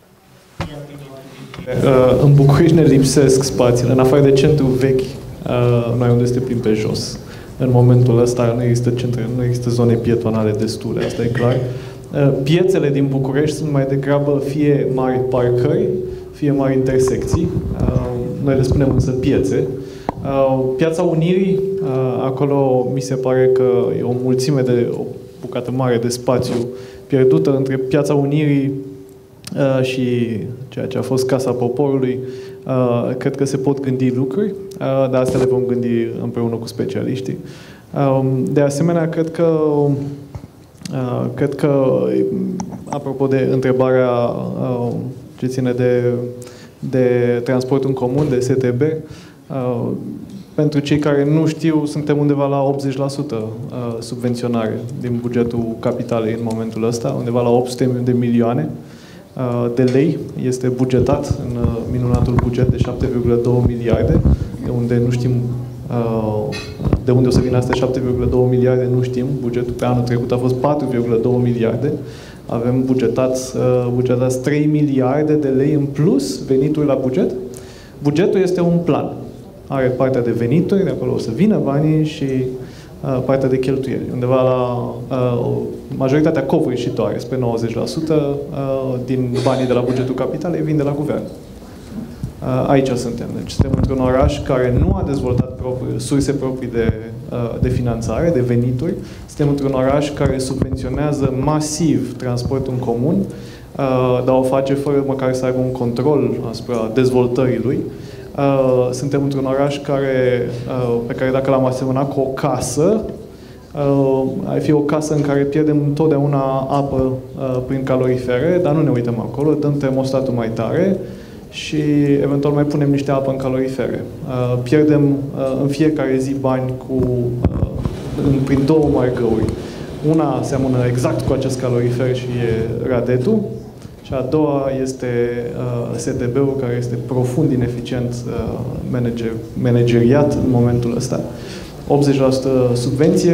În București ne lipsesc spațiile. În afară de centru vechi, noi unde este plin pe jos. În momentul ăsta nu există centre, nu există zone pietonale destule, asta e clar. Piețele din București sunt mai degrabă fie mari parcări, fie mari intersecții. Noi le spunem însă piețe. Piața Unirii, acolo mi se pare că e o mulțime o bucată mare de spațiu pierdută între Piața Unirii și ceea ce a fost Casa Poporului. Cred că se pot gândi lucruri, dar astea le vom gândi împreună cu specialiștii. De asemenea, cred că apropo de întrebarea ce ține de transport în comun, de STB, pentru cei care nu știu, suntem undeva la 80% subvenționare din bugetul capitalei în momentul ăsta, undeva la 800 de milioane de lei este bugetat în minunatul buget de 7,2 miliarde, de unde nu știm de unde o să vină astea 7,2 miliarde, nu știm. Bugetul pe anul trecut a fost 4,2 miliarde. Avem bugetați 3 miliarde de lei în plus venituri la buget. Bugetul este un plan. Are partea de venituri, de acolo o să vină banii și partea de cheltuieli. Undeva la majoritatea covârșitoare, spre 90% din banii de la bugetul capitalei vin de la guvern. Aici suntem. Deci suntem într-un oraș care nu a dezvoltat surse proprii de finanțare, de venituri. Suntem într-un oraș care subvenționează masiv transportul în comun, dar o face fără măcar să aibă un control asupra dezvoltării lui. Suntem într-un oraș pe care dacă l-am asemănat cu o casă, ar fi o casă în care pierdem întotdeauna apă prin calorifere, dar nu ne uităm acolo, dăm termostatul mai tare și eventual mai punem niște apă în calorifere. Pierdem în fiecare zi bani prin două mari găuri. Una seamănă exact cu acest calorifer și e Radetul, și a doua este STB-ul, care este profund ineficient manageriat în momentul ăsta. 80% subvenție,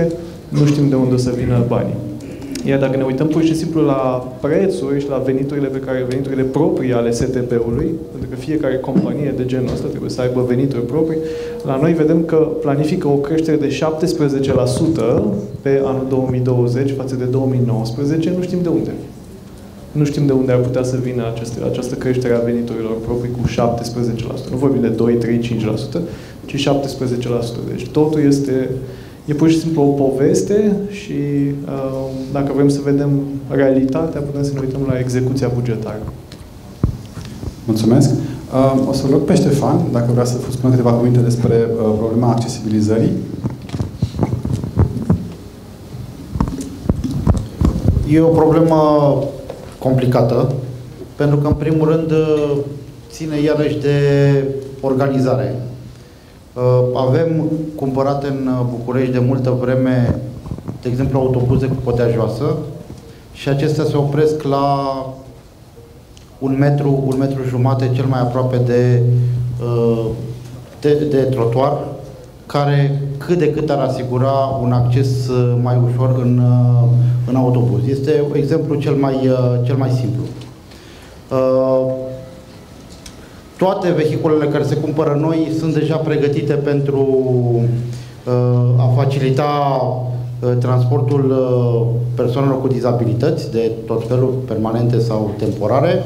nu știm de unde o să vină banii. Iar dacă ne uităm pur și simplu la prețuri și la veniturile proprii ale STB-ului, pentru că fiecare companie de genul ăsta trebuie să aibă venituri proprii, la noi vedem că planifică o creștere de 17% pe anul 2020 față de 2019, nu știm de unde. Nu știm de unde ar putea să vină această creștere a veniturilor proprii cu 17%. Nu vorbim de 2, 3, 5%, ci 17%. Deci totul e pur și simplu o poveste și dacă vrem să vedem realitatea, putem să ne uităm la execuția bugetară. Mulțumesc. O să rog pe Ștefan, dacă vrea să spună câteva cuvinte despre problema accesibilizării. E o problemă complicată, pentru că, în primul rând, ține iarăși de organizare. Avem cumpărate în București de multă vreme, de exemplu, autobuze cu podea joasă și acestea se opresc la 1 metru jumate, cel mai aproape de trotuar, care cât de cât ar asigura un acces mai ușor în autobuz. Este exemplu cel mai simplu. Toate vehiculele care se cumpără noi sunt deja pregătite pentru a facilita transportul persoanelor cu dizabilități de tot felul, permanente sau temporare,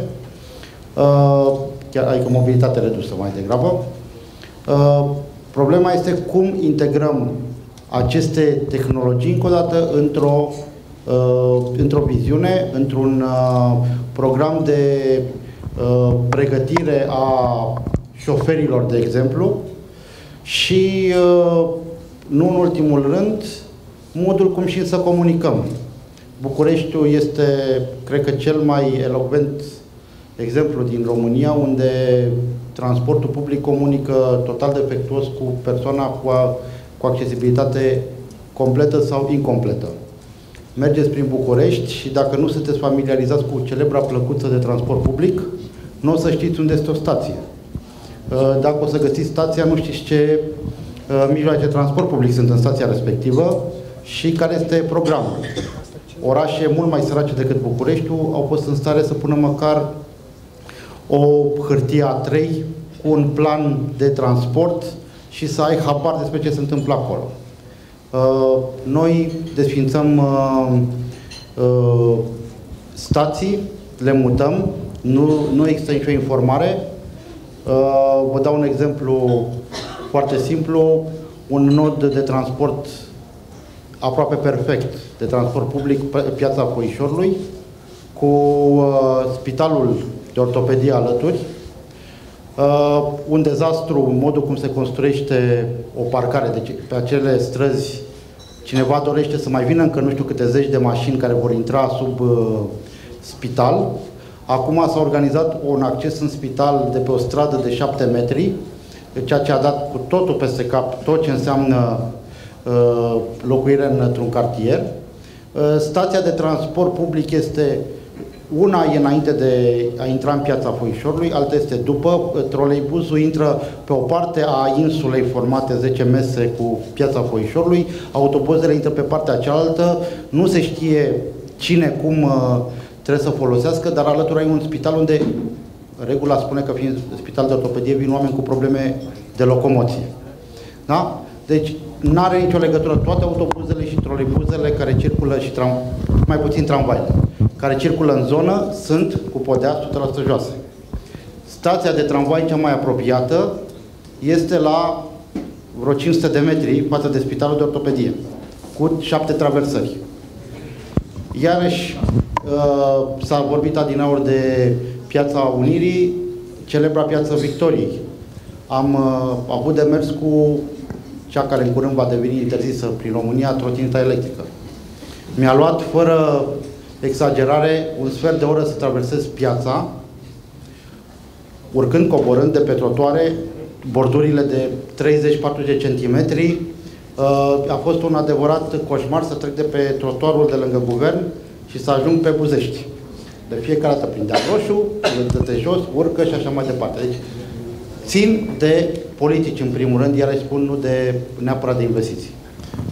adică mobilitate redusă mai degrabă. Problema este cum integrăm aceste tehnologii, încă o dată, într-o viziune, într-un program de pregătire a șoferilor, de exemplu, și, nu în ultimul rând, modul cum și să comunicăm. Bucureștiul este, cred că, cel mai elocvent exemplu din România, unde transportul public comunică total defectuos cu persoana cu accesibilitate completă sau incompletă. Mergeți prin București și dacă nu sunteți familiarizați cu celebra plăcuță de transport public, nu o să știți unde este o stație. Dacă o să găsiți stația, nu știți ce mijloace de transport public sunt în stația respectivă și care este programul. Orașe mult mai sărace decât Bucureștiul au fost în stare să pună măcar o hârtie A3 cu un plan de transport și să ai habar despre ce se întâmplă acolo. Noi desființăm stații, le mutăm, nu există nicio informare. Vă dau un exemplu foarte simplu, un nod de transport aproape perfect de transport public pe piața Foișorului, cu spitalul de ortopedie alături, un dezastru în modul cum se construiește o parcare, deci pe acele străzi cineva dorește să mai vină încă nu știu câte zeci de mașini care vor intra sub spital. Acum s-a organizat un acces în spital de pe o stradă de 7 metri, ceea ce a dat cu totul peste cap tot ce înseamnă locuire într-un cartier. Stația de transport public este una e înainte de a intra în piața Foișorului, alta este după. Troleibuzul intră pe o parte a insulei formate 10 mese cu piața Foișorului, autobuzele intră pe partea cealaltă, nu se știe cine, cum trebuie să folosească, dar alături ai un spital unde regula spune că fiind spital de ortopedie vin oameni cu probleme de locomoție. Da? Deci nu are nicio legătură. Toate autobuzele și troleibuzele care circulă și mai puțin tramvaile care circulă în zonă sunt cu podea 100% joase. Stația de tramvai cea mai apropiată este la vreo 500 de metri față de spitalul de ortopedie, cu 7 traversări. Iarăși s-a vorbit adineauri de Piața Unirii, celebra Piața Victoriei. Am avut de mers cu cea care în curând va deveni interzisă prin România, trotineta electrică. Mi-a luat, fără exagerare, un sfert de oră să traversez piața, urcând, coborând de pe trotuare, bordurile de 30-40 centimetri. A fost un adevărat coșmar să trec de pe trotuarul de lângă guvern și să ajung pe Buzești. De fiecare dată prindea roșu, dă-te jos, urcă și așa mai departe. Deci, țin de politici în primul rând, iar îi spun nu de neapărat de investiții.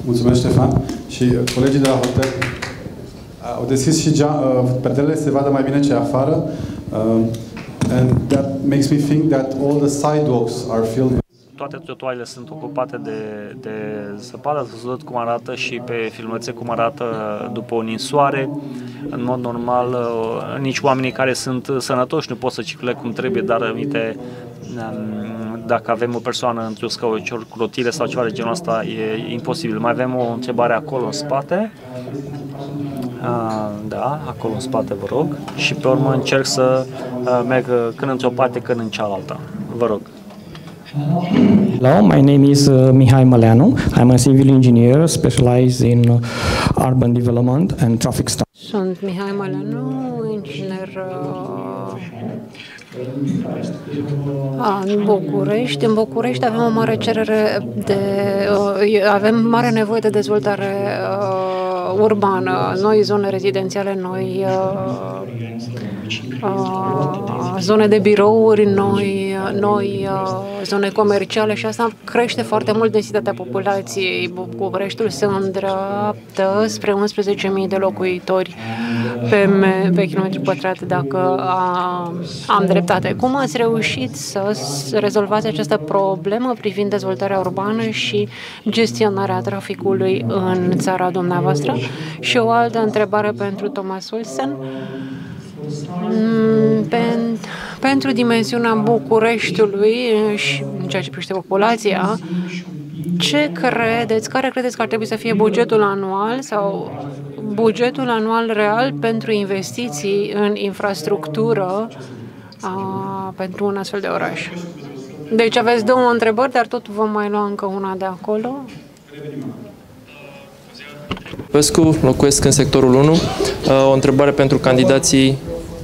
Mulțumesc, Ștefan. Și colegii de la hotel au deschis și perdelele se vadă mai bine ce afară. And that makes me think that all the sidewalks are filled. Toate trotuarele sunt ocupate de zăpadă. Ați văzut cum arată și pe filmulețe cum arată după o ninsoare. În mod normal, nici oamenii care sunt sănătoși nu pot să circule cum trebuie, dar aminte, dacă avem o persoană într-o scăucior cu rotile sau ceva de genul ăsta, e imposibil. Mai avem o întrebare acolo în spate. Da, acolo în spate, vă rog. Și pe urmă încerc să merg când într-o parte, când în cealaltă. Vă rog. Hello, my name is Mihai Măleanu. I'm a civil engineer specialized in urban development and traffic study. Sunt Mihai Măleanu, inginer în București. În București avem o mare cerere avem mare nevoie de dezvoltare urbană, noi zone rezidențiale, noi zone de birouri, noi zone comerciale și asta crește foarte mult densitatea populației. Bucureștiul se îndreaptă spre 11.000 de locuitori pe kilometru pătrat, dacă am dreptate. Cum ați reușit să rezolvați această problemă privind dezvoltarea urbană și gestionarea traficului în țara dumneavoastră? Și o altă întrebare pentru Thomas Wilson. Pentru dimensiunea Bucureștiului și în ceea ce privește populația, care credeți că ar trebui să fie bugetul anual sau bugetul anual real pentru investiții în infrastructură pentru un astfel de oraș? Deci aveți două întrebări, dar tot vom mai lua încă una de acolo. Pescu, locuiesc în sectorul 1. O întrebare pentru candidații.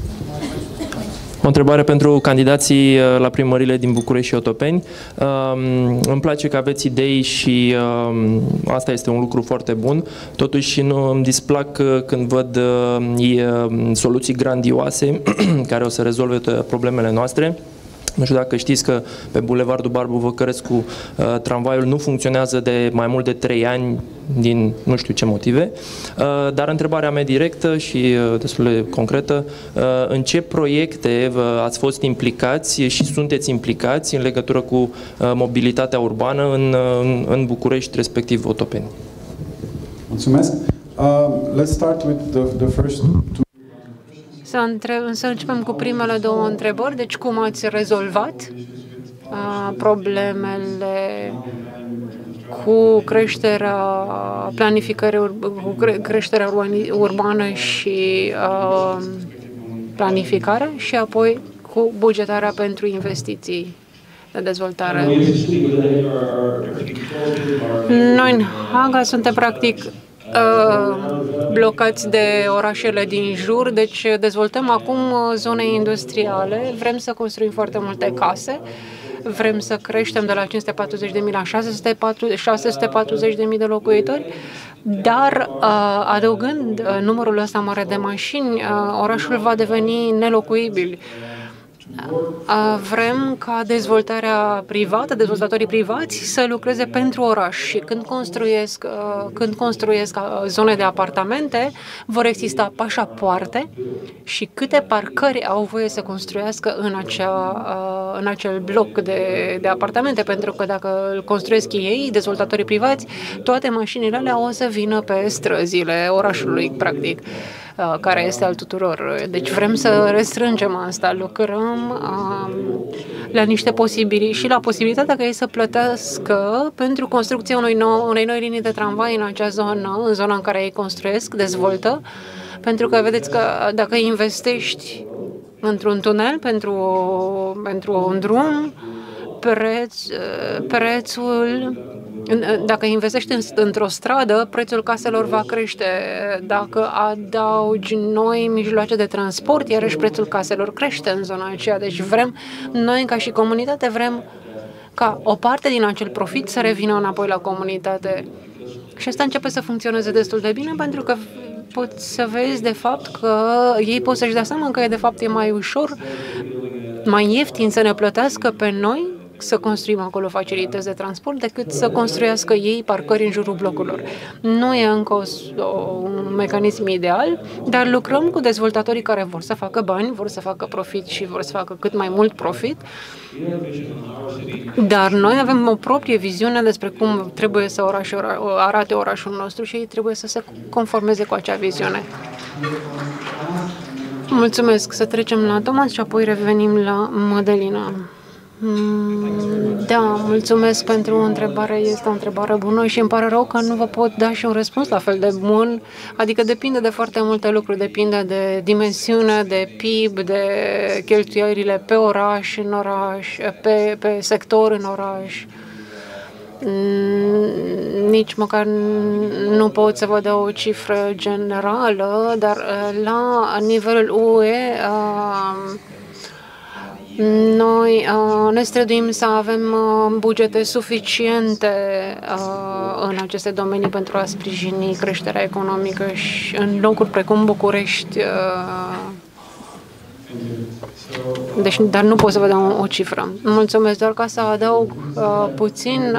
La primările din București și Otopeni. Îmi place că aveți idei și asta este un lucru foarte bun. Totuși nu îmi displac când văd soluții grandioase care o să rezolve problemele noastre. Nu știu dacă știți că pe Bulevardul Barbu Văcărescu tramvaiul nu funcționează de mai mult de 3 ani din nu știu ce motive, dar întrebarea mea directă și destul de concretă, în ce proiecte ați fost implicați și sunteți implicați în legătură cu mobilitatea urbană în București, respectiv Otopeni? Mulțumesc. Let's start with the first two. Să începem cu primele două întrebări. Deci, cum ați rezolvat problemele cu creșterea planificării, cu creșterea urbană și planificarea și apoi cu bugetarea pentru investiții de dezvoltare. Noi în Haga suntem practic blocați de orașele din jur, deci dezvoltăm acum zone industriale, vrem să construim foarte multe case, vrem să creștem de la 540.000 la 640.000 de locuitori, dar adăugând numărul ăsta mare de mașini, orașul va deveni nelocuibil. Vrem ca dezvoltatorii privați să lucreze pentru oraș și când construiesc zone de apartamente, vor exista pașapoarte și câte parcări au voie să construiască în acel bloc de apartamente, pentru că dacă îl construiesc ei, dezvoltatorii privați, toate mașinile alea o să vină pe străzile orașului, practic, care este al tuturor. Deci vrem să restrângem asta, lucrăm la niște la posibilitatea ca ei să plătească pentru construcția unei noi linii de tramvai în acea zonă, în zona în care ei construiesc, dezvoltă, pentru că vedeți că dacă investești într-un tunel pentru un drum, dacă investești într-o stradă, prețul caselor va crește. Dacă adaugi noi mijloace de transport, iarăși prețul caselor crește în zona aceea. Deci noi ca și comunitate vrem ca o parte din acel profit să revină înapoi la comunitate. Și asta începe să funcționeze destul de bine, pentru că poți să vezi de fapt că ei pot să-și dea seama că de fapt e mai ușor, mai ieftin să ne plătească pe noi să construim acolo facilități de transport, decât să construiască ei parcări în jurul blocurilor. Nu e încă un mecanism ideal, dar lucrăm cu dezvoltatorii care vor să facă bani, vor să facă profit și vor să facă cât mai mult profit. Dar noi avem o proprie viziune despre cum trebuie să arate orașul nostru și ei trebuie să se conformeze cu acea viziune. Mulțumesc. Să trecem la Thomas și apoi revenim la Madalina. Da, mulțumesc pentru o întrebare. Este o întrebare bună și îmi pare rău că nu vă pot da și un răspuns la fel de bun. Adică depinde de foarte multe lucruri. Depinde de dimensiune, de PIB, de cheltuielile pe oraș, în oraș, pe sector în oraș. Nici măcar nu pot să vă dau o cifră generală, dar la nivelul UE noi ne străduim să avem bugete suficiente în aceste domenii pentru a sprijini creșterea economică și în locuri precum București. Deci, dar nu pot să vă dau o cifră. Mulțumesc, doar ca să adaug puțin.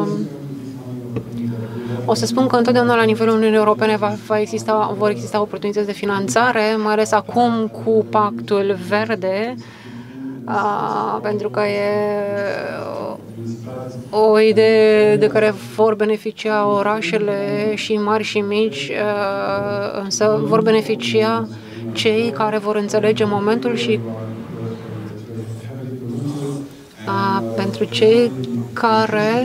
O să spun că întotdeauna la nivelul Uniunii Europene vor exista oportunități de finanțare, mai ales acum cu Pactul Verde, pentru că e o idee de care vor beneficia orașele și mari și mici, însă vor beneficia cei care vor înțelege momentul și pentru cei care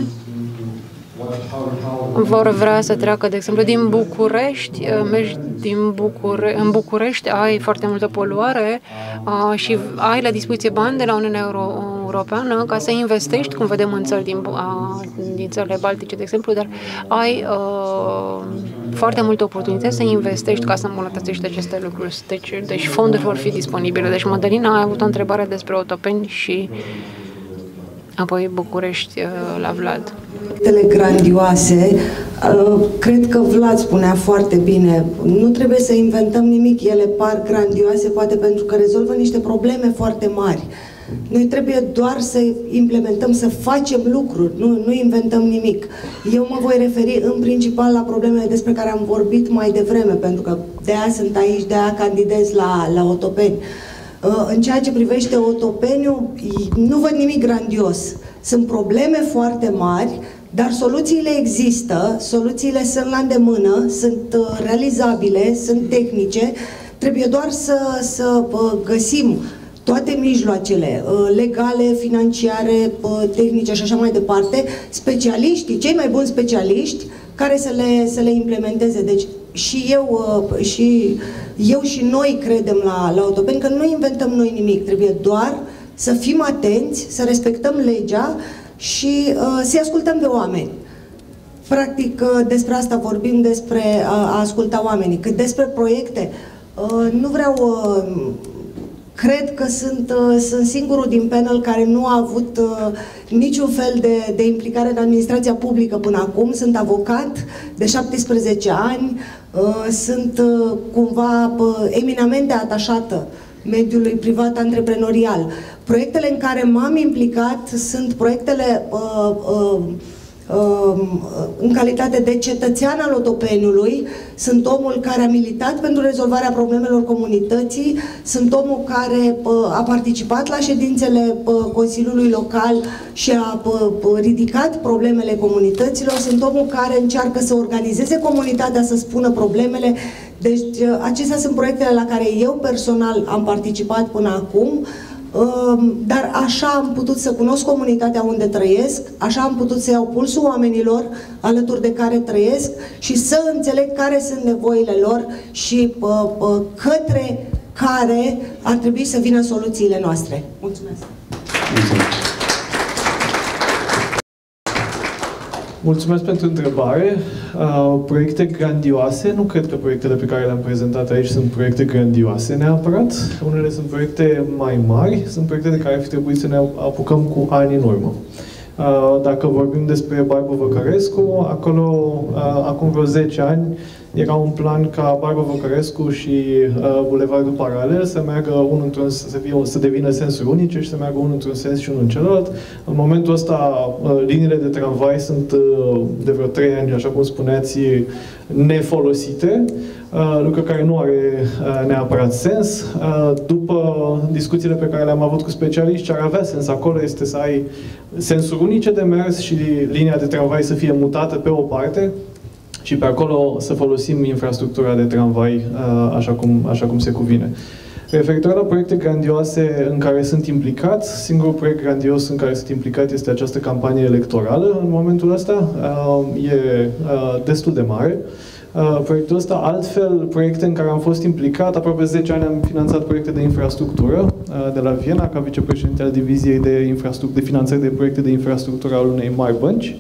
vor vrea să treacă, de exemplu, din București, mergi în București, ai foarte multă poluare și ai la dispoziție bani de la Uniunea Europeană ca să investești, cum vedem în țări din țările Baltice, de exemplu, dar ai foarte multe oportunități să investești ca să îmbunătățești aceste lucruri. Deci fonduri vor fi disponibile. Deci Madalina a avut o întrebare despre Otopeni și apoi București la Vlad. Proiectele grandioase, cred că Vlad spunea foarte bine, nu trebuie să inventăm nimic, ele par grandioase poate pentru că rezolvă niște probleme foarte mari. Noi trebuie doar să implementăm, să facem lucruri, nu inventăm nimic. Eu mă voi referi în principal la problemele despre care am vorbit mai devreme, pentru că de-aia sunt aici, de-aia candidez la Otopeni. În ceea ce privește Otopeniul, nu văd nimic grandios. Sunt probleme foarte mari, dar soluțiile există, soluțiile sunt la îndemână, sunt realizabile, sunt tehnice. Trebuie doar să găsim toate mijloacele legale, financiare, tehnice și așa mai departe, specialiștii, cei mai buni specialiști, care să le implementeze. Deci și eu și noi credem la Otopeni că nu inventăm noi nimic, trebuie doar să fim atenți, să respectăm legea și să-i ascultăm pe oameni. Practic, despre asta vorbim, despre a asculta oamenii. Cât despre proiecte, nu vreau... Cred că sunt singurul din panel care nu a avut niciun fel de implicare în administrația publică până acum. Sunt avocat de 17 ani, sunt cumva eminamente atașată mediului privat antreprenorial. Proiectele în care m-am implicat sunt proiectele în calitate de cetățean al Otopeniului, sunt omul care a militat pentru rezolvarea problemelor comunității, sunt omul care a participat la ședințele Consiliului Local și a ridicat problemele comunităților, sunt omul care încearcă să organizeze comunitatea, să spună problemele. Deci acestea sunt proiectele la care eu personal am participat până acum. Dar așa am putut să cunosc comunitatea unde trăiesc, așa am putut să iau pulsul oamenilor alături de care trăiesc și să înțeleg care sunt nevoile lor și către care ar trebui să vină soluțiile noastre. Mulțumesc! Mulțumesc pentru întrebare. Proiecte grandioase, nu cred că proiectele pe care le-am prezentat aici sunt proiecte grandioase neapărat. Unele sunt proiecte mai mari, sunt proiecte de care ar fi trebuit să ne apucăm cu ani în urmă. Dacă vorbim despre Barbă Văcărescu, acolo, acum vreo 10 ani, Era un plan ca Barbu Văcărescu și Bulevardul Paralel să meargă unul într-un, să devină sensuri unice și să meargă unul într-un sens și unul în celălalt. În momentul ăsta, liniile de tramvai sunt de vreo 3 ani, așa cum spuneați, nefolosite, lucru care nu are neapărat sens. După discuțiile pe care le-am avut cu specialiști, ce ar avea sens acolo este să ai sensuri unice de mers și linia de tramvai să fie mutată pe o parte și pe acolo să folosim infrastructura de tramvai așa cum se cuvine. Referitor la proiecte grandioase în care sunt implicați, singurul proiect grandios în care sunt implicat este această campanie electorală. În momentul ăsta e destul de mare. Proiectul ăsta, altfel, proiecte în care am fost implicat, aproape 10 ani am finanțat proiecte de infrastructură de la Viena, ca vicepreședinte al Diviziei de finanțări de proiecte de infrastructură al unei mari bănci.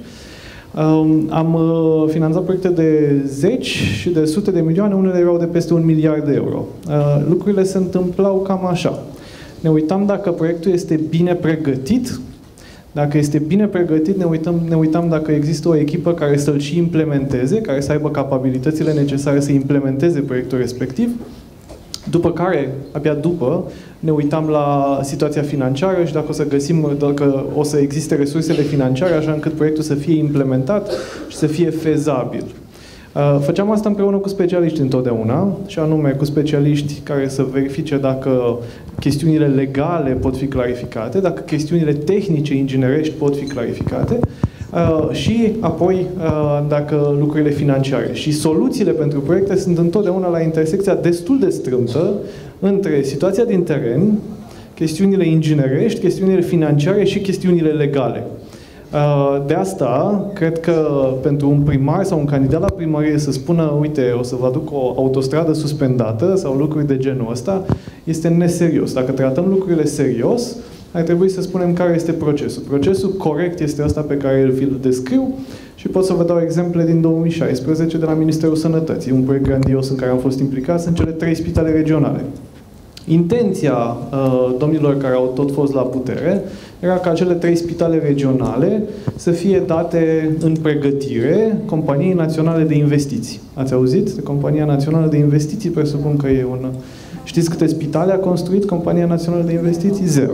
Am finanțat proiecte de zeci și de sute de milioane, unele erau de peste 1 miliard de euro. Lucrurile se întâmplau cam așa. Ne uitam dacă proiectul este bine pregătit. Dacă este bine pregătit, ne uitam dacă există o echipă care să-l și implementeze, care să aibă capabilitățile necesare să implementeze proiectul respectiv. După care, abia după, ne uitam la situația financiară și dacă o să existe resursele financiare așa încât proiectul să fie implementat și să fie fezabil. Făceam asta împreună cu specialiști întotdeauna, și anume cu specialiști care să verifice dacă chestiunile legale pot fi clarificate, dacă chestiunile tehnice, inginerești pot fi clarificate, și apoi dacă lucrurile financiare. Și soluțiile pentru proiecte sunt întotdeauna la intersecția destul de strâmtă între situația din teren, chestiunile inginerești, chestiunile financiare și chestiunile legale. De asta, cred că pentru un primar sau un candidat la primărie să spună, uite, o să vă aduc o autostradă suspendată sau lucruri de genul ăsta, este neserios. Dacă tratăm lucrurile serios, ar trebui să spunem care este procesul. Procesul corect este ăsta pe care îl descriu și pot să vă dau exemple din 2016 de la Ministerul Sănătății, un proiect grandios în care am fost implicați, sunt cele 3 spitale regionale. Intenția domnilor care au tot fost la putere era ca cele 3 spitale regionale să fie date în pregătire Companiei Naționale de Investiții. Ați auzit de Compania Națională de Investiții? Presupun că e un... Știți câte spitale a construit Compania Națională de Investiții? 0.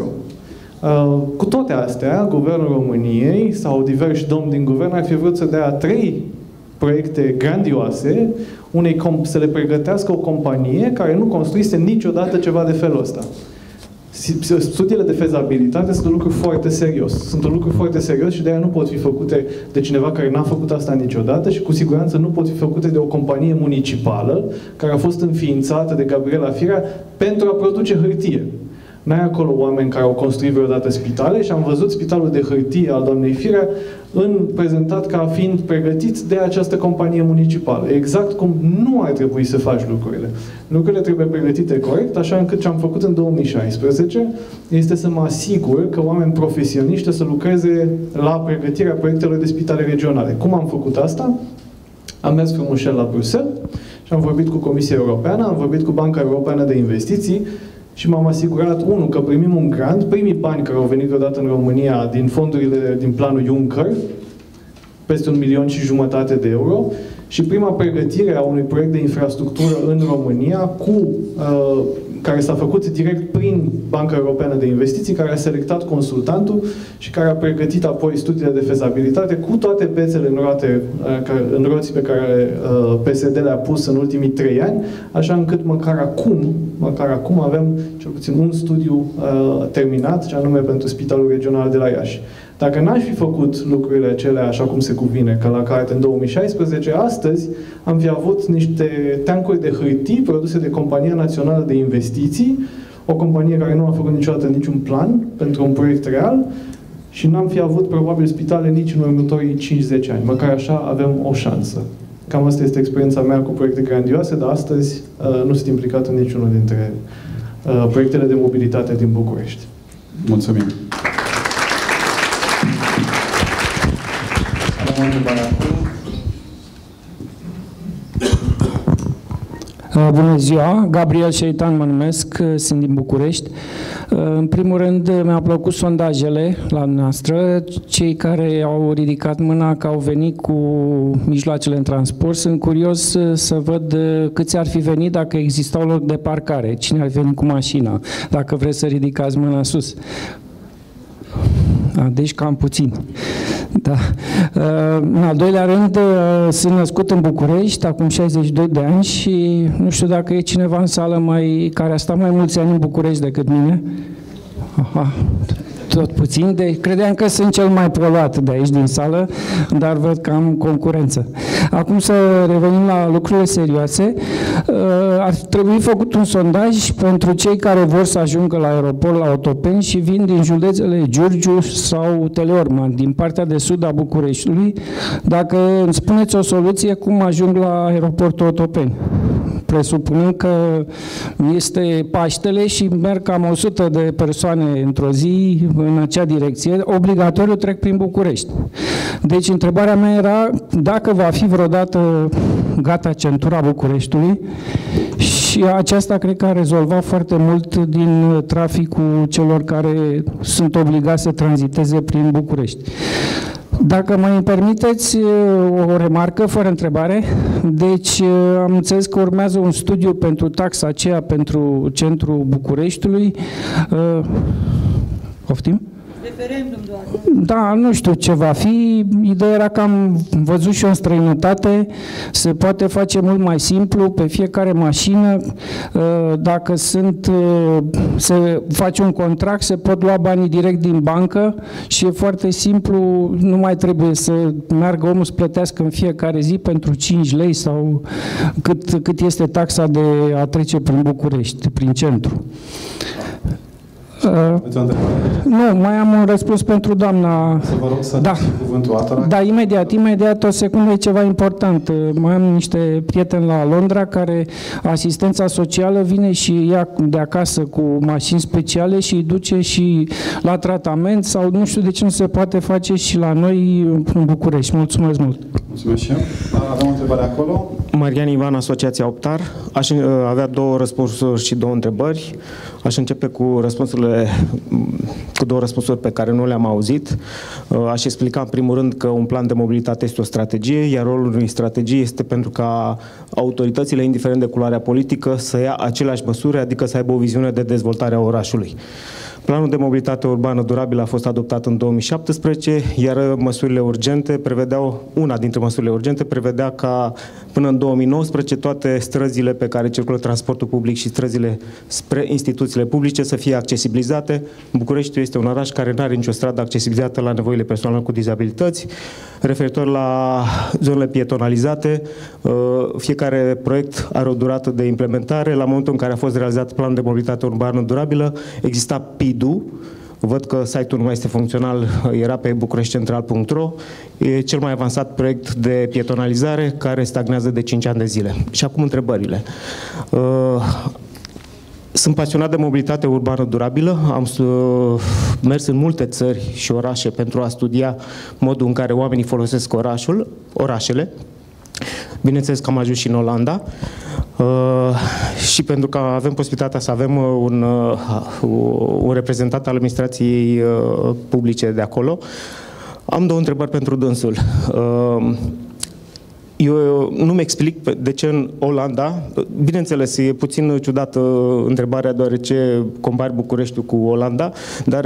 Cu toate astea, Guvernul României sau diversi domni din guvern ar fi vrut să dea 3 proiecte grandioase, să le pregătească o companie care nu construise niciodată ceva de felul ăsta. Studiile de fezabilitate sunt un lucru foarte serios. Sunt un lucru foarte serios și de aia nu pot fi făcute de cineva care n-a făcut asta niciodată și cu siguranță nu pot fi făcute de o companie municipală care a fost înființată de Gabriela Firea pentru a produce hârtie. N-ai acolo oameni care au construit vreodată spitale și am văzut spitalul de hârtie al doamnei Firea prezentat ca fiind pregătit de această companie municipală. Exact cum nu ar trebui să faci lucrurile. Lucrurile trebuie pregătite corect, așa încât ce am făcut în 2016 este să mă asigur că oameni profesioniști să lucreze la pregătirea proiectelor de spitale regionale. Cum am făcut asta? Am mers frumușel la Bruxelles și am vorbit cu Comisia Europeană, am vorbit cu Banca Europeană de Investiții și m-am asigurat, că primim un grant, primii bani care au venit vreodată în România din fondurile din planul Juncker, peste 1,5 milion de euro, și prima pregătire a unui proiect de infrastructură în România care s-a făcut direct prin Banca Europeană de Investiții, care a selectat consultantul și care a pregătit apoi studiile de fezabilitate cu toate bețele în roți pe care PSD le-a pus în ultimii 3 ani, așa încât măcar acum avem cel puțin un studiu terminat, ce anume pentru Spitalul Regional de la Iași. Dacă n-aș fi făcut lucrurile acelea așa cum se cuvine, ca la carte în 2016, astăzi am fi avut niște tancuri de hârtii produse de Compania Națională de Investiții, o companie care nu a făcut niciodată niciun plan pentru un proiect real și n-am fi avut probabil spitale nici în următorii 5-10 ani. Măcar așa avem o șansă. Cam asta este experiența mea cu proiecte grandioase, dar astăzi nu sunt implicat în niciunul dintre proiectele de mobilitate din București. Mulțumim! Bună ziua, Gabriel Șeitan mă numesc, sunt din București. În primul rând, mi-au plăcut sondajele la noastră. Cei care au ridicat mâna că au venit cu mijloacele în transport, sunt curios să văd câți ar fi venit dacă existau loc de parcare. Cine ar veni cu mașina? Dacă vreți să ridicați mâna sus. Deci cam puțin. Da. În al doilea rând, sunt născut în București, acum 62 de ani și nu știu dacă e cineva în sală care a stat mai mulți ani în București decât mine. Aha. Tot puțin, credeam că sunt cel mai poluat de aici din sală, dar văd că am concurență. Acum să revenim la lucrurile serioase. Ar trebui făcut un sondaj pentru cei care vor să ajungă la aeroport, la Otopeni și vin din județele Giurgiu sau Teleorman, din partea de sud a Bucureștiului. Dacă îmi spuneți o soluție, cum ajung la aeroportul Otopeni? Presupunând că este Paștele și merg cam 100 de persoane într-o zi în acea direcție, obligatoriu trec prin București. Deci întrebarea mea era dacă va fi vreodată gata centura Bucureștiului și aceasta cred că a rezolvat foarte mult din traficul celor care sunt obligați să tranziteze prin București. Dacă mă permiteți o remarcă, fără întrebare, deci am înțeles că urmează un studiu pentru taxa aceea pentru centrul Bucureștiului. Poftim? Referendum doar. Da, nu știu ce va fi. Ideea era că am văzut și eu în străinătate, se poate face mult mai simplu pe fiecare mașină. Dacă se face un contract, se pot lua banii direct din bancă și e foarte simplu, nu mai trebuie să meargă omul să plătească în fiecare zi pentru 5 lei sau cât este taxa de a trece prin București, prin centru. Nu, mai am un răspuns pentru doamna. Să vă rog să cuvântul altora. Da, imediat, o secundă, e ceva important. Mai am niște prieteni la Londra care asistența socială vine și ia de acasă cu mașini speciale și îi duce și la tratament sau nu știu de ce nu se poate face și la noi în București. Mulțumesc mult! Mulțumesc și eu. Avem o întrebare acolo. Marian Ivan, Asociația Optar. Aș avea 2 răspunsuri și 2 întrebări. Aș începe cu două răspunsuri pe care nu le-am auzit. Aș explica în primul rând că un plan de mobilitate este o strategie, iar rolul unei strategii este pentru ca autoritățile, indiferent de culoarea politică, să ia aceleași măsuri, adică să aibă o viziune de dezvoltare a orașului. Planul de mobilitate urbană durabilă a fost adoptat în 2017, iar una dintre măsurile urgente prevedea ca până în 2019 toate străzile pe care circulă transportul public și străzile spre instituțiile publice să fie accesibilizate. Bucureștiul este un oraș care nu are nicio stradă accesibilizată la nevoile persoanelor cu dizabilități. Referitor la zonele pietonalizate, fiecare proiect are o durată de implementare. La momentul în care a fost realizat planul de mobilitate urbană durabilă, exista PID-ul. Văd că site-ul nu mai este funcțional, era pe bucureșticentral.ro. E cel mai avansat proiect de pietonalizare care stagnează de 5 ani de zile. Și acum întrebările. Sunt pasionat de mobilitate urbană durabilă, am mers în multe țări și orașe pentru a studia modul în care oamenii folosesc orașele. Bineînțeles că am ajuns și în Olanda și pentru că avem posibilitatea să avem un reprezentant al administrației publice de acolo, am 2 întrebări pentru dânsul. Eu nu-mi explic de ce în Olanda, bineînțeles, e puțin ciudată întrebarea deoarece compari Bucureștiul cu Olanda, dar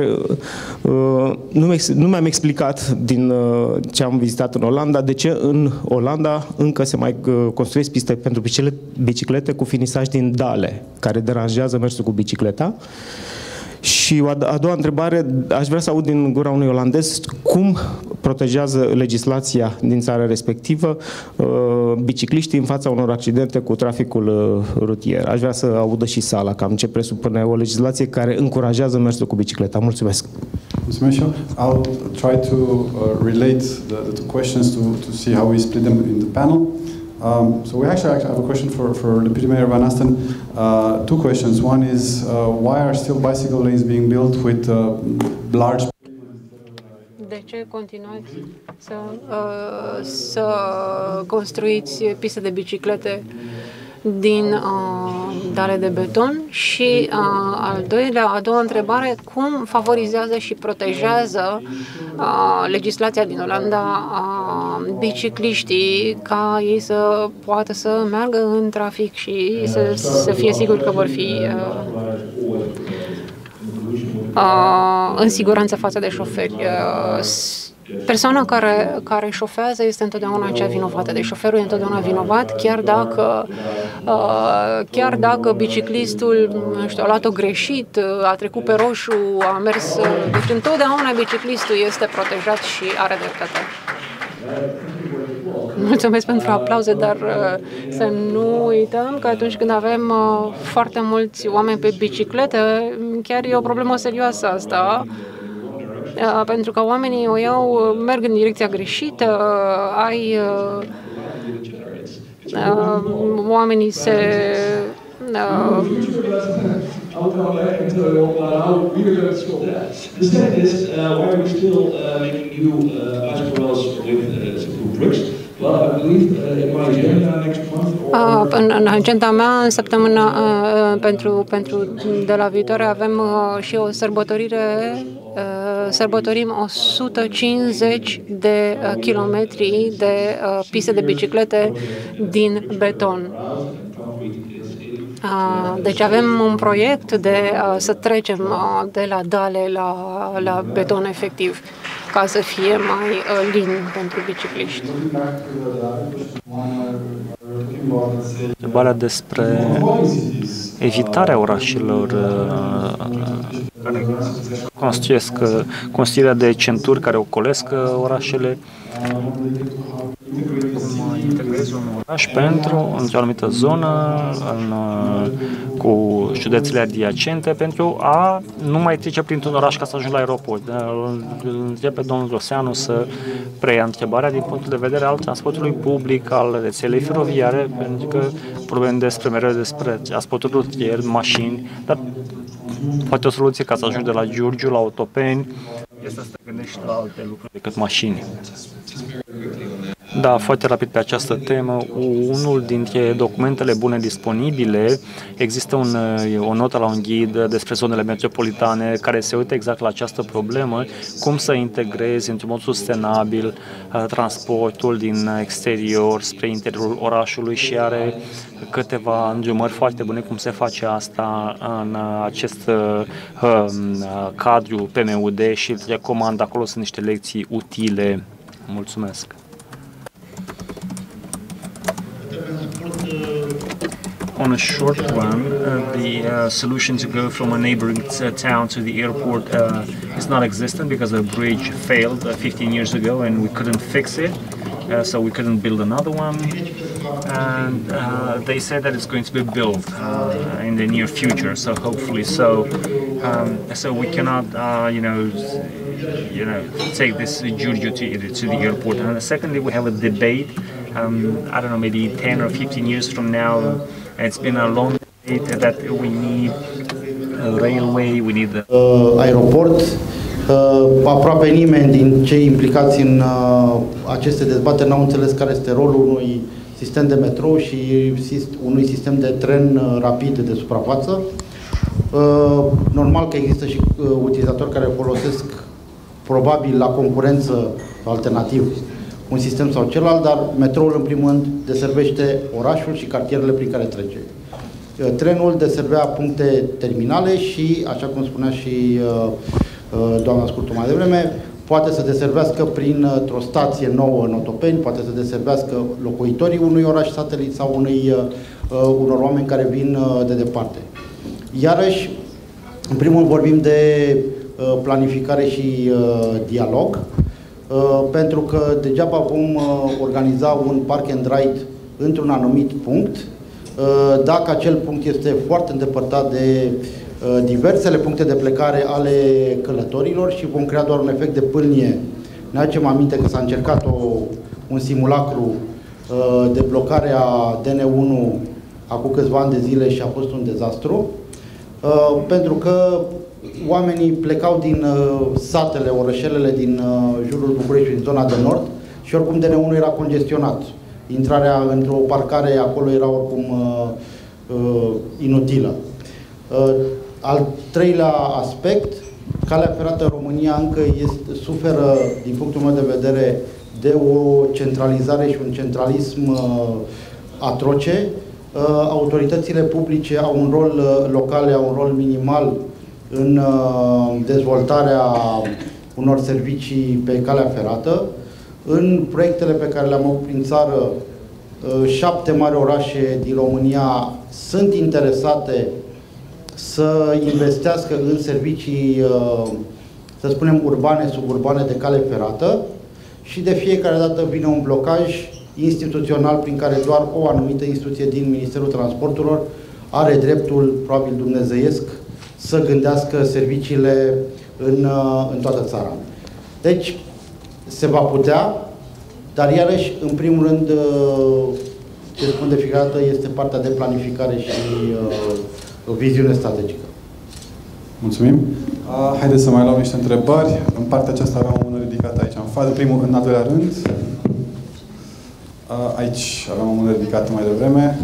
nu mi-am explicat din ce am vizitat în Olanda, de ce în Olanda încă se mai construiesc piste pentru biciclete cu finisaj din dale, care deranjează mersul cu bicicleta. Și a doua întrebare, aș vrea să aud din gura unui olandez cum protejează legislația din țara respectivă bicicliștii în fața unor accidente cu traficul rutier. Aș vrea să audă și sala cam ce presupune o legislație care încurajează mersul cu bicicleta. Mulțumesc! Mulțumesc. I'll try to relate the two questions to see how we split them in the panel. So we actually have a question for Deputy Mayor Van Asten. 2 questions. One is why are still bicycle lanes being built with large? De ce continuați să construiți piste de biciclete din dale de beton și a doua întrebare, cum favorizează și protejează legislația din Olanda bicicliștii ca ei să poată să meargă în trafic și să fie siguri că vor fi în siguranță față de șoferi. Persoana care șofează este întotdeauna cea vinovată, deci șoferul e întotdeauna vinovat, chiar dacă biciclistul, nu știu, a luat-o greșit, a trecut pe roșu, a mers, deci întotdeauna biciclistul este protejat și are dreptate. Mulțumesc pentru aplauze, dar să nu uităm că atunci când avem foarte mulți oameni pe biciclete, chiar e o problemă serioasă asta, pentru că oamenii o iau, merg în direcția greșită, oamenii se... În agenda mea, în săptămâna pentru de la viitoare, avem și o sărbătorire. Sărbătorim 150 de kilometri de piste de biciclete din beton. Deci avem un proiect de să trecem de la dale la beton efectiv, ca să fie mai lin pentru bicicliști. Întrebarea despre evitarea orașelor care construirea de centuri care ocolesc orașele. Cum integrezi un oraș într-o anumită zonă cu județele adiacente pentru a nu mai trece printr-un oraș ca să ajungi la aeroport. Îl întreb pe domnul Groseanu să preia întrebarea din punctul de vedere al transportului public, al rețelei feroviare, pentru că vorbim mereu despre transportul rutier, mașini, dar poate o soluție ca să ajungi de la Giurgiu la Otopeni este să te gândești la alte lucruri decât mașini. Da, foarte rapid pe această temă. Unul dintre documentele bune disponibile, există o notă la un ghid despre zonele metropolitane care se uită exact la această problemă, cum să integrezi într-un mod sustenabil transportul din exterior spre interiorul orașului și are câteva îndrumări foarte bune cum se face asta în acest cadru PMUD și îl recomand, acolo sunt niște lecții utile. Mulțumesc! On a short run, the solution to go from a neighboring town to the airport is not existent because a bridge failed 15 years ago and we couldn't fix it, so we couldn't build another one. And they said that it's going to be built in the near future, so hopefully so. So we cannot, take this Giurgiu to the airport. And secondly, we have a debate. I don't know, maybe 10 or 15 years from now. It's been a long debate that we need a railway, we need the aeroport. Aproape nimeni din cei implicați în aceste dezbateri n-au înțeles care este rolul unui sistem de metrou și unui sistem de tren rapid de suprafață. Normal că există și utilizatori care folosesc probabil la concurență alternativ un sistem sau celălalt, dar metroul în primul rând deservește orașul și cartierele prin care trece. Trenul deservea puncte terminale și, așa cum spunea și doamna Scurtu mai devreme, poate să deservească printr-o stație nouă în Otopeni, poate să deservească locuitorii unui oraș satelit sau unor oameni care vin de departe. Iarăși, în primul rând vorbim de planificare și dialog, pentru că degeaba vom organiza un park and ride într-un anumit punct, dacă acel punct este foarte îndepărtat de diversele puncte de plecare ale călătorilor și vom crea doar un efect de pâlnie. Ne aducem aminte că s-a încercat un simulacru de blocare a DN1 acum câțiva ani de zile și a fost un dezastru, pentru că oamenii plecau din satele, orășelele din jurul Bucureștiului, din zona de nord și oricum DN1 era congestionat. intrarea într-o parcare acolo era oricum inutilă. Al treilea aspect, calea ferată în România încă suferă, din punctul meu de vedere, de o centralizare și un centralism atroce. Autoritățile publice au un rol, locale au un rol minimal în dezvoltarea unor servicii pe calea ferată. În proiectele pe care le-am avut prin țară, 7 mari orașe din România sunt interesate să investească în servicii, să spunem, urbane, suburbane de cale ferată și de fiecare dată vine un blocaj instituțional prin care doar o anumită instituție din Ministerul Transporturilor are dreptul, probabil dumnezeiesc, să gândească serviciile în toată țara. Deci, se va putea, dar iarăși, în primul rând, ce spun de fiecare dată, este partea de planificare și o viziune strategică. Mulțumim. Haideți să mai luăm niște întrebări. În partea aceasta aveam unul ridicat aici în față, în al doilea rând. Aici aveam unul ridicat mai devreme.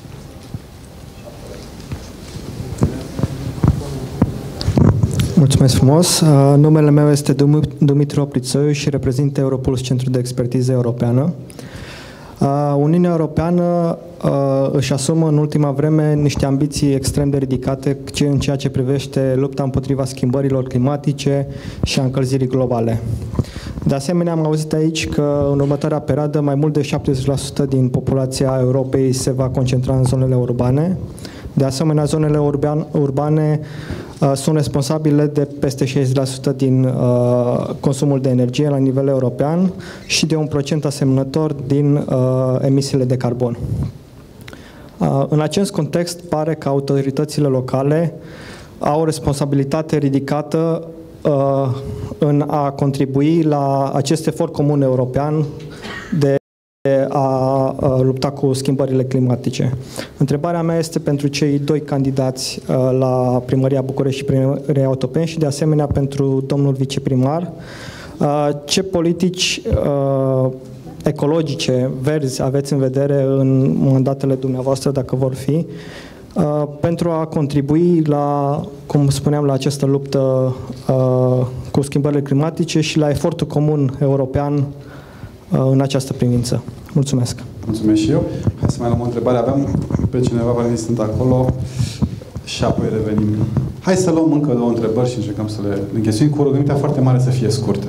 Mulțumesc frumos. Numele meu este Dumitru Oprițoiu și reprezint Europuls, Centrul de Expertiză Europeană. Uniunea Europeană își asumă în ultima vreme niște ambiții extrem de ridicate în ceea ce privește lupta împotriva schimbărilor climatice și a încălzirii globale. De asemenea, am auzit aici că în următoarea perioadă mai mult de 70% din populația Europei se va concentra în zonele urbane. De asemenea, zonele urbane sunt responsabile de peste 60% din consumul de energie la nivel european și de un procent asemănător din emisiile de carbon. În acest context, pare că autoritățile locale au o responsabilitate ridicată în a contribui la acest efort comun european de a lupta cu schimbările climatice. Întrebarea mea este pentru cei doi candidați la Primăria București și Primăria Otopeni și de asemenea pentru domnul viceprimar. Ce politici ecologice, verzi aveți în vedere în mandatele dumneavoastră, dacă vor fi, pentru a contribui la, cum spuneam, la această luptă cu schimbările climatice și la efortul comun european în această privință. Mulțumesc! Mulțumesc și eu. Hai să mai luăm o întrebare. Aveam pe cineva care sunt acolo și apoi revenim. Hai să luăm încă două întrebări și încercăm să le închesuim cu rugămintea foarte mare să fie scurte.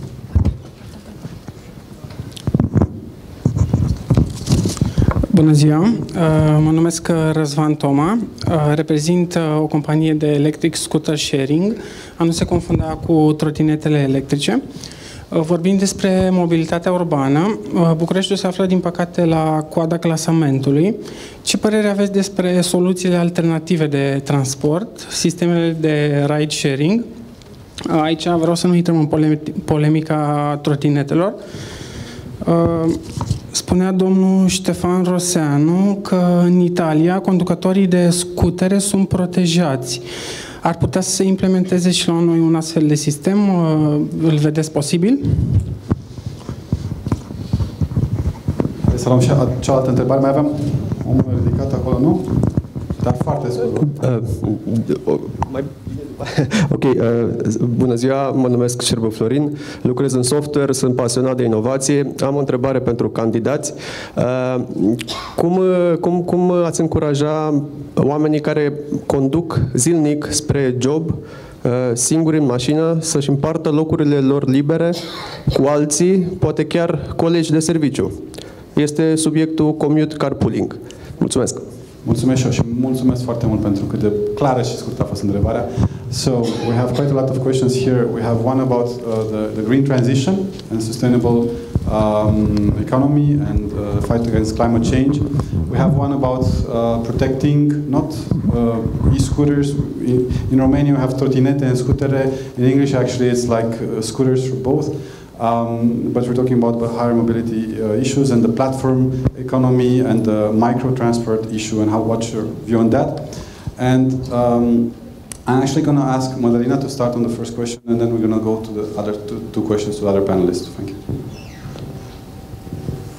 Bună ziua! Mă numesc Răzvan Toma, reprezint o companie de electric scooter sharing, a nu se confunda cu trotinetele electrice. Vorbim despre mobilitatea urbană. Bucureștiul se află, din păcate, la coada clasamentului. Ce părere aveți despre soluțiile alternative de transport, sistemele de ride sharing? Aici vreau să nu intrăm în polemica trotinetelor. Spunea domnul Ștefan Roseanu că în Italia conducătorii de scutere sunt protejați. Ar putea să se implementeze și la noi un astfel de sistem? Îl vedeți posibil? Hai să luăm și cealaltă întrebare. Mai aveam omul ridicat acolo, nu? Dar foarte scurt. Ok, bună ziua, mă numesc Șerbu Florin, lucrez în software, sunt pasionat de inovație. Am o întrebare pentru candidați. Cum ați încuraja oamenii care conduc zilnic spre job, singuri în mașină, să-și împartă locurile lor libere cu alții, poate chiar colegi de serviciu? Este subiectul commute carpooling. Mulțumesc! Mulțumesc și eu și mulțumesc foarte mult pentru cât de clară și scurtă a fost întrebarea. So, we have quite a lot of questions here. We have one about the green transition and sustainable economy and fight against climate change. We have one about protecting not e-scooters. In Romania we have trotinete and scutere. In English actually it's like scooters for both. But we're talking about the higher mobility issues and the platform economy and the micro-transport issue and what's your view on that. And I'm actually going to ask Madalina to start on the first question and then we're going to go to the other two questions to other panelists. Thank you.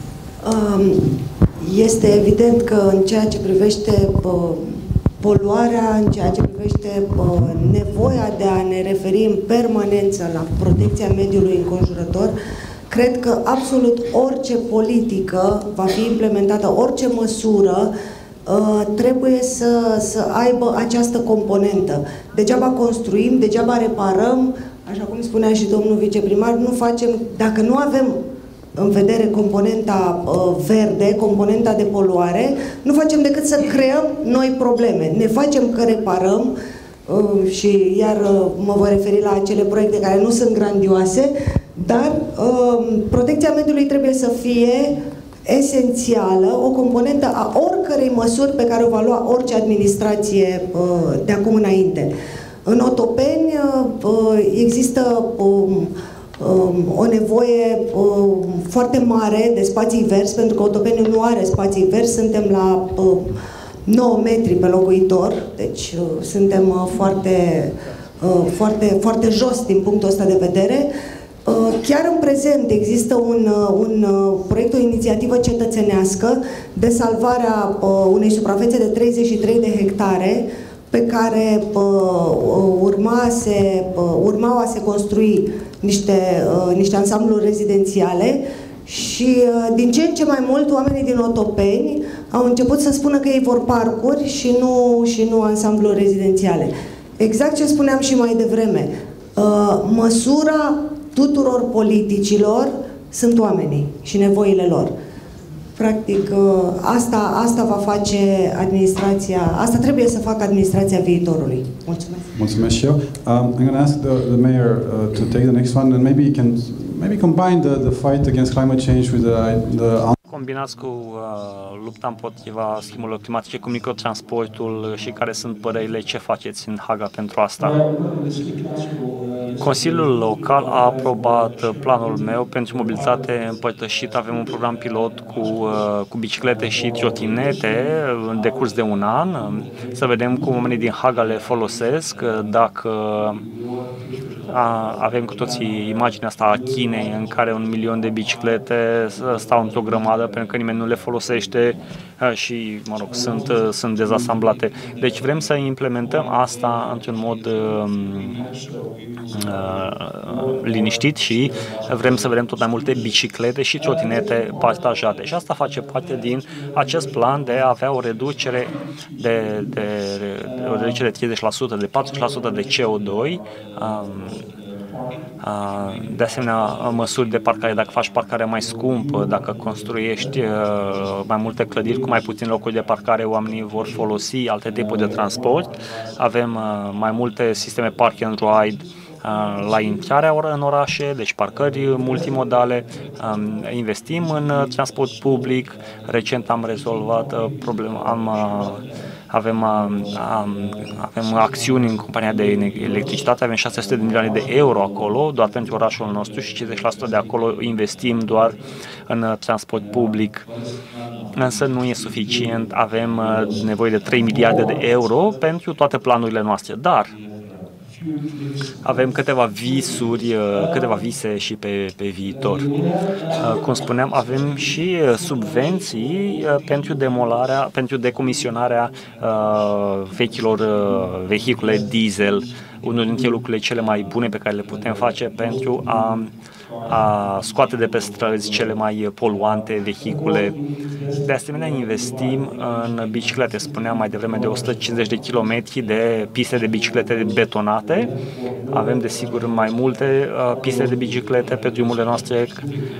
Este evident că în ceea ce privește poluarea, în ceea ce privește nevoia de a ne referi în permanență la protecția mediului înconjurător, cred că absolut orice politică va fi implementată, orice măsură, trebuie să aibă această componentă. Degeaba construim, degeaba reparăm, așa cum spunea și domnul viceprimar, nu facem, dacă nu avem în vedere componenta verde, componenta de poluare, nu facem decât să creăm noi probleme. Ne facem că reparăm și iar mă voi referi la acele proiecte care nu sunt grandioase, dar protecția mediului trebuie să fie esențială, o componentă a oricărei măsuri pe care o va lua orice administrație de acum înainte. În Otopeni există o nevoie foarte mare de spații verzi, pentru că Otopeniul nu are spații verzi, suntem la 9 metri pe locuitor, deci suntem foarte jos din punctul ăsta de vedere. Chiar în prezent există un proiect, o inițiativă cetățenească de salvarea unei suprafețe de 33 de hectare pe care urmau a se construi niște ansambluri rezidențiale și din ce în ce mai mult oamenii din Otopeni au început să spună că ei vor parcuri și nu ansambluri rezidențiale. Exact ce spuneam și mai devreme, măsura tuturor politicilor sunt oamenii și nevoile lor. Practic, asta va face administrația, asta trebuie să facă administrația viitorului. Mulțumesc. Mulțumesc și eu. I'm going to ask the mayor to take the next one and maybe you can combine the fight against climate change with the combinați cu lupta împotriva schimbărilor climatice, cu microtransportul și care sunt părerile, ce faceți în Haga pentru asta? Consiliul local a aprobat planul meu pentru mobilitate împărtășită. Avem un program pilot cu biciclete și trotinete în decurs de un an. Să vedem cum oamenii din Haga le folosesc, dacă avem cu toții imaginea asta a Chinei în care 1 milion de biciclete stau într-o grămadă pentru că nimeni nu le folosește și, mă rog, sunt dezasamblate. Deci vrem să implementăm asta într-un mod liniștit și vrem să vedem tot mai multe biciclete și trotinete partajate. Și asta face parte din acest plan de a avea o reducere de 30%, de 40% de CO2, de asemenea măsuri de parcare, dacă faci parcare mai scumpă, dacă construiești mai multe clădiri cu mai puțin locuri de parcare, oamenii vor folosi alte tipuri de transport. Avem mai multe sisteme park and ride la intrarea în orașe, deci parcări multimodale, investim în transport public. Recent am rezolvat problema, avem acțiuni în compania de electricitate, avem 600 de milioane de euro acolo, doar pentru orașul nostru și 50% de acolo investim doar în transport public. Însă nu e suficient, avem nevoie de 3 miliarde de euro pentru toate planurile noastre, dar avem câteva vise și pe viitor. Cum spuneam, avem și subvenții pentru decomisionarea vechilor vehicule diesel, unul dintre lucrurile cele mai bune pe care le putem face pentru a scoate de pe străzi cele mai poluante vehicule. De asemenea, investim în biciclete. Spuneam mai devreme de 150 de kilometri de piste de biciclete betonate. Avem, desigur, mai multe piste de biciclete pe drumurile noastre.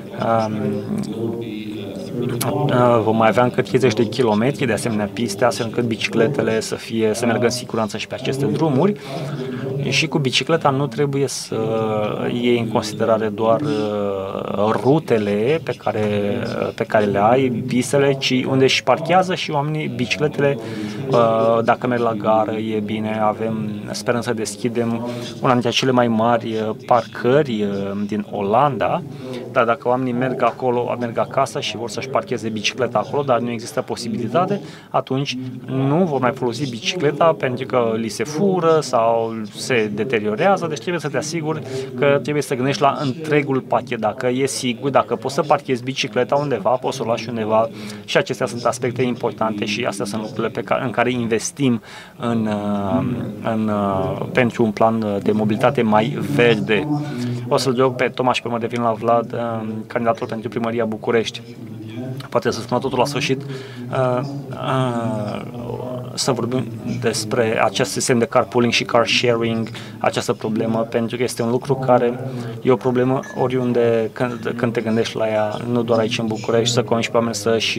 Vom mai avea încă 30 de kilometri de asemenea piste, astfel încât bicicletele să meargă în siguranță și pe aceste drumuri. Și cu bicicleta nu trebuie să iei în considerare doar rutele pe care le ai, pistele, ci unde își parchează și oamenii bicicletele. Dacă merg la gară, e bine. Sperăm să deschidem una dintre cele mai mari parcări din Olanda, dar dacă oamenii merg acolo, merg acasă și vor să-și parcheze bicicleta acolo, dar nu există posibilitate, atunci nu vor mai folosi bicicleta pentru că li se fură sau se deteriorează, deci trebuie să te asiguri că trebuie să gândești la întregul pachet, dacă e sigur, dacă poți să parchezi bicicleta undeva, poți să o lași undeva și acestea sunt aspecte importante și astea sunt lucrurile în care investim pentru un plan de mobilitate mai verde. O să-l rog pe Toma și pe mă devin la Vlad, candidatul pentru Primăria București. Poate să spună totul la sfârșit, să vorbim despre acest sistem de carpooling și car sharing, această problemă, pentru că este un lucru care e o problemă oriunde când te gândești la ea, nu doar aici în București, să convingi pe oameni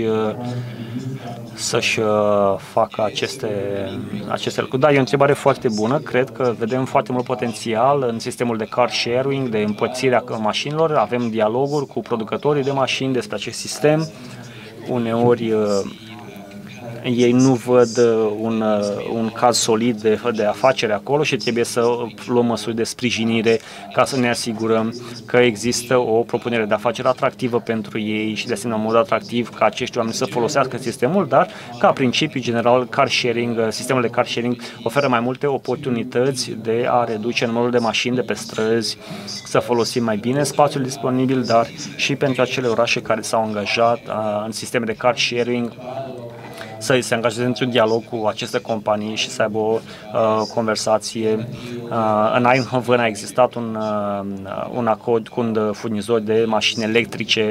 să-și facă aceste lucruri. Da, e o întrebare foarte bună. Cred că vedem foarte mult potențial în sistemul de car sharing, de împărțirea mașinilor. Avem dialoguri cu producătorii de mașini despre acest sistem. Uneori ei nu văd un caz solid de afacere acolo și trebuie să luăm măsuri de sprijinire ca să ne asigurăm că există o propunere de afacere atractivă pentru ei și de asemenea în mod atractiv ca acești oameni să folosească sistemul, dar ca principiu general car sharing, sistemul de car sharing oferă mai multe oportunități de a reduce numărul de mașini de pe străzi, să folosim mai bine spațiul disponibil, dar și pentru acele orașe care s-au angajat în sisteme de car sharing să se angajeze într-un dialog cu aceste companii și să aibă o conversație. În Eindhoven a existat un acord cu un furnizor de mașini electrice.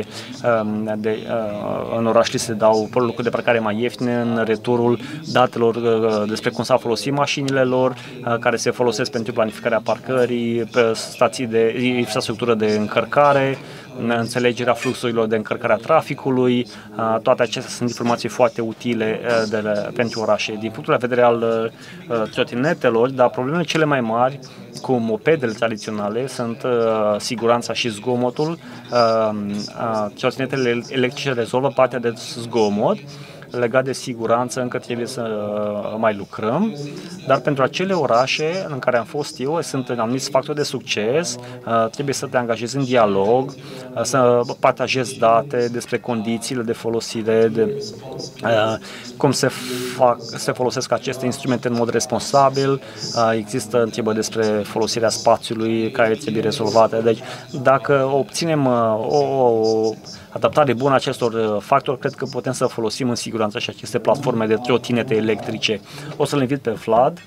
În oraș li se dau locuri de parcare mai ieftine în returul datelor despre cum s-au folosit mașinile lor, care se folosesc pentru planificarea parcării, pe stații de infrastructură de încărcare, înțelegerea fluxurilor de încărcare a traficului. Toate acestea sunt informații foarte utile pentru orașe. Din punctul de vedere al trotinetelor, dar problemele cele mai mari cu mopedele tradiționale sunt siguranța și zgomotul. Trotinetele electrice rezolvă partea de zgomot. Legat de siguranță încă trebuie să mai lucrăm, dar pentru acele orașe în care am fost eu sunt anumiți factori de succes, trebuie să te angajezi în dialog, să partajezi date despre condițiile de folosire, de cum se folosesc aceste instrumente în mod responsabil, există întrebări despre folosirea spațiului care trebuie rezolvate. Deci dacă obținem o adaptare bună acestor factori, cred că putem să folosim în siguranță și aceste platforme de trotinete electrice. O să-l invit pe Vlad.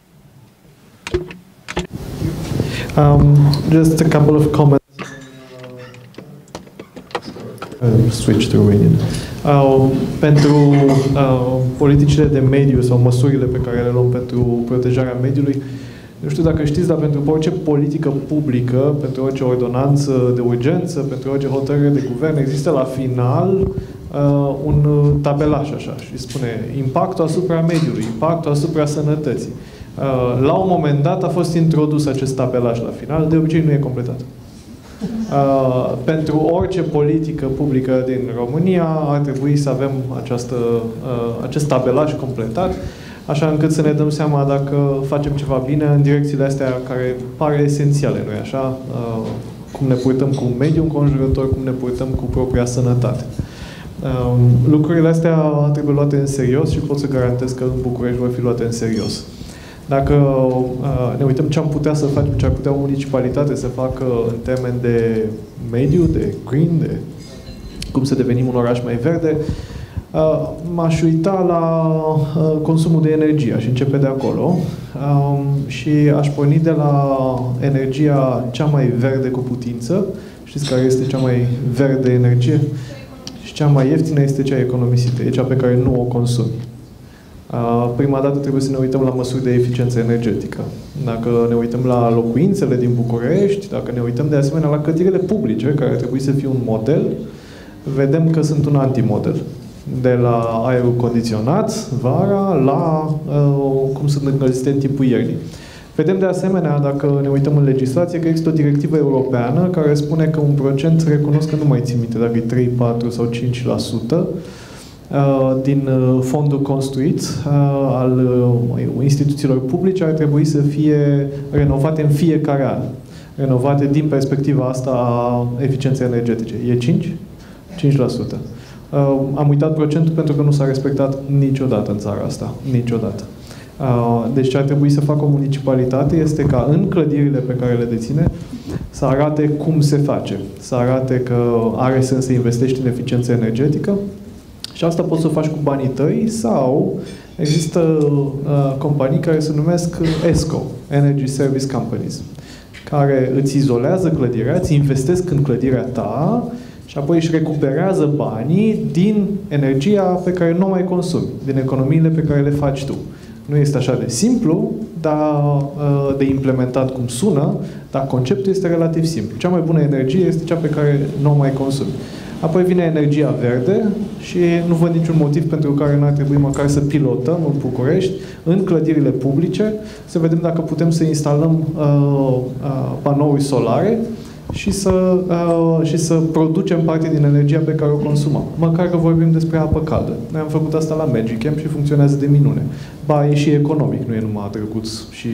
Just a couple of comments. Switch to Romanian. Pentru politicile de mediu sau măsurile pe care le luăm pentru protejarea mediului, nu știu dacă știți, dar pentru orice politică publică, pentru orice ordonanță de urgență, pentru orice hotărâre de guvern, există la final un tabelaj așa și spune impactul asupra mediului, impactul asupra sănătății. La un moment dat a fost introdus acest tabelaj la final, de obicei nu e completat. Pentru orice politică publică din România ar trebui să avem acest tabelaj completat, așa încât să ne dăm seama dacă facem ceva bine în direcțiile astea care pare esențiale, nu-i așa? Cum ne purtăm cu mediul înconjurător, cum ne purtăm cu propria sănătate. Lucrurile astea trebuie luate în serios și pot să garantez că în București vor fi luate în serios. Dacă ne uităm ce am putea să facem, ce ar putea o municipalitate să facă în termen de mediu, de green, de cum să devenim un oraș mai verde, m-aș uita la consumul de energie, aș începe de acolo și aș porni de la energia cea mai verde cu putință. Știți care este cea mai verde energie? Și cea mai ieftină este cea economisită, e cea pe care nu o consumi. Prima dată trebuie să ne uităm la măsuri de eficiență energetică. Dacă ne uităm la locuințele din București, dacă ne uităm de asemenea la clădirile publice, care trebuie să fie un model, vedem că sunt un antimodel. De la aerul condiționat, vara, la cum sunt încălzite în timpul iernii. Vedem de asemenea, dacă ne uităm în legislație, că există o directivă europeană care spune că un procent, recunosc că nu mai țin minte dacă e 3, 4 sau 5%, din fondul construit al instituțiilor publice ar trebui să fie renovate în fiecare an. renovate din perspectiva asta a eficienței energetice. E 5? 5%. Am uitat procentul pentru că nu s-a respectat niciodată în țara asta. Niciodată. Deci ce ar trebui să facă o municipalitate este ca în clădirile pe care le deține să arate cum se face. Să arate că are sens să investești în eficiență energetică și asta poți să faci cu banii tăi sau există companii care se numesc ESCO, Energy Service Companies, care îți izolează clădirea, îți investesc în clădirea ta și apoi își recuperează banii din energia pe care nu o mai consumi, din economiile pe care le faci tu. Nu este așa de simplu, dar de implementat cum sună, dar conceptul este relativ simplu. Cea mai bună energie este cea pe care nu o mai consumi. Apoi vine energia verde și nu văd niciun motiv pentru care nu ar trebui măcar să pilotăm în București, în clădirile publice, să vedem dacă putem să instalăm panouri solare și să producem parte din energia pe care o consumăm. Măcar că vorbim despre apă caldă. Noi am făcut asta la Magic Camp și funcționează de minune. Ba, e și economic, nu e numai drăguț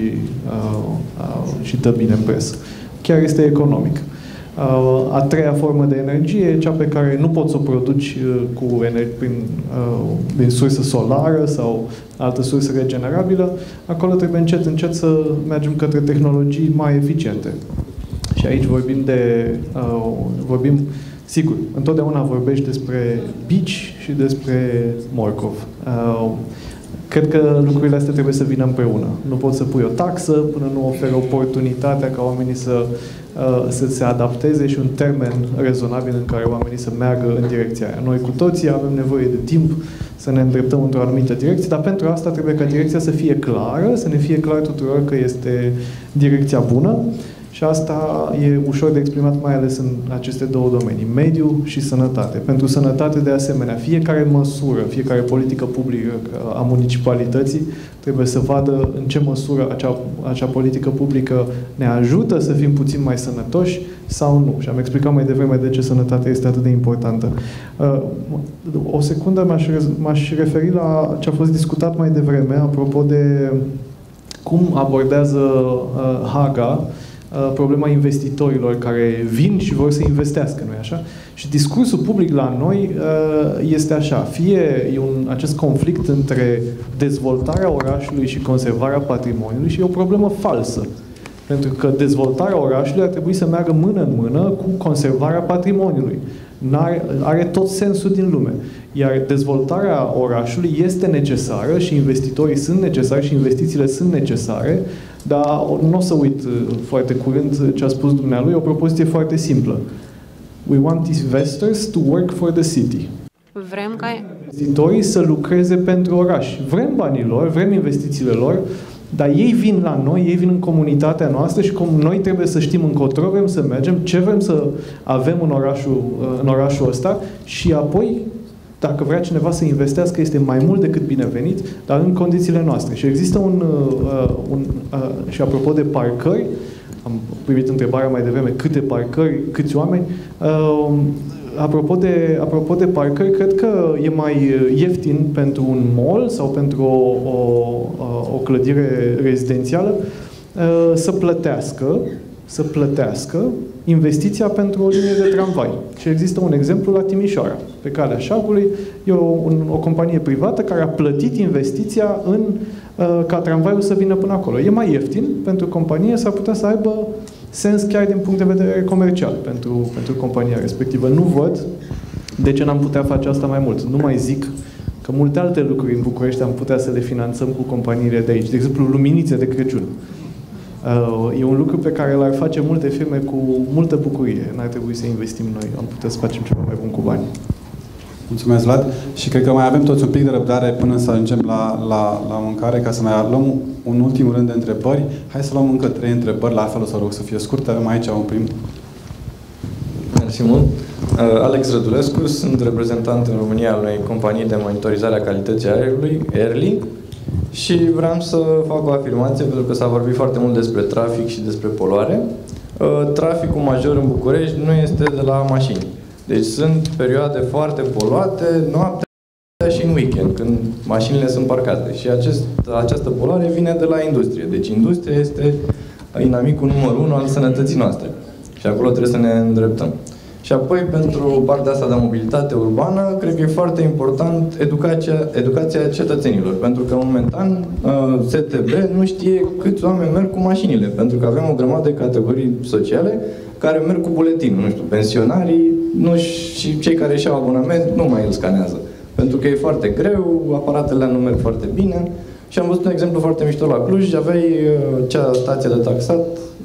și dă bine în presă. Chiar este economic. A treia formă de energie, cea pe care nu poți să o produci din sursă solară sau altă sursă regenerabilă, acolo trebuie încet, încet să mergem către tehnologii mai eficiente. Și aici vorbim, sigur, întotdeauna vorbești despre bici și despre morcov. Cred că lucrurile astea trebuie să vină împreună. Nu poți să pui o taxă până nu oferi oportunitatea ca oamenii să se adapteze și un termen rezonabil în care oamenii să meargă în direcția aia. Noi cu toții avem nevoie de timp să ne îndreptăm într-o anumită direcție, dar pentru asta trebuie ca direcția să fie clară, să ne fie clar tuturor că este direcția bună. Și asta e ușor de exprimat, mai ales în aceste două domenii, mediu și sănătate. Pentru sănătate, de asemenea, fiecare măsură, fiecare politică publică a municipalității trebuie să vadă în ce măsură acea politică publică ne ajută să fim puțin mai sănătoși sau nu. Și am explicat mai devreme de ce sănătatea este atât de importantă. O secundă m-aș referi la ce a fost discutat mai devreme, apropo de cum abordează Haga problema investitorilor care vin și vor să investească, nu-i așa? Și discursul public la noi este așa, fie e acest conflict între dezvoltarea orașului și conservarea patrimoniului și e o problemă falsă. Pentru că dezvoltarea orașului ar trebui să meargă mână în mână cu conservarea patrimoniului. Are tot sensul din lume. Iar dezvoltarea orașului este necesară și investitorii sunt necesari și investițiile sunt necesare, dar nu o să uit foarte curând ce a spus dumnealui, o propoziție foarte simplă. We want investors to work for the city. Vrem ca investitorii să lucreze pentru oraș. Vrem banii lor, vrem investițiile lor, dar ei vin la noi, ei vin în comunitatea noastră și cum noi trebuie să știm încotro vrem să mergem, ce vrem să avem în orașul ăsta și apoi, dacă vrea cineva să investească, este mai mult decât binevenit, dar în condițiile noastre. Și există și apropo de parcări, am primit întrebarea mai devreme, câte parcări, câți oameni, apropo de parcări, cred că e mai ieftin pentru un mall sau pentru o clădire rezidențială să plătească investiția pentru o linie de tramvai. Și există un exemplu la Timișoara. Pe Calea Șargului e o companie privată care a plătit investiția ca tramvaiul să vină până acolo. E mai ieftin pentru companie, s-ar putea să aibă sens chiar din punct de vedere comercial pentru compania respectivă. Nu văd de ce n-am putea face asta mai mult. Nu mai zic că multe alte lucruri în București am putea să le finanțăm cu companiile de aici. De exemplu, luminițe de Crăciun. E un lucru pe care l-ar face multe firme cu multă bucurie. N-ar trebui să investim noi. Am putea să facem ceva mai bun cu bani. Mulțumesc, Vlad. Și cred că mai avem toți un pic de răbdare până să ajungem la mâncare, ca să mai luăm un ultim rând de întrebări. Hai să luăm încă 3 întrebări, la fel o să rog să fie scurte. Avem aici un prim. Mersi mult. Alex Rădulescu, sunt reprezentant în România al unei companii de monitorizare a calității aerului, Airly, și vreau să fac o afirmație, pentru că s-a vorbit foarte mult despre trafic și despre poluare. Traficul major în București nu este de la mașini. Deci sunt perioade foarte poluate, noaptea și în weekend, când mașinile sunt parcate. Și această poluare vine de la industrie. Deci industria este inamicul numărul 1 al sănătății noastre. Și acolo trebuie să ne îndreptăm. Și apoi, pentru partea asta de mobilitate urbană, cred că e foarte important educația cetățenilor. Pentru că, momentan, STB nu știe câți oameni merg cu mașinile. Pentru că avem o grămadă de categorii sociale care merg cu buletinul. Nu știu, pensionarii și cei care își au abonament nu mai îl scanează. Pentru că e foarte greu, aparatele nu merg foarte bine. Și am văzut un exemplu foarte mișto la Cluj. Aveai cea stație de taxat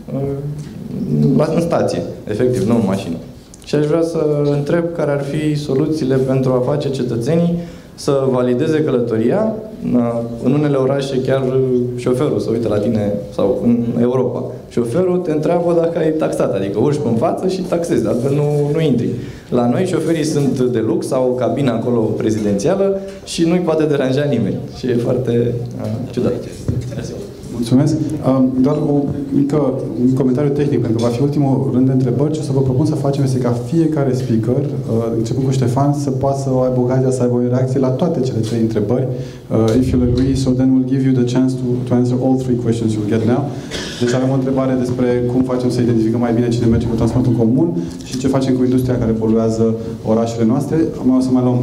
în stație, efectiv, nu în mașină. Și aș vrea să întreb care ar fi soluțiile pentru a face cetățenii să valideze călătoria. În unele orașe chiar șoferul se uită la tine, sau în Europa. Șoferul te întreabă dacă ai taxat, adică urci în față și taxezi, altfel nu intri. La noi șoferii sunt de lux, au o cabină acolo prezidențială și nu-i poate deranja nimeni. Și e foarte ciudat. Mulțumesc. Doar un comentariu tehnic, pentru că va fi ultimul rând de întrebări. Ce o să vă propun să facem este ca fiecare speaker, începând cu Ștefan, să poată să aibă ocazia să aibă o reacție la toate cele 3 întrebări. If you'll agree, so then we'll give you the chance to answer all 3 questions you'll get now. Deci avem o întrebare despre cum facem să identificăm mai bine cine merge cu transportul comun și ce facem cu industria care poluează orașele noastre. O să mai luăm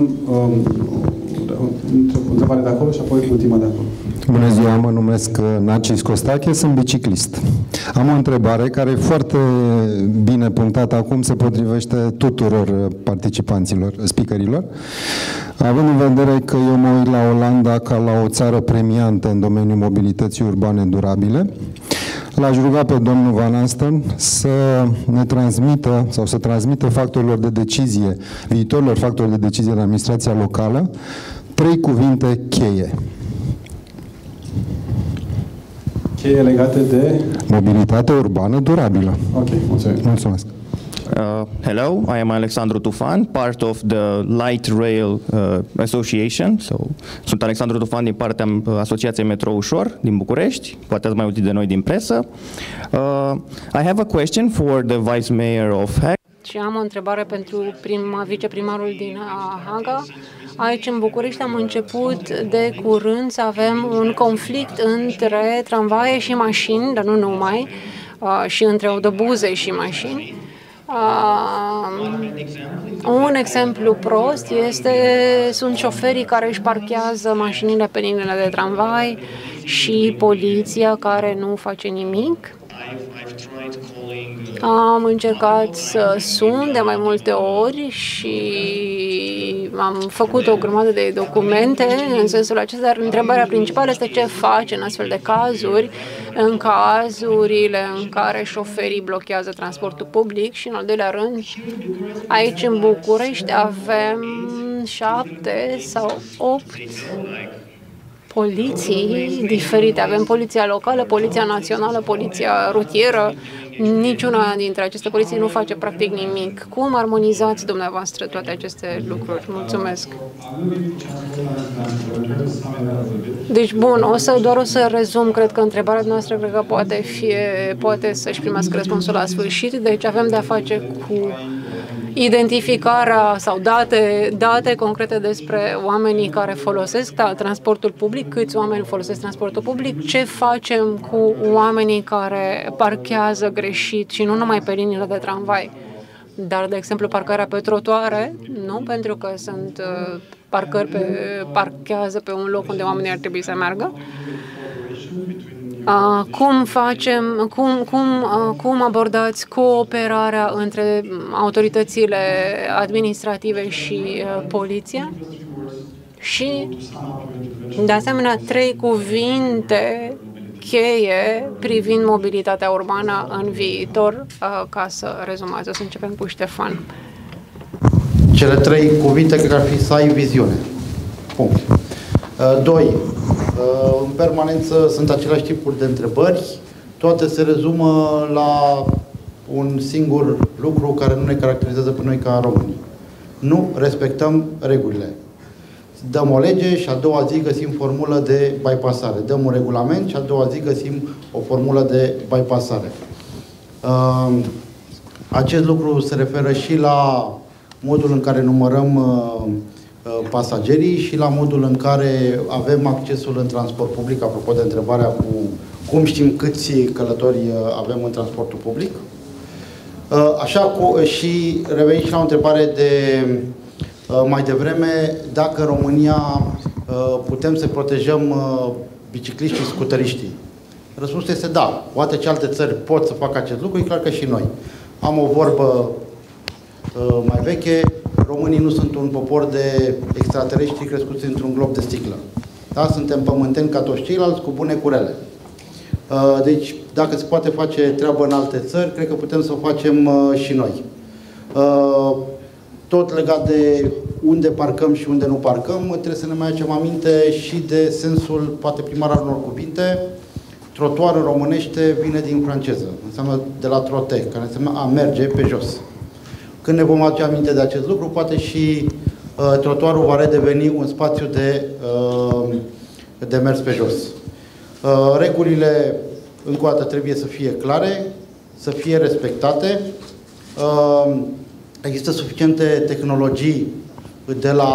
o întrebare de acolo și apoi ultima de acolo. Bună ziua, mă numesc Narcis Costache, sunt biciclist. Am o întrebare care e foarte bine punctată acum, se potrivește tuturor participanților, speakerilor. Având în vedere că eu mă uit la Olanda ca la o țară premiantă în domeniul mobilității urbane durabile, l-aș ruga pe domnul Van Asten să ne transmită sau să transmită factorilor de decizie, viitorilor factori de decizie în administrația locală, 3 cuvinte cheie. Cheie legate de mobilitate urbană durabilă. Ok, mulțumesc. Mulțumesc. Hello, I am Alexandru Tufan, part of the Light Rail Association. Sunt Alexandru Tufan din partea Asociației Metro Ușor din București, poate ați mai auzit de noi din presă. I have a question for the Vice Mayor of Haga. Și am o întrebare pentru viceprimarul din Haga. Aici în București am început de curând să avem un conflict între tramvaie și mașini, dar nu numai, și între autobuze și mașini. Un exemplu prost sunt șoferii care își parchează mașinile pe liniile de tramvai și poliția care nu face nimic. Am încercat să sun de mai multe ori și am făcut o grămadă de documente în sensul acesta, dar întrebarea principală este ce face în astfel de cazuri, în cazurile în care șoferii blochează transportul public și, în al doilea rând, aici în București avem 7 sau 8 poliții diferite. Avem poliția locală, poliția națională, poliția rutieră. Niciuna dintre aceste poliții nu face practic nimic. Cum armonizați dumneavoastră toate aceste lucruri? Mulțumesc. Deci, bun, doar o să rezum. Cred că întrebarea noastră cred că poate să-și primească răspunsul la sfârșit. Deci avem de-a face cu identificarea sau date concrete despre oamenii care folosesc transportul public, câți oameni folosesc transportul public, ce facem cu oamenii care parchează greșit și nu numai pe liniile de tramvai, dar, de exemplu, parcarea pe trotuare, nu, pentru că sunt parchează pe un loc unde oamenii ar trebui să meargă. Cum abordați cooperarea între autoritățile administrative și poliția? Și, de asemenea, 3 cuvinte cheie privind mobilitatea urbană în viitor, ca să rezumați. O să începem cu Ștefan. Cele 3 cuvinte cred că ar fi să ai viziune. Punct. 2. În permanență sunt aceleași tipuri de întrebări, toate se rezumă la un singur lucru care nu ne caracterizează pe noi ca români. Nu respectăm regulile. Dăm o lege și a doua zi găsim formulă de bypassare. Dăm un regulament și a doua zi găsim o formulă de bypassare. Acest lucru se referă și la modul în care numărăm pasagerii și la modul în care avem accesul în transport public, apropo de întrebarea cu cum știm câți călători avem în transportul public. Și revenind și la o întrebare de mai devreme, dacă în România putem să protejăm bicicliștii și scuteriștii. Răspunsul este da. Poate ce alte țări pot să facă acest lucru, e clar că și noi. Am o vorbă mai veche, românii nu sunt un popor de extraterestri crescuți într-un glob de sticlă. Da? Suntem pământeni ca toți ceilalți, cu bune cu rele. Deci, dacă se poate face treabă în alte țări, cred că putem să o facem și noi. Tot legat de unde parcăm și unde nu parcăm, trebuie să ne mai aducem aminte și de sensul, poate primar al unor cuvinte. Trotuar în românește vine din franceză, înseamnă de la trote, care înseamnă a merge pe jos. Când ne vom aduce aminte de acest lucru, poate și trotuarul va redeveni un spațiu de mers pe jos. Regulile, încă o dată, trebuie să fie clare, să fie respectate. Există suficiente tehnologii, de la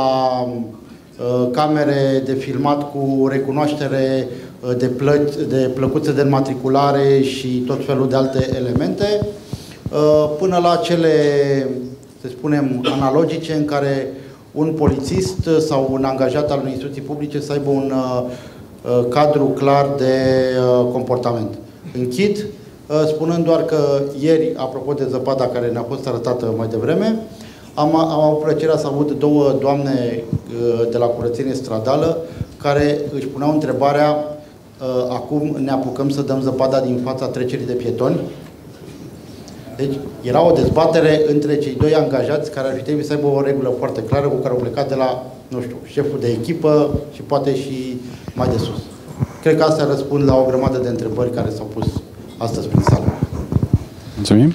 camere de filmat cu recunoaștere de plăcuțe de înmatriculare și tot felul de alte elemente, până la cele, să spunem, analogice, în care un polițist sau un angajat al unei instituții publice să aibă un cadru clar de comportament. Închid, spunând doar că ieri, apropo de zăpada care ne-a fost arătată mai devreme, am avut plăcerea să aud două doamne de la curățenie stradală care își puneau întrebarea: acum ne apucăm să dăm zăpada din fața trecerii de pietoni? Deci era o dezbatere între cei doi angajați care ar fi trebuit să aibă o regulă foarte clară, cu care au plecat de la, nu știu, șeful de echipă și poate și mai de sus. Cred că astea răspund la o grămadă de întrebări care s-au pus astăzi prin sală. Mulțumim.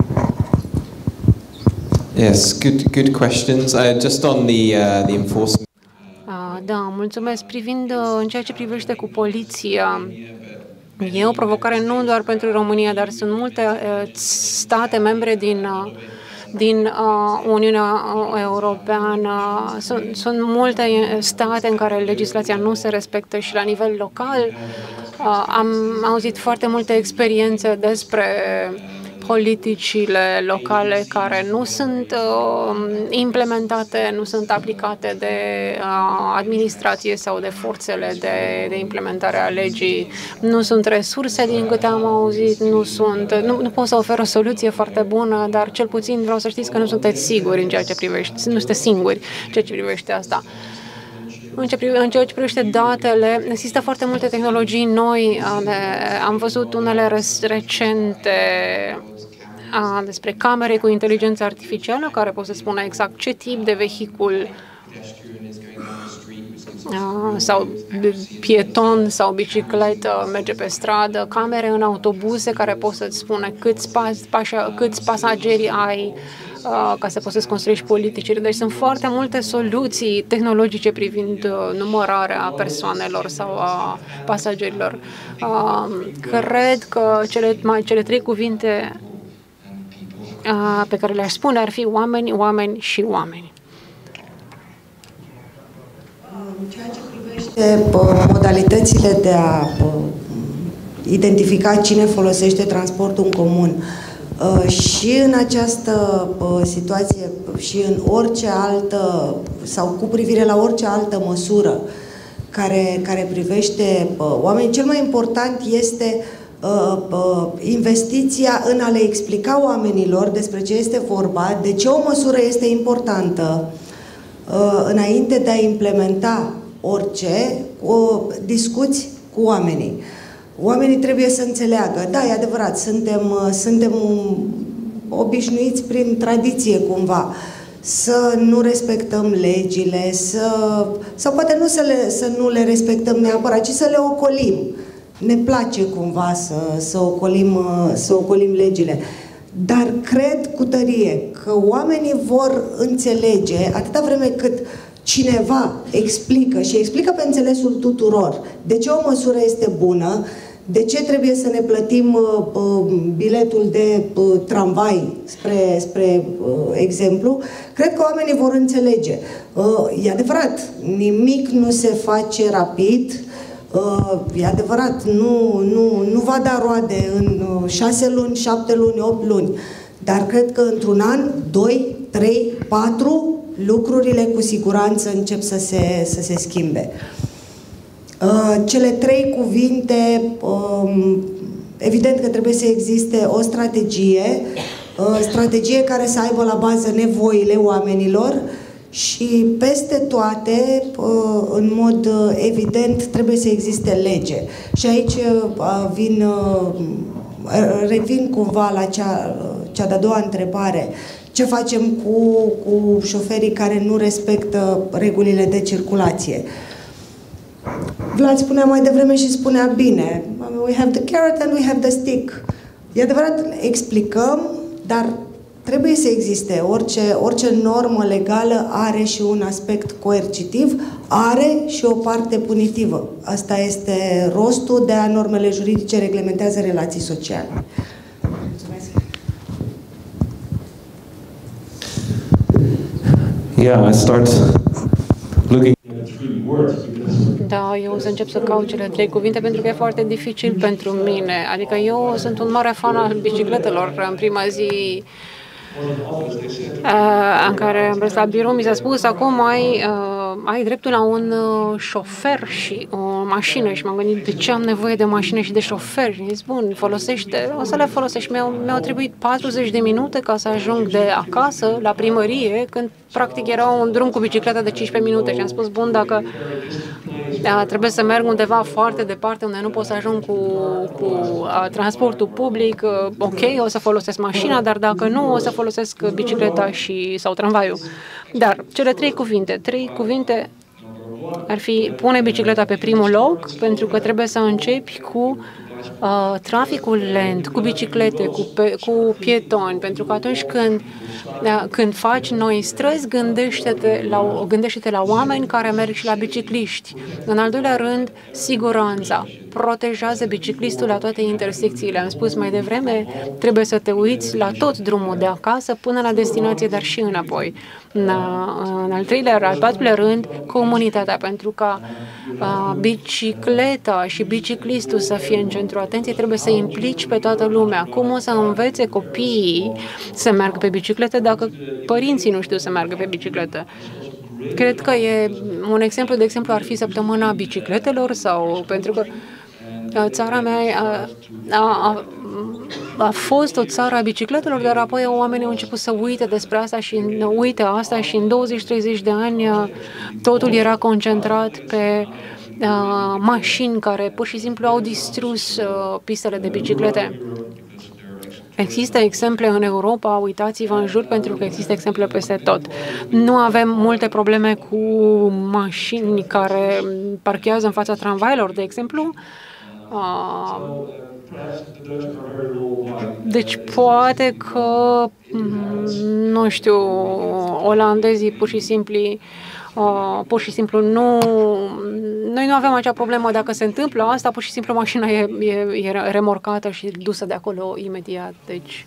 Yes, good questions. Just on the enforcement. Da, mulțumesc. Privind în ceea ce privește cu poliția, e o provocare nu doar pentru România, dar sunt multe state membre din Uniunea Europeană. Sunt multe state în care legislația nu se respectă și la nivel local. Am auzit foarte multe experiențe despre politicile locale care nu sunt implementate, nu sunt aplicate de administrație sau de forțele de implementare a legii. Nu sunt resurse, din câte am auzit, nu pot să ofer o soluție foarte bună, dar cel puțin vreau să știți că nu sunteți siguri în ceea ce privește, nu sunteți singuri în ceea ce privește asta. În ceea ce privește datele, există foarte multe tehnologii noi. Am văzut unele recente despre camere cu inteligență artificială care pot să spună exact ce tip de vehicul sau pieton sau bicicletă merge pe stradă, camere în autobuse care pot să-ți spune câți pasageri ai, ca să poți să-ți construiești politicile. Deci sunt foarte multe soluții tehnologice privind numărarea persoanelor sau a pasagerilor. Cred că cele trei cuvinte pe care le-aș spune ar fi oameni, oameni și oameni. În ceea ce privește modalitățile de a identifica cine folosește transportul în comun, și în această situație și în orice altă, sau cu privire la orice altă măsură care privește oamenii, cel mai important este investiția în a le explica oamenilor despre ce este vorba, de ce o măsură este importantă, înainte de a implementa orice, discuți cu oamenii. Oamenii trebuie să înțeleagă, da, e adevărat, suntem obișnuiți prin tradiție cumva să nu respectăm legile, sau poate nu să nu le respectăm neapărat, ci să le ocolim. Ne place cumva să ocolim legile. Dar cred cu tărie că oamenii vor înțelege atâta vreme cât cineva explică și explică pe înțelesul tuturor de ce o măsură este bună, de ce trebuie să ne plătim biletul de tramvai, spre exemplu, cred că oamenii vor înțelege. E adevărat, nimic nu se face rapid, E adevărat, nu va da roade în 6 luni, 7 luni, 8 luni, dar cred că într-un an, 2, 3, 4, lucrurile cu siguranță încep să se schimbe. Cele 3 cuvinte, evident că trebuie să existe o strategie care să aibă la bază nevoile oamenilor și peste toate, în mod evident, trebuie să existe lege. Și aici revin cumva la cea de-a doua întrebare. Ce facem cu șoferii care nu respectă regulile de circulație? Vlad spunea mai devreme și spunea bine. We have the carrot and we have the stick. E adevărat, explicăm, dar trebuie să existe. Orice normă legală are și un aspect coercitiv, are și o parte punitivă. Asta este rostul, de a normele juridice reglementează relații sociale. Yeah, I start looking. Da, eu o să încep să caut cele 3 cuvinte pentru că e foarte dificil pentru mine. Adică eu sunt un mare fan al bicicletelor. În prima zi în care am mers la birou, mi s-a spus acum ai dreptul la un șofer și o mașină și m-am gândit de ce am nevoie de mașină și de șofer și mi-a zis, bun, folosește, o să le folosești. Mi-au trebuit 40 de minute ca să ajung de acasă la primărie, când practic era un drum cu bicicleta de 15 minute și am spus, bun, dacă trebuie să merg undeva foarte departe unde nu pot să ajung cu transportul public, ok, o să folosesc mașina, dar dacă nu, o să folosesc bicicleta sau tramvaiul. Dar cele 3 cuvinte ar fi pune bicicleta pe primul loc, pentru că trebuie să începi cu traficul lent, cu biciclete, cu pietoni, pentru că atunci când faci noi străzi, gândește-te la oameni care merg și la bicicliști. În al doilea rând, siguranța. Protejează biciclistul la toate intersecțiile. Am spus mai devreme, trebuie să te uiți la tot drumul de acasă până la destinație, dar și înapoi. În al patrulea rând, comunitatea, pentru ca bicicleta și biciclistul să fie în centru atenției, trebuie să implici pe toată lumea. Cum o să învețe copiii să meargă pe bicicletă dacă părinții nu știu să meargă pe bicicletă? Cred că e un exemplu, de exemplu, ar fi săptămâna bicicletelor sau pentru că țara mea a fost o țară a bicicletelor, dar apoi oamenii au început să uite despre asta și în 20-30 de ani totul era concentrat pe mașini care pur și simplu au distrus pistele de biciclete. Există exemple în Europa, uitați-vă în jur pentru că există exemple peste tot. Nu avem multe probleme cu mașini care parchează în fața tramvailor, de exemplu. Deci poate că, nu știu, olandezii pur și simplu noi nu avem acea problemă dacă se întâmplă asta, pur și simplu mașina e remorcată și dusă de acolo imediat. Deci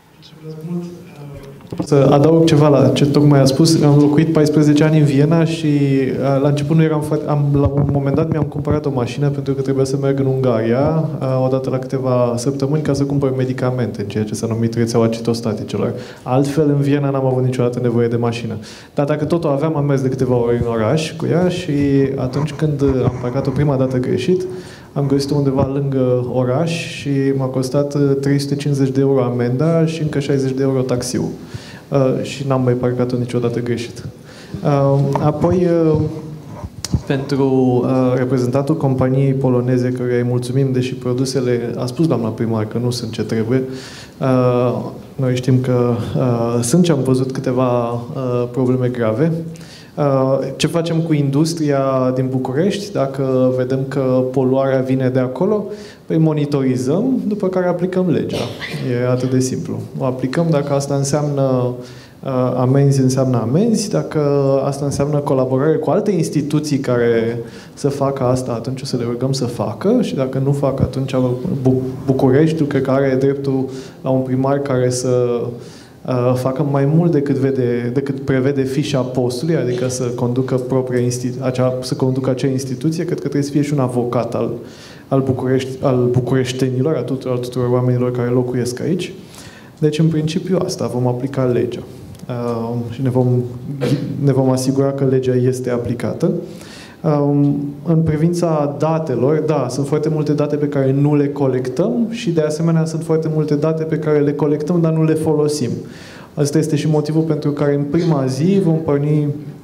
să adaug ceva la ce tocmai a spus. Am locuit 14 ani în Viena și la început nu eram la un moment dat mi-am cumpărat o mașină pentru că trebuia să merg în Ungaria odată la câteva săptămâni ca să cumpăr medicamente, în ceea ce s-a numit rețeaua citostaticelor. Altfel, în Viena n-am avut niciodată nevoie de mașină. Dar dacă tot o aveam, am mers de câteva ori în oraș cu ea și atunci când am parcat-o prima dată greșit, am găsit-o undeva lângă oraș și m-a costat 350 de euro amenda și încă 60 de euro taxiul. Și n-am mai parcat-o niciodată greșit. Apoi, pentru reprezentantul companiei poloneze, căruia îi mulțumim, deși produsele, a spus doamna primar că nu sunt ce trebuie, noi știm că sunt și am văzut câteva probleme grave. Ce facem cu industria din București? Dacă vedem că poluarea vine de acolo, păi monitorizăm, după care aplicăm legea. E atât de simplu. O aplicăm dacă asta înseamnă amenzi, înseamnă amenzi. Dacă asta înseamnă colaborare cu alte instituții care să facă asta, atunci o să le rugăm să facă și dacă nu fac, atunci Bucureștiul cred că are dreptul la un primar care să facă mai mult decât prevede fișa postului, adică să conducă acea instituție, cred că trebuie să fie și un avocat al bucureștenilor, a tuturor oamenilor care locuiesc aici. Deci, în principiu, asta, vom aplica legea. Și ne vom asigura că legea este aplicată. În privința datelor, da, sunt foarte multe date pe care nu le colectăm și de asemenea sunt foarte multe date pe care le colectăm, dar nu le folosim. Asta este și motivul pentru care în prima zi vom porni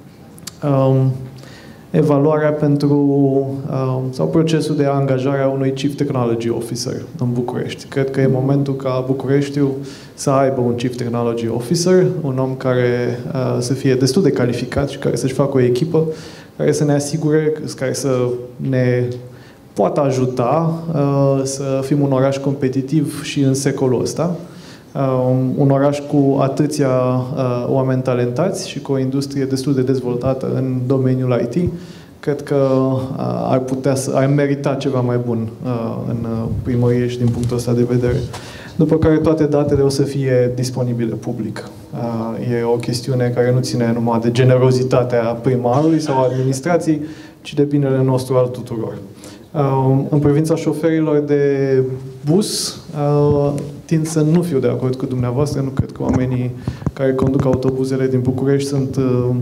evaluarea sau procesul de angajare a unui Chief Technology Officer în București. Cred că e momentul ca Bucureștiul să aibă un Chief Technology Officer, un om care să fie destul de calificat și care să-și facă o echipă care să ne asigure, care să ne poată ajuta să fim un oraș competitiv și în secolul ăsta. Un oraș cu atâția oameni talentați și cu o industrie destul de dezvoltată în domeniul IT, cred că ar merita ceva mai bun în primărie și din punctul ăsta de vedere. După care toate datele o să fie disponibile public. E o chestiune care nu ține numai de generozitatea primarului sau administrației, ci de binele nostru al tuturor. În privința șoferilor de bus, tind să nu fiu de acord cu dumneavoastră. Nu cred că oamenii care conduc autobuzele din București sunt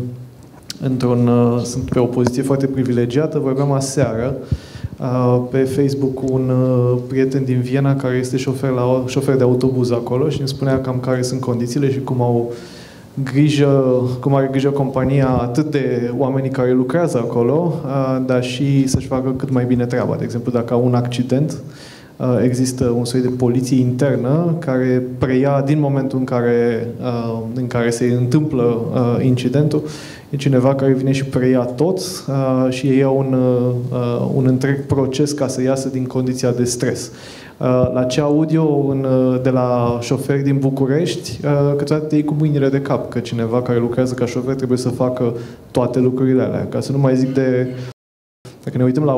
pe o poziție foarte privilegiată. Vorbeam aseară pe Facebook cu un prieten din Viena care este șofer de autobuz acolo și îmi spunea cam care sunt condițiile și cum are grijă compania atât de oamenii care lucrează acolo, dar și să-și facă cât mai bine treaba. De exemplu, dacă au un accident, există un soi de poliție internă care preia din momentul în care se întâmplă incidentul. E cineva care vine și preia tot și ei au un întreg proces ca să iasă din condiția de stres. La ce aud eu de la șoferi din București, câteodată te iei cu mâinile de cap, că cineva care lucrează ca șofer trebuie să facă toate lucrurile alea. Ca să nu mai zic dacă ne uităm la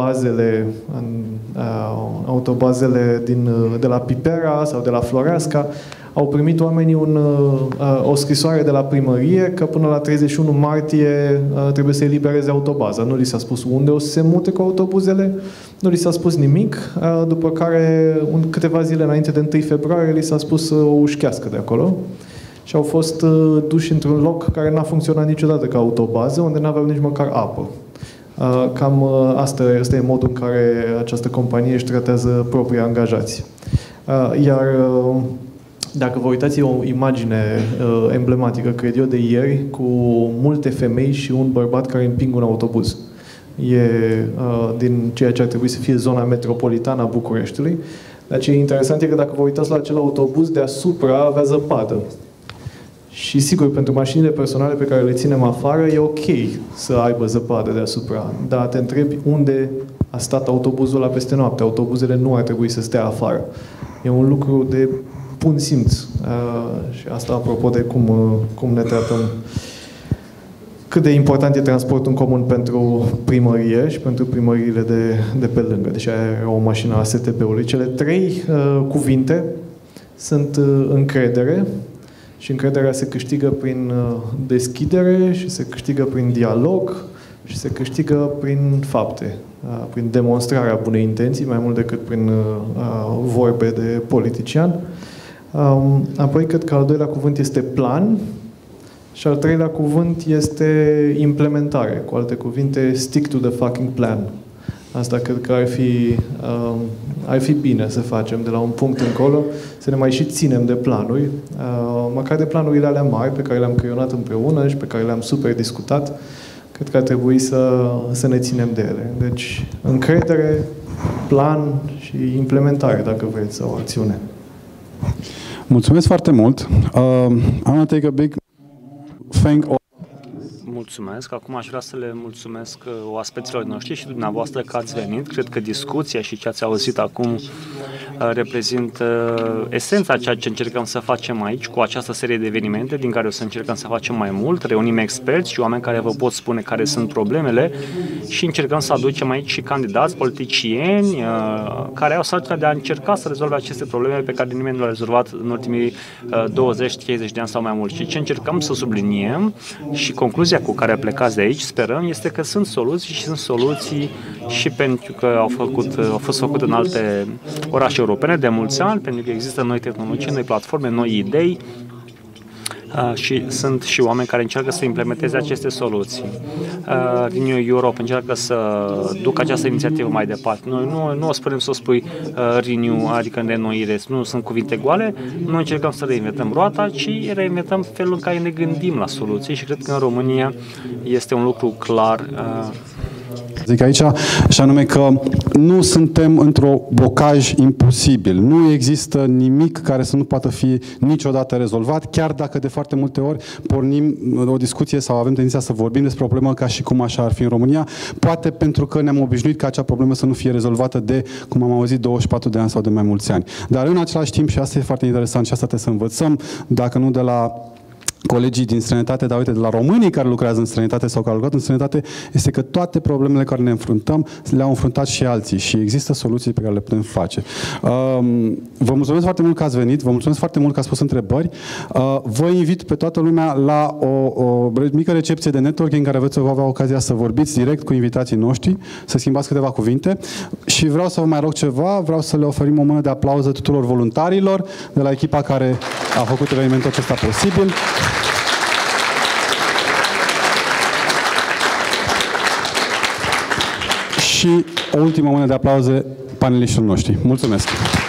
autobazele de la Pipera sau de la Floreasca, au primit oamenii o scrisoare de la primărie că până la 31 martie trebuie să elibereze autobaza. Nu li s-a spus unde o să se mute cu autobuzele, nu li s-a spus nimic, după care câteva zile înainte de 1 februarie li s-a spus să o ușchească de acolo și au fost duși într-un loc care n-a funcționat niciodată ca autobază, unde n-aveau nici măcar apă. Cam asta e modul în care această companie își tratează proprii angajați. Iar dacă vă uitați, e o imagine emblematică, cred eu, de ieri, cu multe femei și un bărbat care împing un autobuz. E din ceea ce ar trebui să fie zona metropolitană a Bucureștiului. Dar ce e interesant e că dacă vă uitați la acel autobuz, deasupra avea zăpadă. Și sigur, pentru mașinile personale pe care le ținem afară, e ok să aibă zăpadă deasupra. Dar te întrebi unde a stat autobuzul ăla peste noapte. Autobuzele nu ar trebui să stea afară. E un lucru de bun simț. Și asta apropo de cum ne tratăm. Cât de important e transportul în comun pentru primărie și pentru primăriile de pe lângă. Deci e o mașină a STB-ului. Cele 3 cuvinte sunt încredere, și încrederea se câștigă prin deschidere și se câștigă prin dialog și se câștigă prin fapte, prin demonstrarea bunei intenții, mai mult decât prin vorbe de politician. Apoi, cred că al doilea cuvânt este plan și al treilea cuvânt este implementare. Cu alte cuvinte, stick to the fucking plan. Asta cred că ar fi bine să facem de la un punct încolo, să ne mai și ținem de planuri, măcar de planurile alea mari pe care le-am creionat împreună și pe care le-am super discutat. Cred că ar trebui să ne ținem de ele. Deci, încredere, plan și implementare, dacă vreți, sau acțiune. Mulțumesc foarte mult. I want to take a big thank all. Mulțumesc. Acum aș vrea să le mulțumesc oaspeților noștri și dumneavoastră că ați venit. Cred că discuția și ce ați auzit acum reprezintă esența a ceea ce încercăm să facem aici cu această serie de evenimente din care o să încercăm să facem mai mult. Reunim experți și oameni care vă pot spune care sunt problemele și încercăm să aducem aici și candidați, politicieni care au sarcina de a încerca să rezolve aceste probleme pe care nimeni nu le-a rezolvat în ultimii 20-30 de ani sau mai mult. Și ce încercăm să subliniem și concluzia cu care plecați de aici, sperăm, este că sunt soluții și sunt soluții și pentru că au fost făcute în alte orașe europene de mulți ani, pentru că există noi tehnologii, noi platforme, noi idei și sunt și oameni care încearcă să implementeze aceste soluții. Renew Europe încearcă să ducă această inițiativă mai departe. Noi nu o spunem să o spui Renew, adică înnoire, nu sunt cuvinte goale, noi încercăm să reinventăm roata, ci reinventăm felul în care ne gândim la soluții și cred că în România este un lucru clar. Zic aici, și anume că nu suntem într-un blocaj imposibil. Nu există nimic care să nu poată fi niciodată rezolvat, chiar dacă de foarte multe ori pornim o discuție sau avem tendința să vorbim despre o problemă ca și cum așa ar fi în România, poate pentru că ne-am obișnuit ca acea problemă să nu fie rezolvată de, cum am auzit, 24 de ani sau de mai mulți ani. Dar în același timp, și asta e foarte interesant și asta trebuie să învățăm, dacă nu de la colegii din străinătate, dar uite, de la românii care lucrează în străinătate sau care au lucrat în străinătate, este că toate problemele care ne înfruntăm le-au înfruntat și alții și există soluții pe care le putem face. Vă mulțumesc foarte mult că ați venit, vă mulțumesc foarte mult că ați pus întrebări. Vă invit pe toată lumea la o mică recepție de networking în care veți avea ocazia să vorbiți direct cu invitații noștri, să schimbați câteva cuvinte și vreau să vă mai rog ceva, vreau să le oferim o mână de aplauză tuturor voluntarilor de la echipa care a făcut evenimentul acesta posibil. Și o ultimă mână de aplauze paneliștilor noștri. Mulțumesc!